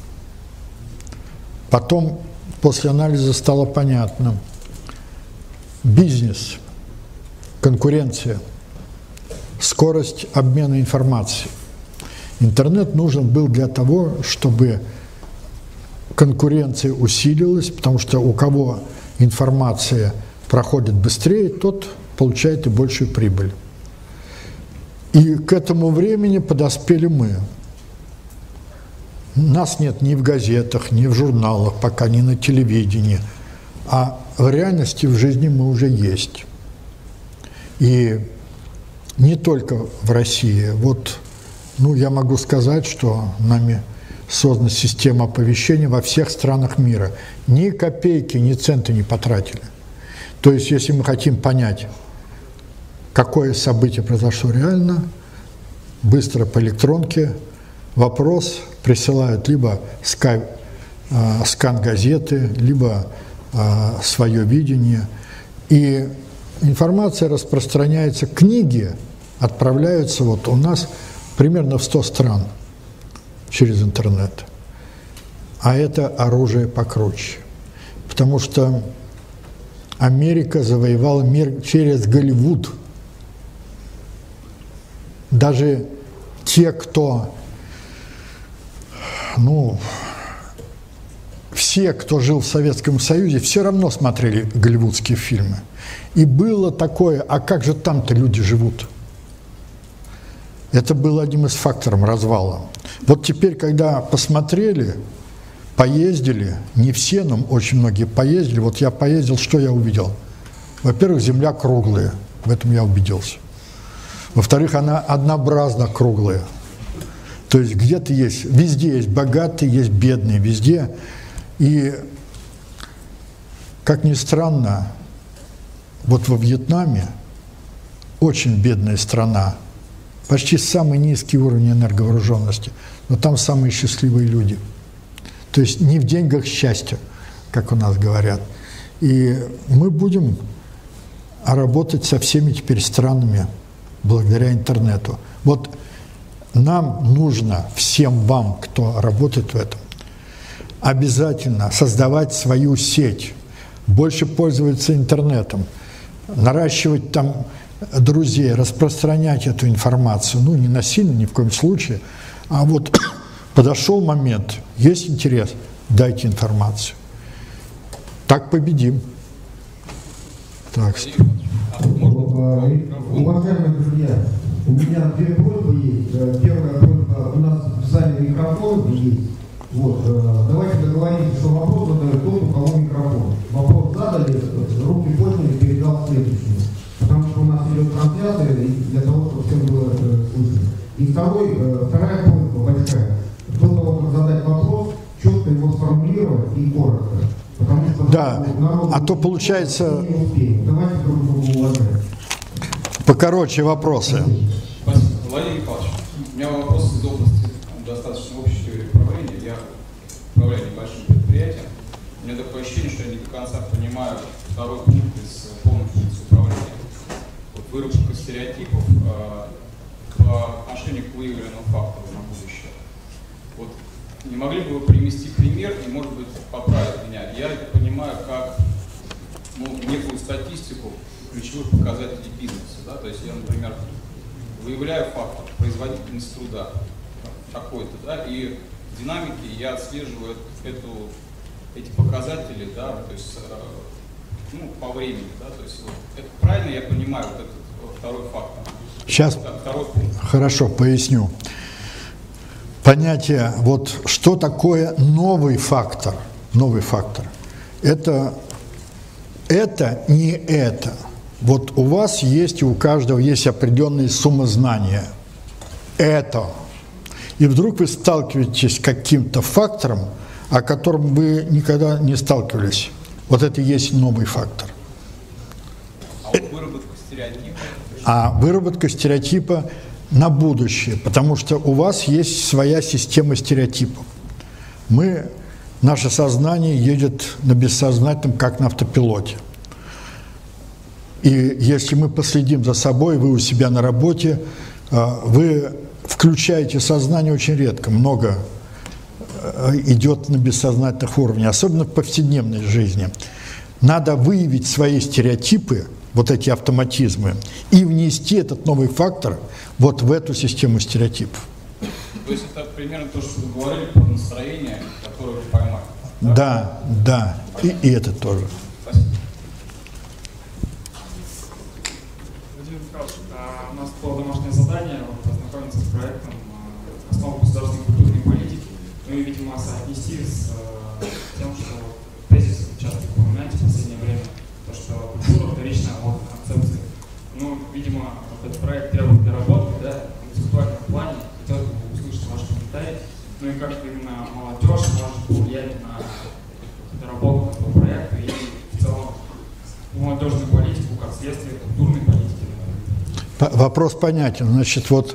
Потом, после анализа, стало понятно. Бизнес, конкуренция, скорость обмена информацией. Интернет нужен был для того, чтобы конкуренция усилилась, потому что у кого информация проходит быстрее, тот получает и большую прибыль. И к этому времени подоспели мы. Нас нет ни в газетах, ни в журналах, пока ни на телевидении, а в реальности, в жизни мы уже есть. И не только в России. Вот, я могу сказать, что нами создана система оповещения во всех странах мира. Ни копейки, ни цента не потратили. То есть, если мы хотим понять, какое событие произошло реально, быстро по электронке вопрос присылают либо скан газеты, либо свое видение. И информация распространяется, книги отправляются вот у нас примерно в 100 стран через интернет. А это оружие покруче. Потому что Америка завоевала мир через Голливуд. Даже те, кто, все, кто жил в Советском Союзе, все равно смотрели голливудские фильмы. И было такое, а как же там-то люди живут? Это было одним из факторов развала. Вот теперь, когда посмотрели, поездили, не все, но очень многие поездили, вот я поездил, что я увидел? Во-первых, Земля круглая, в этом я убедился. Во-вторых, она однообразно круглая. То есть где-то есть, везде есть богатые, есть бедные, везде. И, как ни странно, вот во Вьетнаме очень бедная страна, почти самый низкий уровень энерговооруженности, но там самые счастливые люди. То есть не в деньгах счастье, как у нас говорят. И мы будем работать со всеми теперь странами благодаря интернету. Вот нам нужно, всем вам, кто работает в этом, обязательно создавать свою сеть, больше пользоваться интернетом, наращивать там друзей, распространять эту информацию. Не насильно, ни в коем случае, а вот подошел момент, есть интерес, дайте информацию. Так победим. Так. Уважаемые друзья, у меня две просьбы есть. Первая просьба, у нас в зале микрофон есть. Давайте договоримся, что вопрос задает тот, у кого микрофон. Вопрос задали, руки подняли, передал следующему. Потому что у нас идет трансляция, для того, чтобы всем было слышно. И вторая просьба большая. До того, как задать вопрос, четко его сформулировать и коротко. Потому что да, а то получается... Давайте друг друга уважать. Покороче вопросы. Спасибо. Владимир Михайлович, у меня вопрос из области достаточно общей теории управления. Я управляю небольшим предприятием. У меня такое ощущение, что я не до конца понимаю второй пункт из полной функции управления. Выработка стереотипов по отношению к выявленному фактору на будущее. Не могли бы вы привести пример и, может быть, поправить меня? Я это понимаю как некую статистику ключевых показателей бизнеса. Да? То есть я, например, выявляю фактор производительности труда какой-то, да, и в динамике я отслеживаю эти показатели, да, то есть по времени. Да? То есть, это правильно я понимаю этот второй фактор? Сейчас второй пункт. Хорошо, поясню. Понятие, что такое новый фактор? Новый фактор. Это не это. У вас есть, и у каждого есть определенные суммы знания. Это. И вдруг вы сталкиваетесь с каким-то фактором, о котором вы никогда не сталкивались. Вот это и есть новый фактор. А выработка стереотипа? А выработка стереотипа, на будущее, потому что у вас есть своя система стереотипов. Наше сознание едет на бессознательном, как на автопилоте. И если мы последим за собой, вы у себя на работе, вы включаете сознание очень редко, много идет на бессознательных уровнях, особенно в повседневной жизни. Надо выявить свои стереотипы, вот эти автоматизмы, и внести этот новый фактор вот в эту систему стереотипов. То есть это примерно то, что вы говорили про настроение, которое вы поймали. Да, да, и это тоже. Спасибо. Владимир Михайлович, у нас было домашнее задание познакомиться с проектом «Основы государственной культурной политики». Ну и, видимо, соотнести с тем, что тезис часто упоминаете в последнее время, то, что культура вторичная от концепции. Ну, видимо, этот проект требует доработки, да, в концептуальном плане. Хотелось бы услышать ваши комментарии. Ну и как именно молодежь может повлиять на доработку этого проекта и в целом молодежную политику как следствие культурной политики. Вопрос понятен. Значит, вот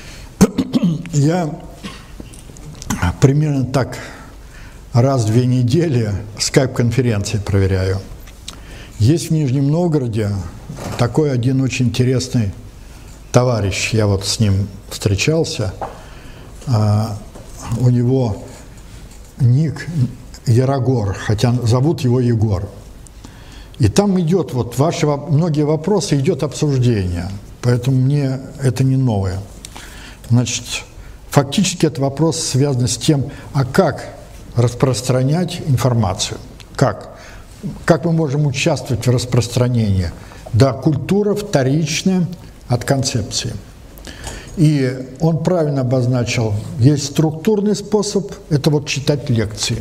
я примерно так раз в 2 недели скайп-конференции проверяю. Есть в Нижнем Новгороде такой один очень интересный товарищ, я вот с ним встречался, у него ник Ярогор, хотя зовут его Егор. И там идет вот ваши многие вопросы, идет обсуждение, поэтому мне это не новое. Значит, фактически этот вопрос связан с тем, а как распространять информацию, как мы можем участвовать в распространении. Да, культура вторичная от концепции. И он правильно обозначил, есть структурный способ, это вот читать лекции.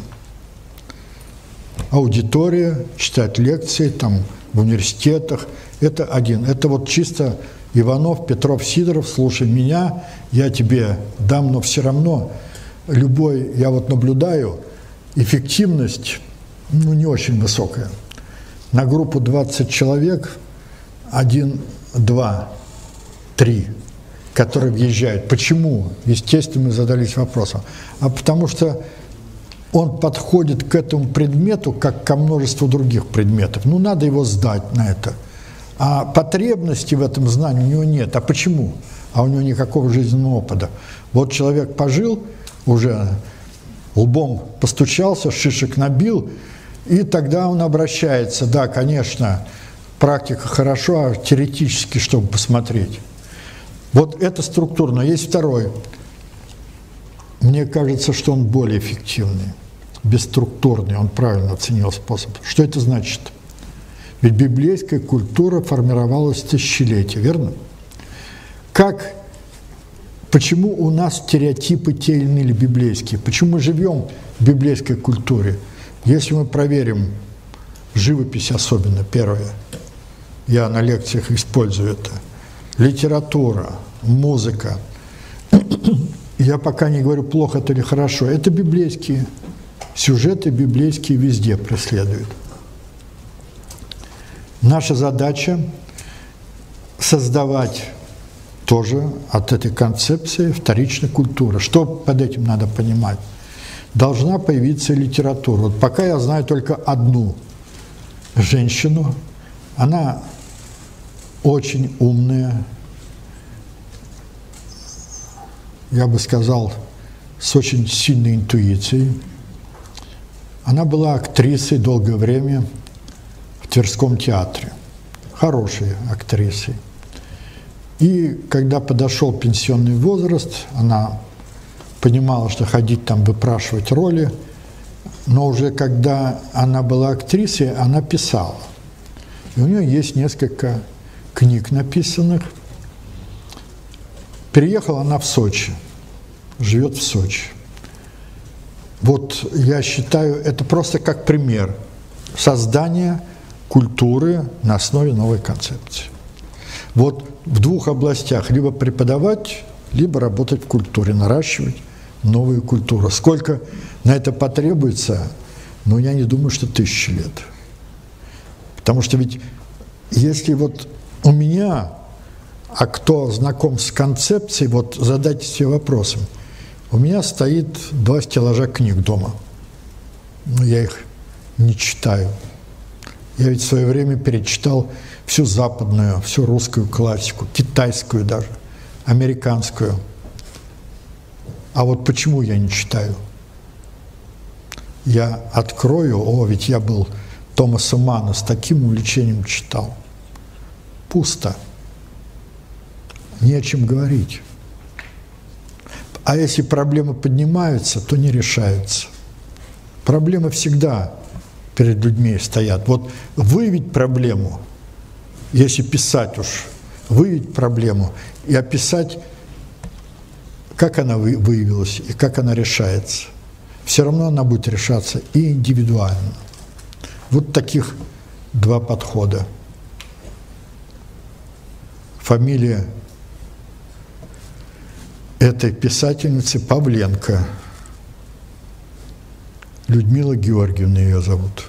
Аудитория, читать лекции там в университетах, это один. Это вот чисто Иванов, Петров, Сидоров, слушай меня, я тебе дам, но все равно я вот наблюдаю, эффективность, не очень высокая. На группу 20 человек 1, 2, 3, которые въезжают. Почему? Естественно, мы задались вопросом. А потому что он подходит к этому предмету, как ко множеству других предметов. Надо его сдать на это. А потребности в этом знании у него нет. А почему? А у него никакого жизненного опыта. Вот человек пожил, уже лбом постучался, шишек набил, и тогда он обращается. Да, конечно, практика хорошо, а теоретически, чтобы посмотреть. Вот это структурно. Есть второй. Мне кажется, что он более эффективный, бесструктурный, он правильно оценил способ. Что это значит? Ведь библейская культура формировалась тысячелетия, верно? Почему у нас стереотипы те или иные библейские? Почему мы живем в библейской культуре? Если мы проверим живопись, особенно первое, я на лекциях использую это, литература, музыка, я пока не говорю, плохо это или хорошо, это библейские сюжеты, библейские везде преследуют. Наша задача создавать тоже от этой концепции вторичной культуры. Что под этим надо понимать? Должна появиться литература. Вот пока я знаю только одну женщину, она очень умная, я бы сказал, с очень сильной интуицией. Она была актрисой долгое время в Тверском театре, хорошей актрисой. И когда подошел пенсионный возраст, она понимала, что ходить там выпрашивать роли, но уже когда она была актрисой, она писала. И у нее есть несколько книг написанных. Переехала она в Сочи, живет в Сочи. Вот я считаю, это просто как пример создания культуры на основе новой концепции. Вот в двух областях: либо преподавать, либо работать в культуре, наращивать новую культуру. Сколько на это потребуется, я не думаю, что 1000 лет. Потому что ведь если вот у меня А кто знаком с концепцией, вот задайте себе вопросом. У меня стоит 2 стеллажа книг дома. Но я их не читаю. Я ведь в свое время перечитал всю западную, всю русскую классику, китайскую даже, американскую. А вот почему я не читаю? Я открою, ведь я был Томаса Манна, с таким увлечением читал. Пусто. Не о чем говорить. А если проблемы поднимаются, то не решаются. Проблемы всегда перед людьми стоят. Вот выявить проблему, если писать уж, выявить проблему и описать, как она выявилась и как она решается. Все равно она будет решаться и индивидуально. Вот таких 2 подхода. Фамилия этой писательницы Павленко. Людмила Георгиевна ее зовут.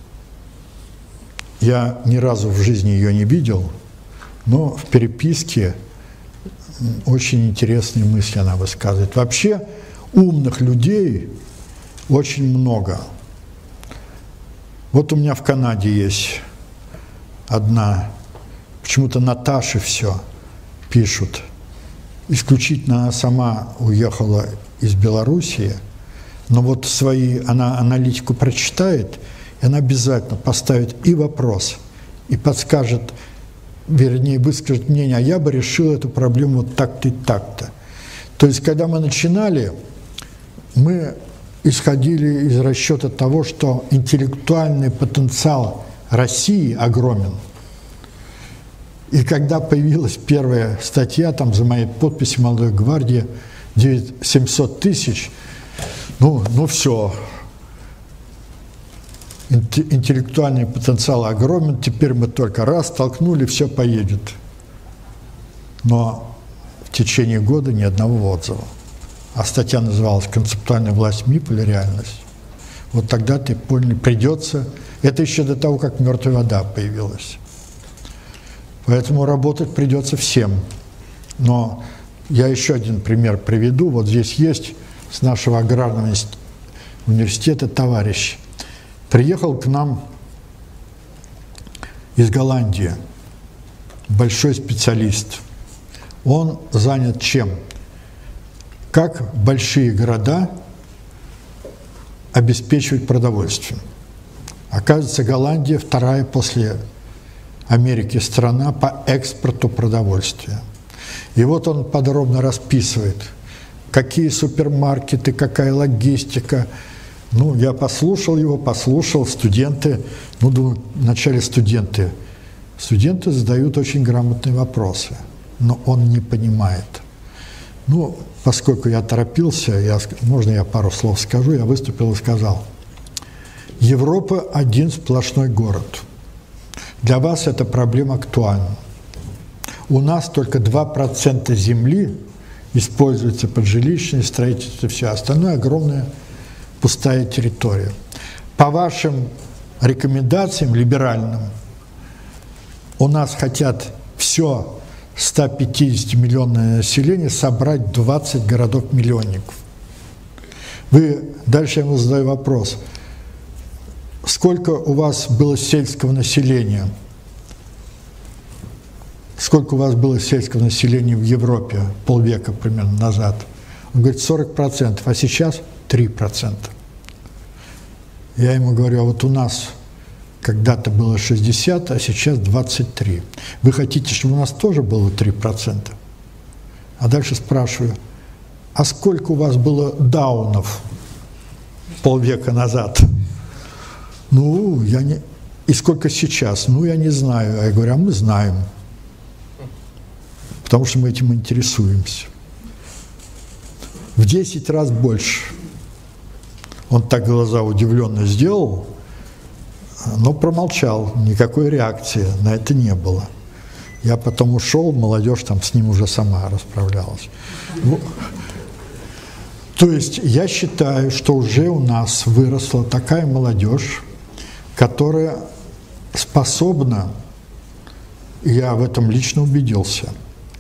Я ни разу в жизни ее не видел, но в переписке очень интересные мысли она высказывает. Вообще умных людей очень много. Вот у меня в Канаде есть одна, почему-то Наташи все пишут. Исключительно она сама уехала из Белоруссии, но вот она аналитику прочитает, и она обязательно поставит и вопрос, и подскажет, вернее, выскажет мнение, а я бы решил эту проблему вот так-то и так-то. То есть, когда мы начинали, мы исходили из расчета того, что интеллектуальный потенциал России огромен. И когда появилась первая статья, там за моей подписью «Молодой гвардии», 700 тысяч, ну все, интеллектуальный потенциал огромен, теперь мы только раз толкнули, все поедет. Но в течение года ни одного отзыва. А статья называлась «Концептуальная власть МИП или реальность». Вот тогда ты понял, придется. Это еще до того, как «Мертвая вода» появилась. Поэтому работать придется всем. Но я еще один пример приведу. Вот здесь есть с нашего аграрного университета товарищ. Приехал к нам из Голландии большой специалист. Он занят чем? Как большие города обеспечивать продовольствием. Оказывается, Голландия вторая после Америки страна по экспорту продовольствия. И вот он подробно расписывает, какие супермаркеты, какая логистика. Ну, я послушал студенты, думаю, вначале студенты задают очень грамотные вопросы, но он не понимает. Поскольку я торопился, можно я пару слов скажу, я выступил и сказал: Европа – один сплошной город. Для вас эта проблема актуальна. У нас только 2% земли используется под жилищное строительство, все остальное огромная пустая территория. По вашим рекомендациям либеральным, у нас хотят все 150-миллионное население собрать 20 городов-миллионников. Дальше я ему задаю вопрос. Сколько у вас было сельского населения? Сколько у вас было сельского населения в Европе полвека примерно назад? Он говорит, 40%, а сейчас 3%. Я ему говорю, а вот у нас когда-то было 60, а сейчас 23. Вы хотите, чтобы у нас тоже было 3%? А дальше спрашиваю, а сколько у вас было даунов полвека назад? И сколько сейчас? Я не знаю. А я говорю, а мы знаем. Потому что мы этим интересуемся. В 10 раз больше. Он так глаза удивленно сделал, но промолчал. Никакой реакции на это не было. Я потом ушел, молодежь там с ним уже сама расправлялась. То есть я считаю, что уже у нас выросла такая молодежь, которая способна, я в этом лично убедился,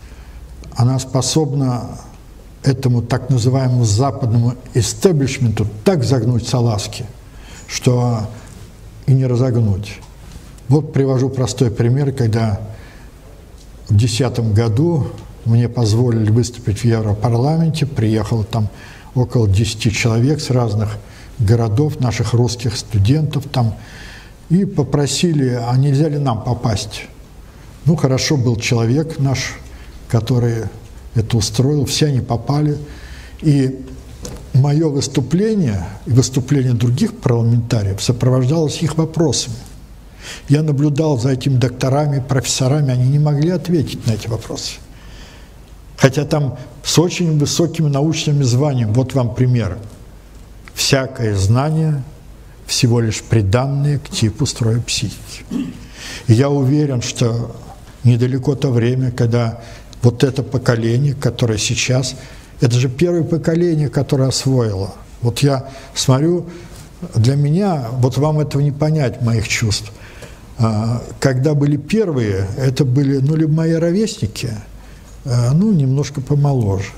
она способна этому так называемому западному истеблишменту так загнуть салазки, что и не разогнуть. Вот привожу простой пример, когда в 2010 году мне позволили выступить в Европарламенте, приехало там около 10 человек с разных городов, наших русских студентов там, и попросили, а нельзя ли нам попасть. Ну, хорошо, был человек наш, который это устроил, все они попали. И мое выступление и выступление других парламентариев сопровождалось их вопросами. Я наблюдал за этими докторами, профессорами, они не могли ответить на эти вопросы. Хотя там с очень высокими научными званиями. Вот вам пример. Всякое знание всего лишь приданное к типу строя психики. И я уверен, что недалеко то время, когда вот это поколение, которое сейчас, это же первое поколение, которое освоило. Вот я смотрю, для меня, вот вам этого не понять, моих чувств. Когда были первые, это были, ну, либо мои ровесники, ну, немножко помоложе.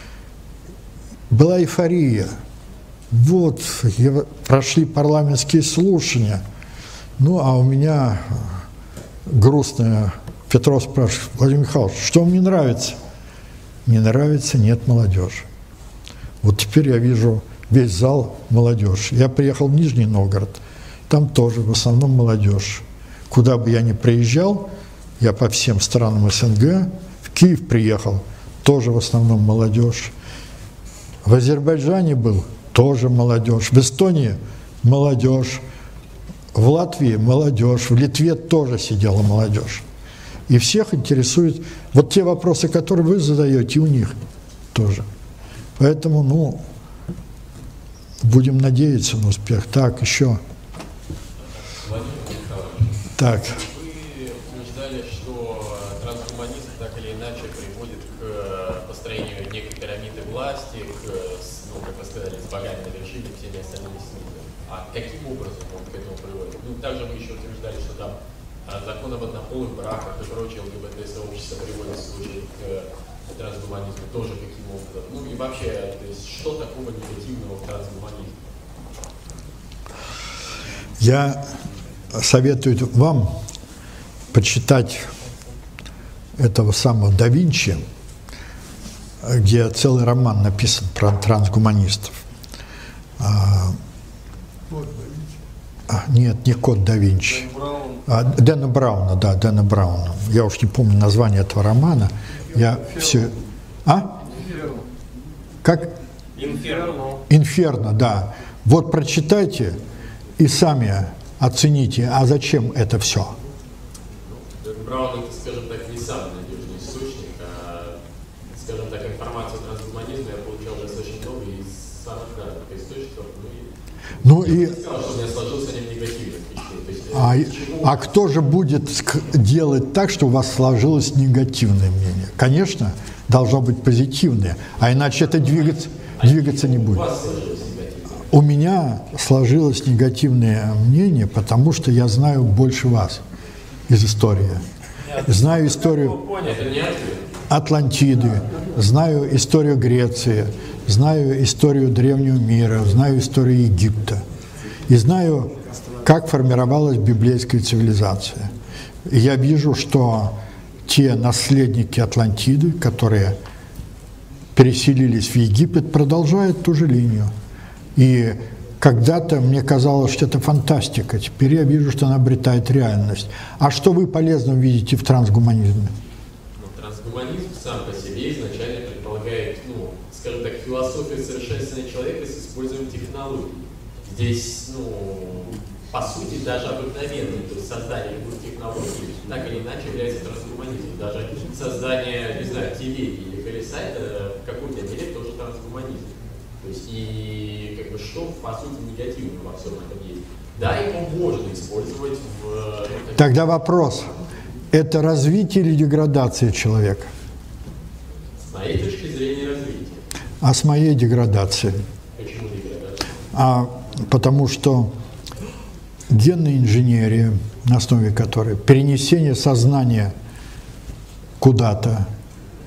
Была эйфория. Вот, прошли парламентские слушания. Ну, а у меня грустная. Петров спрашивает: Владимир Михайлович, что вам не нравится? Не нравится, нет молодежи. Вот теперь я вижу весь зал молодежь. Я приехал в Нижний Новгород, там тоже в основном молодежь. Куда бы я ни приезжал, я по всем странам СНГ, в Киев приехал, тоже в основном молодежь. В Азербайджане был, тоже молодежь. В Эстонии молодежь. В Латвии молодежь. В Литве тоже сидела молодежь. И всех интересует вот те вопросы, которые вы задаете, и у них тоже. Поэтому, ну, будем надеяться на успех. Так, еще. Так. Вы утверждали, что трансгуманизм так или иначе приводит к построению некой пирамиды власти, ну, как вы сказали, с богами на вершине, всеми остальными снизу. А каким образом он к этому приводит? Ну, также вы еще утверждали, что там закон об однополых браках и прочее ЛГБТ-сообщество приводит в случае к трансгуманизму тоже каким образом? Ну и вообще, то есть, что такого негативного в трансгуманизме? Я советую вам почитать этого самого да Винчи, где целый роман написан про трансгуманистов. Нет, не Код да Винчи. Дэна Брауна, да, Дэна Брауна. Я уж не помню название этого романа. Я все... А? Как? Инферно. Инферно, да. Вот прочитайте и сами оцените, а зачем это все? Браун — это, скажем так, не самый надежный источник, а, скажем так, информацию о трансгуманизме я получал достаточно много из самых разных источников. Ну я и... не сказал, что у меня сложился о нем негативное впечатление. А кто же будет делать так, чтобы у вас сложилось негативное мнение? Конечно, должно быть позитивное, а иначе это двигаться не будет. У меня сложилось негативное мнение, потому что я знаю больше вас из истории. Знаю историю Атлантиды, знаю историю Греции, знаю историю древнего мира, знаю историю Египта. И знаю, как формировалась библейская цивилизация. И я вижу, что те наследники Атлантиды, которые переселились в Египет, продолжают ту же линию. И когда-то мне казалось, что это фантастика. Теперь я вижу, что она обретает реальность. А что вы полезного видите в трансгуманизме? Ну, трансгуманизм сам по себе изначально предполагает, ну, скажем так, философию совершенствования человека с использованием технологий. Здесь, ну, по сути, даже обыкновенное, то есть создание любых технологий, так или иначе является трансгуманизмом. Даже создание, не знаю, телеги или колеса, это в какой-то мере тоже трансгуманизм. То есть и как бы что по сути негативного во всем этом есть. Да, его можно использовать в... Тогда вопрос. Это развитие или деградация человека? С моей точки зрения развитие. А с моей деградацией? Почему деградация? Потому что генная инженерия, на основе которой перенесение сознания куда-то,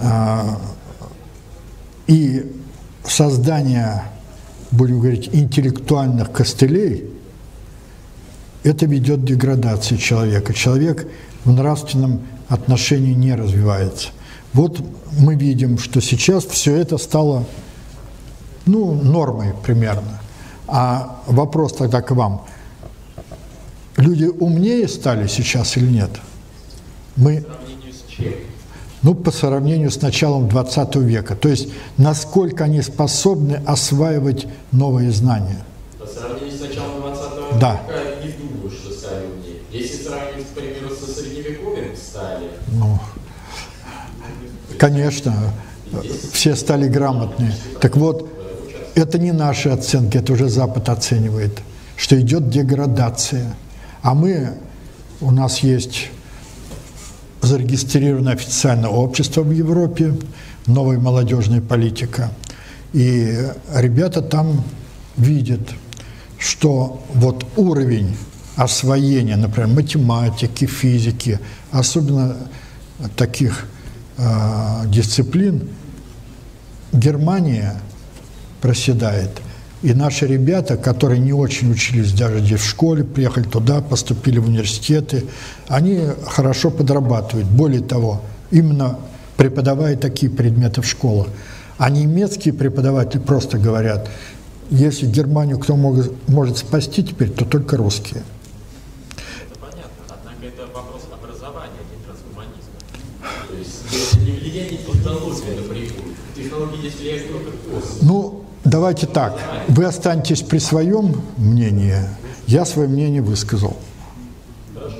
И создание, будем говорить, интеллектуальных костылей, это ведет к деградации человека. Человек в нравственном отношении не развивается. Вот мы видим, что сейчас все это стало, ну, нормой примерно. А вопрос тогда к вам. Люди умнее стали сейчас или нет? Мы, ну, по сравнению с началом 20 века. То есть, насколько они способны осваивать новые знания? По сравнению с началом 20 века, да. Не думаю, что стали умнее. Если сравнивать, к примеру, со средневековьем, стали. Ну, конечно, все стали грамотные. Так вот, это не наши оценки, это уже Запад оценивает, что идет деградация. А у нас есть зарегистрировано официальное общество в Европе, новая молодежная политика. И ребята там видят, что вот уровень освоения, например, математики, физики, особенно таких дисциплин, Германия проседает. И наши ребята, которые не очень учились даже здесь в школе, приехали туда, поступили в университеты, они хорошо подрабатывают. Более того, именно преподавая такие предметы в школах. А немецкие преподаватели просто говорят, если Германию кто может спасти теперь, то только русские. Это понятно, однако это вопрос образования, а не трансгуманизма. То есть это не влияние технологий напрямую. Технологии здесь влияют только косвенно. Ну, давайте так, вы останетесь при своем мнении, я свое мнение высказал. Хорошо.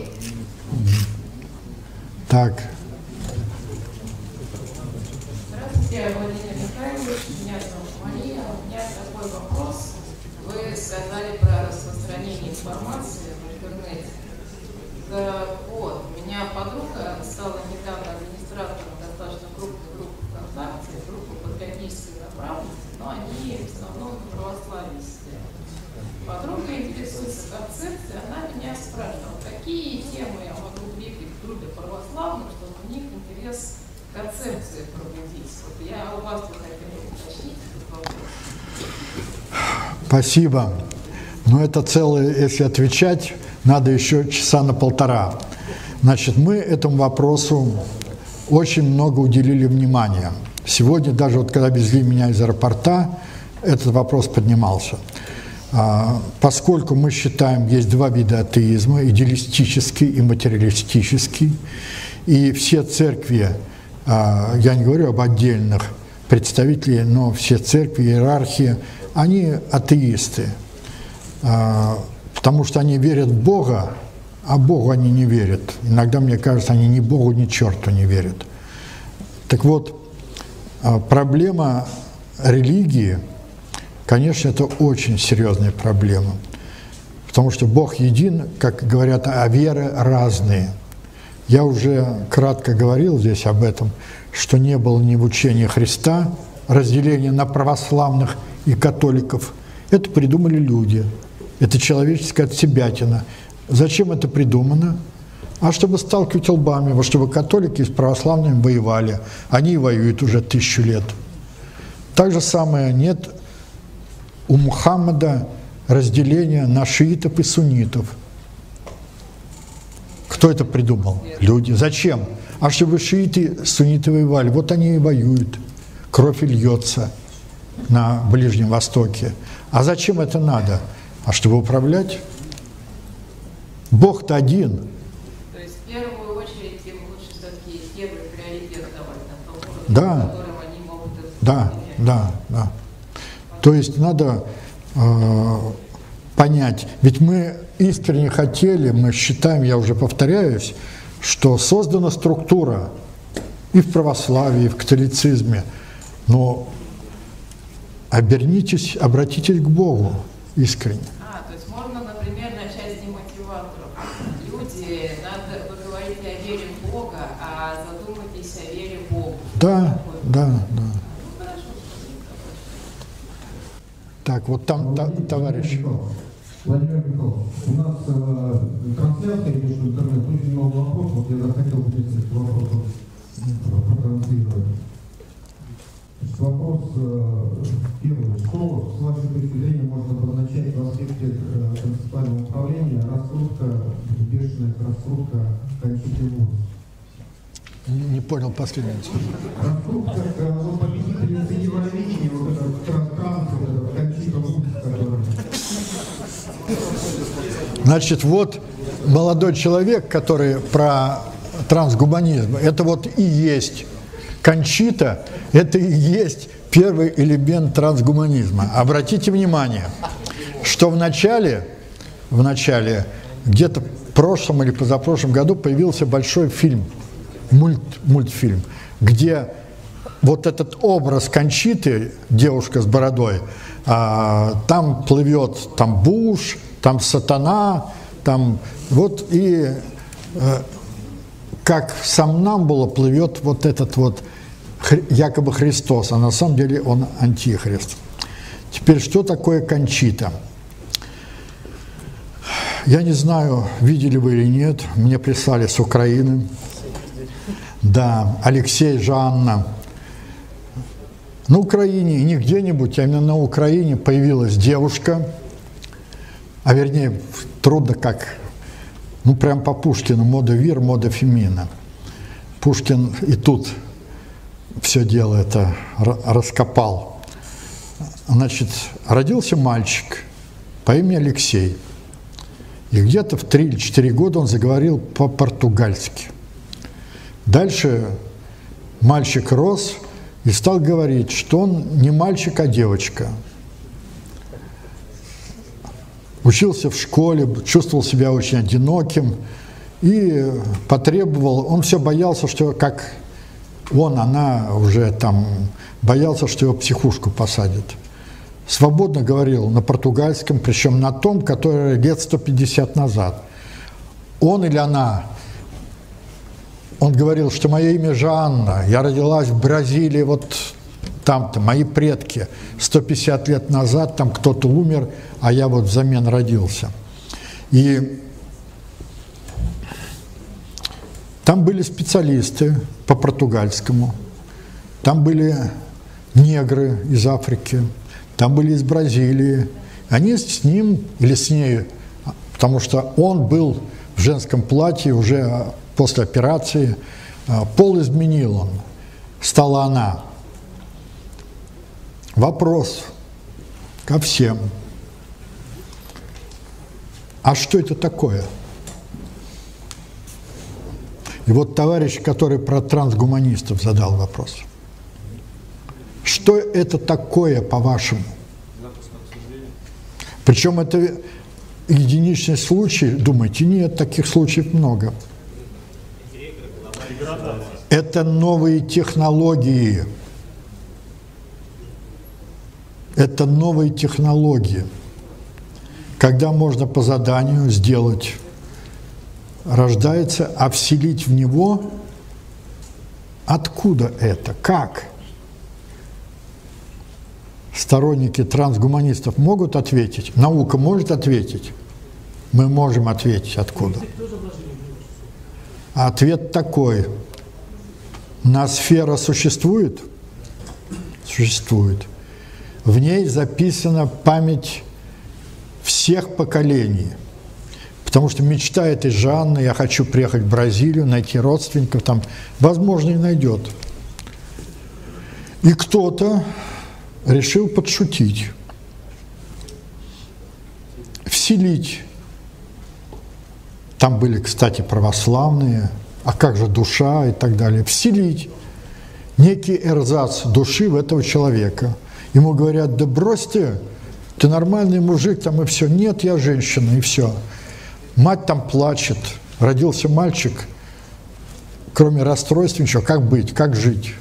Так. Здравствуйте, Владимир Михайлович, меня зовут Мария. У меня такой вопрос. Вы сказали про распространение информации в интернете. Вот, у меня подруга стала недавно администратором достаточно крупной группы ВКонтакте, группы патриотической направленности, но они в основном в православии сидят. Подруга интересуется концепцией, она меня спрашивала, какие темы я могу двигать в группе православных, чтобы у них интерес концепции пробудить. Вот я у вас хотела уточнить этот вопрос. Спасибо. Но это целое, если отвечать, надо еще часа на полтора. Значит, мы этому вопросу очень много уделили внимания. Сегодня даже вот когда везли меня из аэропорта, этот вопрос поднимался. Поскольку мы считаем, есть два вида атеизма, идеалистический и материалистический, и все церкви, я не говорю об отдельных представителях, но все церкви, иерархии, они атеисты, потому что они верят в Бога, а Богу они не верят. Иногда, мне кажется, они ни Богу, ни черту не верят. Так вот, проблема религии, конечно, это очень серьезная проблема, потому что Бог един, как говорят, а веры разные. Я уже кратко говорил здесь об этом, что не было ни в учении Христа разделения на православных и католиков. Это придумали люди. Это человеческая отсебятина. Зачем это придумано? А чтобы сталкивать лбами, вот чтобы католики с православными воевали. Они воюют уже 1000 лет. Так же самое нет у Мухаммада разделения на шиитов и суннитов. Кто это придумал? Люди. Зачем? А чтобы шииты, сунниты воевали. Вот они и воюют. Кровь льется на Ближнем Востоке. А зачем это надо? А чтобы управлять? Бог-то один. То есть в первую очередь им лучше все-таки первый приоритет давать на том уровне, Да. на котором они могут это Да. То есть надо понять, ведь мы искренне хотели, мы считаем, я уже повторяюсь, что создана структура и в православии, и в католицизме, но обернитесь, обратитесь к Богу искренне. То есть можно, например, начать с демотиваторов. Люди, вы говорите о вере в Бога, а задумайтесь о вере в Бога. Да. Ну, хорошо. Так, вот там товарищ. Владимир Михайлович, у нас трансляция идет в интернет, очень много вопросов, вот я захотел поделиться этим вопросом прокомментировать. Вопрос первый. Что, с вашей точки зрения, можно обозначать в аспекте концептуального управления бешеная раскрутка Кончиты Вурст? Не понял последнего. Раскрутка победительницы Евровидения, вот этот транс, Кончита Вурст, который... Значит, вот молодой человек, который про трансгуманизм, это вот и есть Кончита, это и есть первый элемент трансгуманизма. Обратите внимание, что в начале, где-то в прошлом или позапрошлом году появился большой фильм, мультфильм, где вот этот образ Кончиты, девушка с бородой, там плывет там Буш, там сатана, там вот и как сомнамбула плывет вот этот вот якобы Христос, а на самом деле он антихрист. Теперь, что такое Кончита? Я не знаю, видели вы или нет, мне прислали с Украины. Да, Алексей, Жанна. На Украине, не где-нибудь, а именно на Украине появилась девушка, а вернее, трудно как, ну прям по Пушкину, мода вир, мода фемина. Пушкин и тут все дело это раскопал. Значит, родился мальчик по имени Алексей. И где-то в 3 или 4 года он заговорил по-португальски. Дальше мальчик рос и стал говорить, что он не мальчик, а девочка. Учился в школе, чувствовал себя очень одиноким и потребовал, он все боялся, что как она уже там боялся, что его в психушку посадят. Свободно говорил на португальском, причем на том, который лет 150 назад. Он или она, он говорил, что мое имя Жанна, я родилась в Бразилии, вот там-то, мои предки, 150 лет назад там кто-то умер, а я вот взамен родился. И там были специалисты по португальскому, там были негры из Африки, там были из Бразилии. Они с ним или с ней, потому что он был в женском платье уже после операции, пол изменил он, стала она. Вопрос ко всем. А что это такое? И вот товарищ, который про трансгуманистов задал вопрос. Что это такое, по-вашему? Причем это единичный случай, думаете, нет, таких случаев много. Это новые технологии. Это новые технологии. Когда можно по заданию сделать, рождается, а вселить в него, откуда это, как? Сторонники трансгуманистов могут ответить? Наука может ответить? Мы можем ответить, откуда. А ответ такой. Ноосфера существует? Существует. В ней записана память всех поколений. Потому что мечта этой Жанны, я хочу приехать в Бразилию, найти родственников, там, возможно, и найдет. И кто-то решил подшутить, вселить. Там были, кстати, православные, а как же душа и так далее. Вселить некий эрзац души в этого человека. Ему говорят, да брось ты нормальный мужик, там и все. Нет, я женщина, и все. Мать там плачет, родился мальчик, кроме расстройств ничего, как быть, как жить.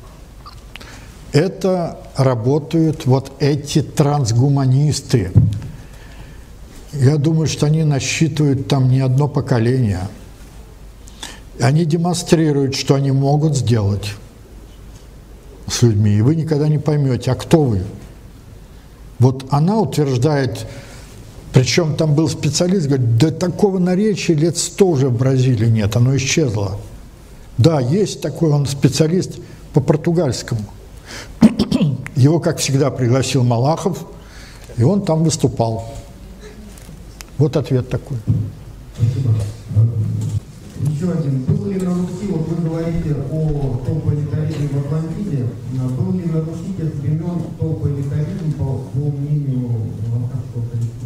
Это работают вот эти трансгуманисты. Я думаю, что они насчитывают там не одно поколение. Они демонстрируют, что они могут сделать с людьми, и вы никогда не поймете, а кто вы. Вот она утверждает, причем там был специалист, говорит, да такого наречия лет 100 уже в Бразилии нет, оно исчезло. Да, есть такой он специалист по португальскому. Его, как всегда, пригласил Малахов, и он там выступал. Вот ответ такой. Спасибо. Еще один. Был ли на Руси, вот вы говорите о толполитаризме в Атлантиде, был ли на Руси тех времен толполитаризм, по мнению Варшавского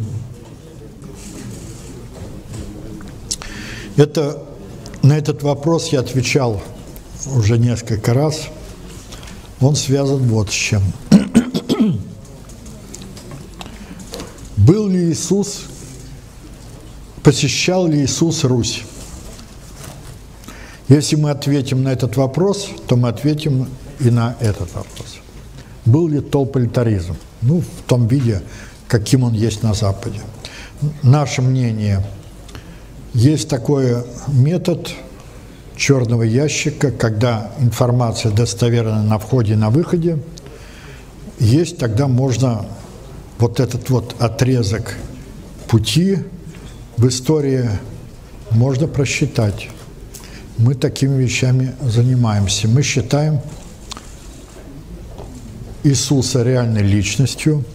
коллектива? На этот вопрос я отвечал уже несколько раз. Он связан вот с чем. Был ли Иисус, посещал ли Иисус Русь? Если мы ответим на этот вопрос, то мы ответим и на этот вопрос. Был ли толполитаризм? Ну, в том виде, каким он есть на Западе. Наше мнение, есть такой метод черного ящика, когда информация достоверна на входе и на выходе. Есть, тогда можно вот этот вот отрезок пути в истории можно просчитать. Мы такими вещами занимаемся. Мы считаем Иисуса реальной личностью,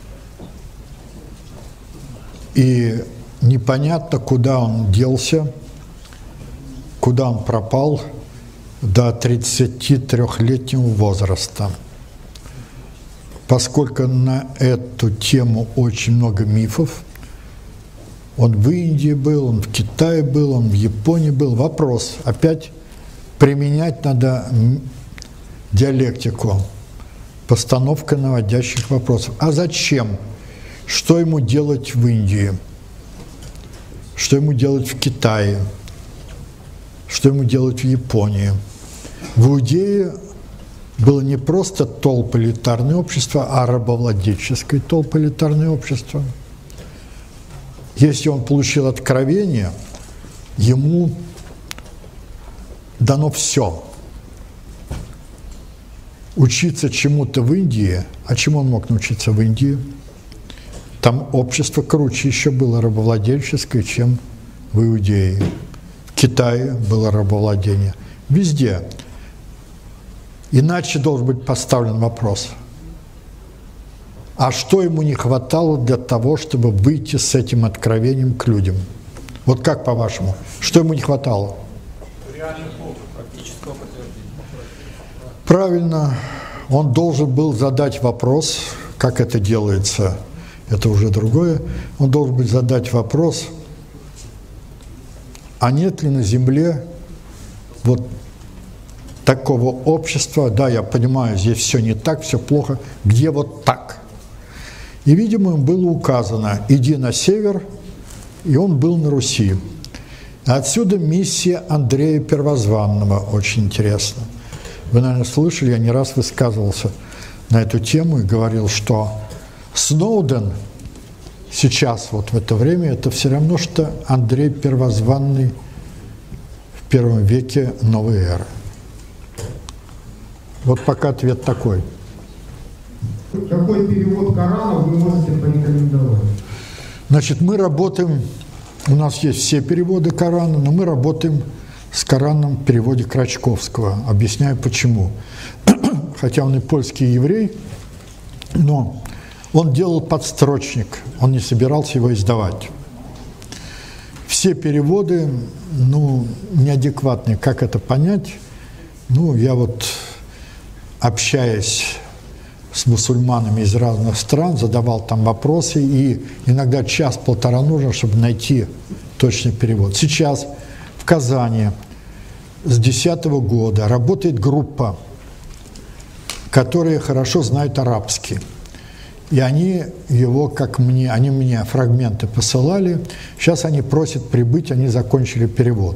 и непонятно, куда он делся, куда он пропал до 33-летнего возраста. Поскольку на эту тему очень много мифов, он в Индии был, он в Китае был, он в Японии был. Вопрос, опять применять надо диалектику, постановка наводящих вопросов. А зачем? Что ему делать в Индии? Что ему делать в Китае? Что ему делать в Японии? В Иудее было не просто толполитарное общество, а рабовладельческое толполитарное общество. Если он получил откровение, ему дано все. Учиться чему-то в Индии, а чему он мог научиться в Индии? Там общество круче еще было рабовладельческое, чем в Иудее. В Китае было рабовладение. Везде. Иначе должен быть поставлен вопрос. А что ему не хватало для того, чтобы выйти с этим откровением к людям? Вот как по-вашему? Что ему не хватало? Практического подтверждения. Правильно. Он должен был задать вопрос, как это делается, это уже другое. Он должен был задать вопрос, а нет ли на земле вот такого общества, да, я понимаю, здесь все не так, все плохо, где вот так? И, видимо, им было указано, иди на север, и он был на Руси. Отсюда миссия Андрея Первозванного, очень интересно. Вы, наверное, слышали, я не раз высказывался на эту тему и говорил, что Сноуден сейчас, вот в это время, это все равно, что Андрей Первозванный в первом веке новой эры. Вот пока ответ такой. Какой перевод Корана вы можете порекомендовать? Значит, мы работаем, у нас есть все переводы Корана, но мы работаем с Кораном в переводе Крачковского. Объясняю почему. Хотя он и польский еврей, но он делал подстрочник, он не собирался его издавать. Все переводы, неадекватные. Как это понять? Я вот, общаясь с мусульманами из разных стран, задавал там вопросы, и иногда час-полтора нужно, чтобы найти точный перевод. Сейчас в Казани с 2010 года работает группа, которые хорошо знают арабский. И они его, они мне фрагменты посылали. Сейчас они просят прибыть, они закончили перевод.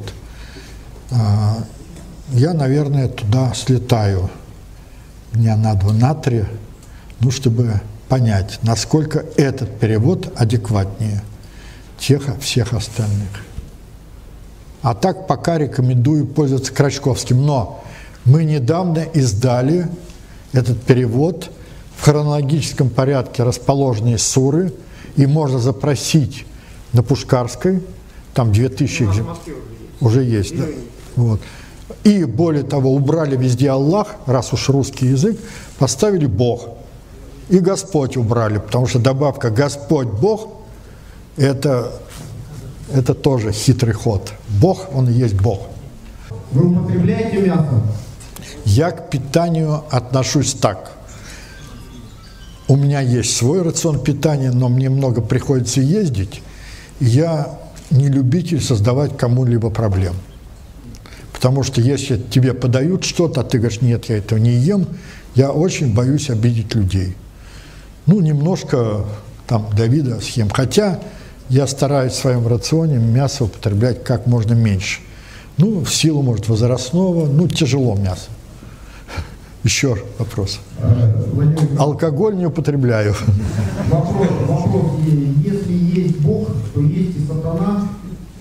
Я, наверное, туда слетаю дня на 2, на 3, чтобы понять, насколько этот перевод адекватнее всех остальных. А так пока рекомендую пользоваться Крачковским. Но мы недавно издали этот перевод в хронологическом порядке расположенные суры, и можно запросить на Пушкарской, там 2000 уже есть, да? Вот. И более того, убрали везде Аллах, раз уж русский язык, поставили Бог. И Господь убрали, потому что добавка Господь Бог – это тоже хитрый ход. Бог, Он и есть Бог. Вы употребляете мясо? Я к питанию отношусь так. У меня есть свой рацион питания, но мне много приходится ездить. И я не любитель создавать кому-либо проблем. Потому что если тебе подают что-то, а ты говоришь, нет, я этого не ем, я очень боюсь обидеть людей. Ну, немножко там Давида съем. Хотя я стараюсь в своем рационе мясо употреблять как можно меньше. Ну, в силу, может, возрастного, ну, тяжело мясо. Еще вопрос. Алкоголь не употребляю. Вопрос. Если есть Бог, то есть и сатана.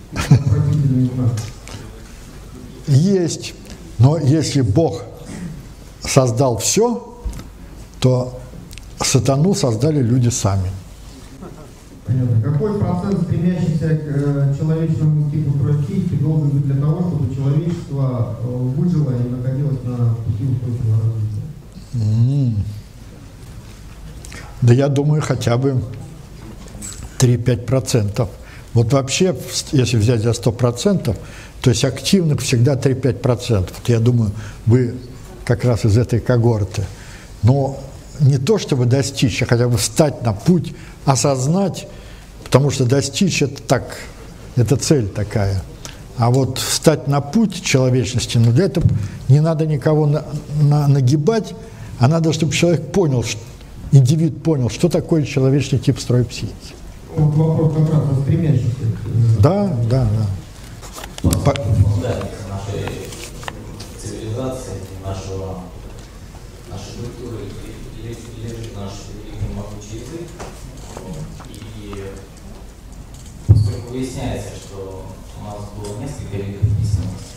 Есть. Но если Бог создал все, то сатану создали люди сами. Понятно. Какой процент стремящийся к человечному типу строительства должен быть для того, чтобы человечество выжило и находилось на пути устойчивого развития? Да я думаю, хотя бы 3-5%. Вот вообще, если взять за 100%, то есть активных всегда 3-5%. Вот я думаю, вы как раз из этой когорты. Но не то, чтобы достичь, а хотя бы встать на путь, осознать, потому что достичь это так, это цель такая. А вот встать на путь человечности, ну для этого не надо никого нагибать, а надо, чтобы человек понял, индивид понял, что такое человечный тип строя психики. Вот вопрос как раз о стремящихся. Да. Нашей цивилизации, нашей культуры лежит наш великий могучий язык. И поскольку выясняется, что у нас было несколько видов письменности,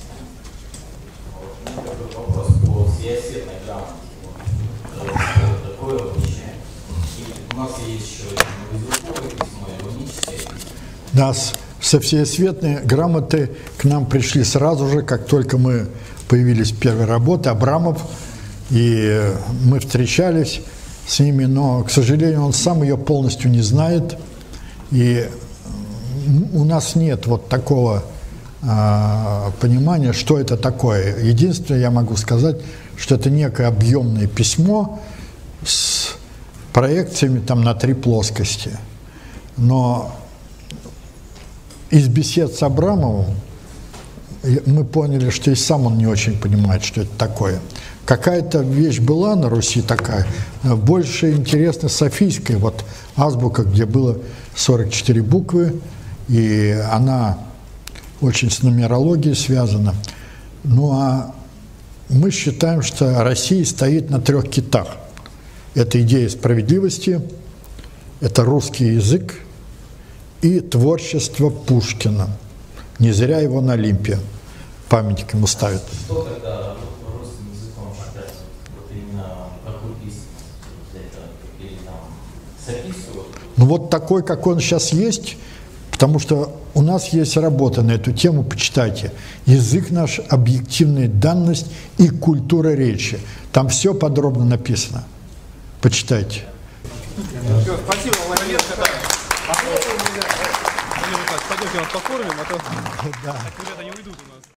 такой вопрос по всеосветной грамоте. Что такое вообще? И у нас есть еще языковое письмо, ионическое письмо. Нас со всеосветной грамоты к нам пришли сразу же, как только мы появились в первой работе, Абрамов, и мы встречались с ними, но, к сожалению, он сам ее полностью не знает, и у нас нет вот такого понимания, что это такое. Единственное, я могу сказать, что это некое объемное письмо с проекциями там на 3 плоскости. Но из бесед с Абрамовым мы поняли, что и сам он не очень понимает, что это такое. Какая-то вещь была на Руси такая, больше интересна софийская, вот азбука, где было 44 буквы, и она очень с нумерологией связана. Ну а мы считаем, что Россия стоит на 3 китах. Это идея справедливости, это русский язык и творчество Пушкина. Не зря его на Олимпе памятник ему ставят. Что тогда русским языком считать? Вот именно какую письменность? Или там софийскую? Ну вот такой, как он сейчас есть, потому что у нас есть работа на эту тему, почитайте. Язык наш, объективная данность и культура речи. Там все подробно написано. Почитайте. Все, спасибо, Владимир. Пойдемте нас покормим, а то ребята не уйдут у нас.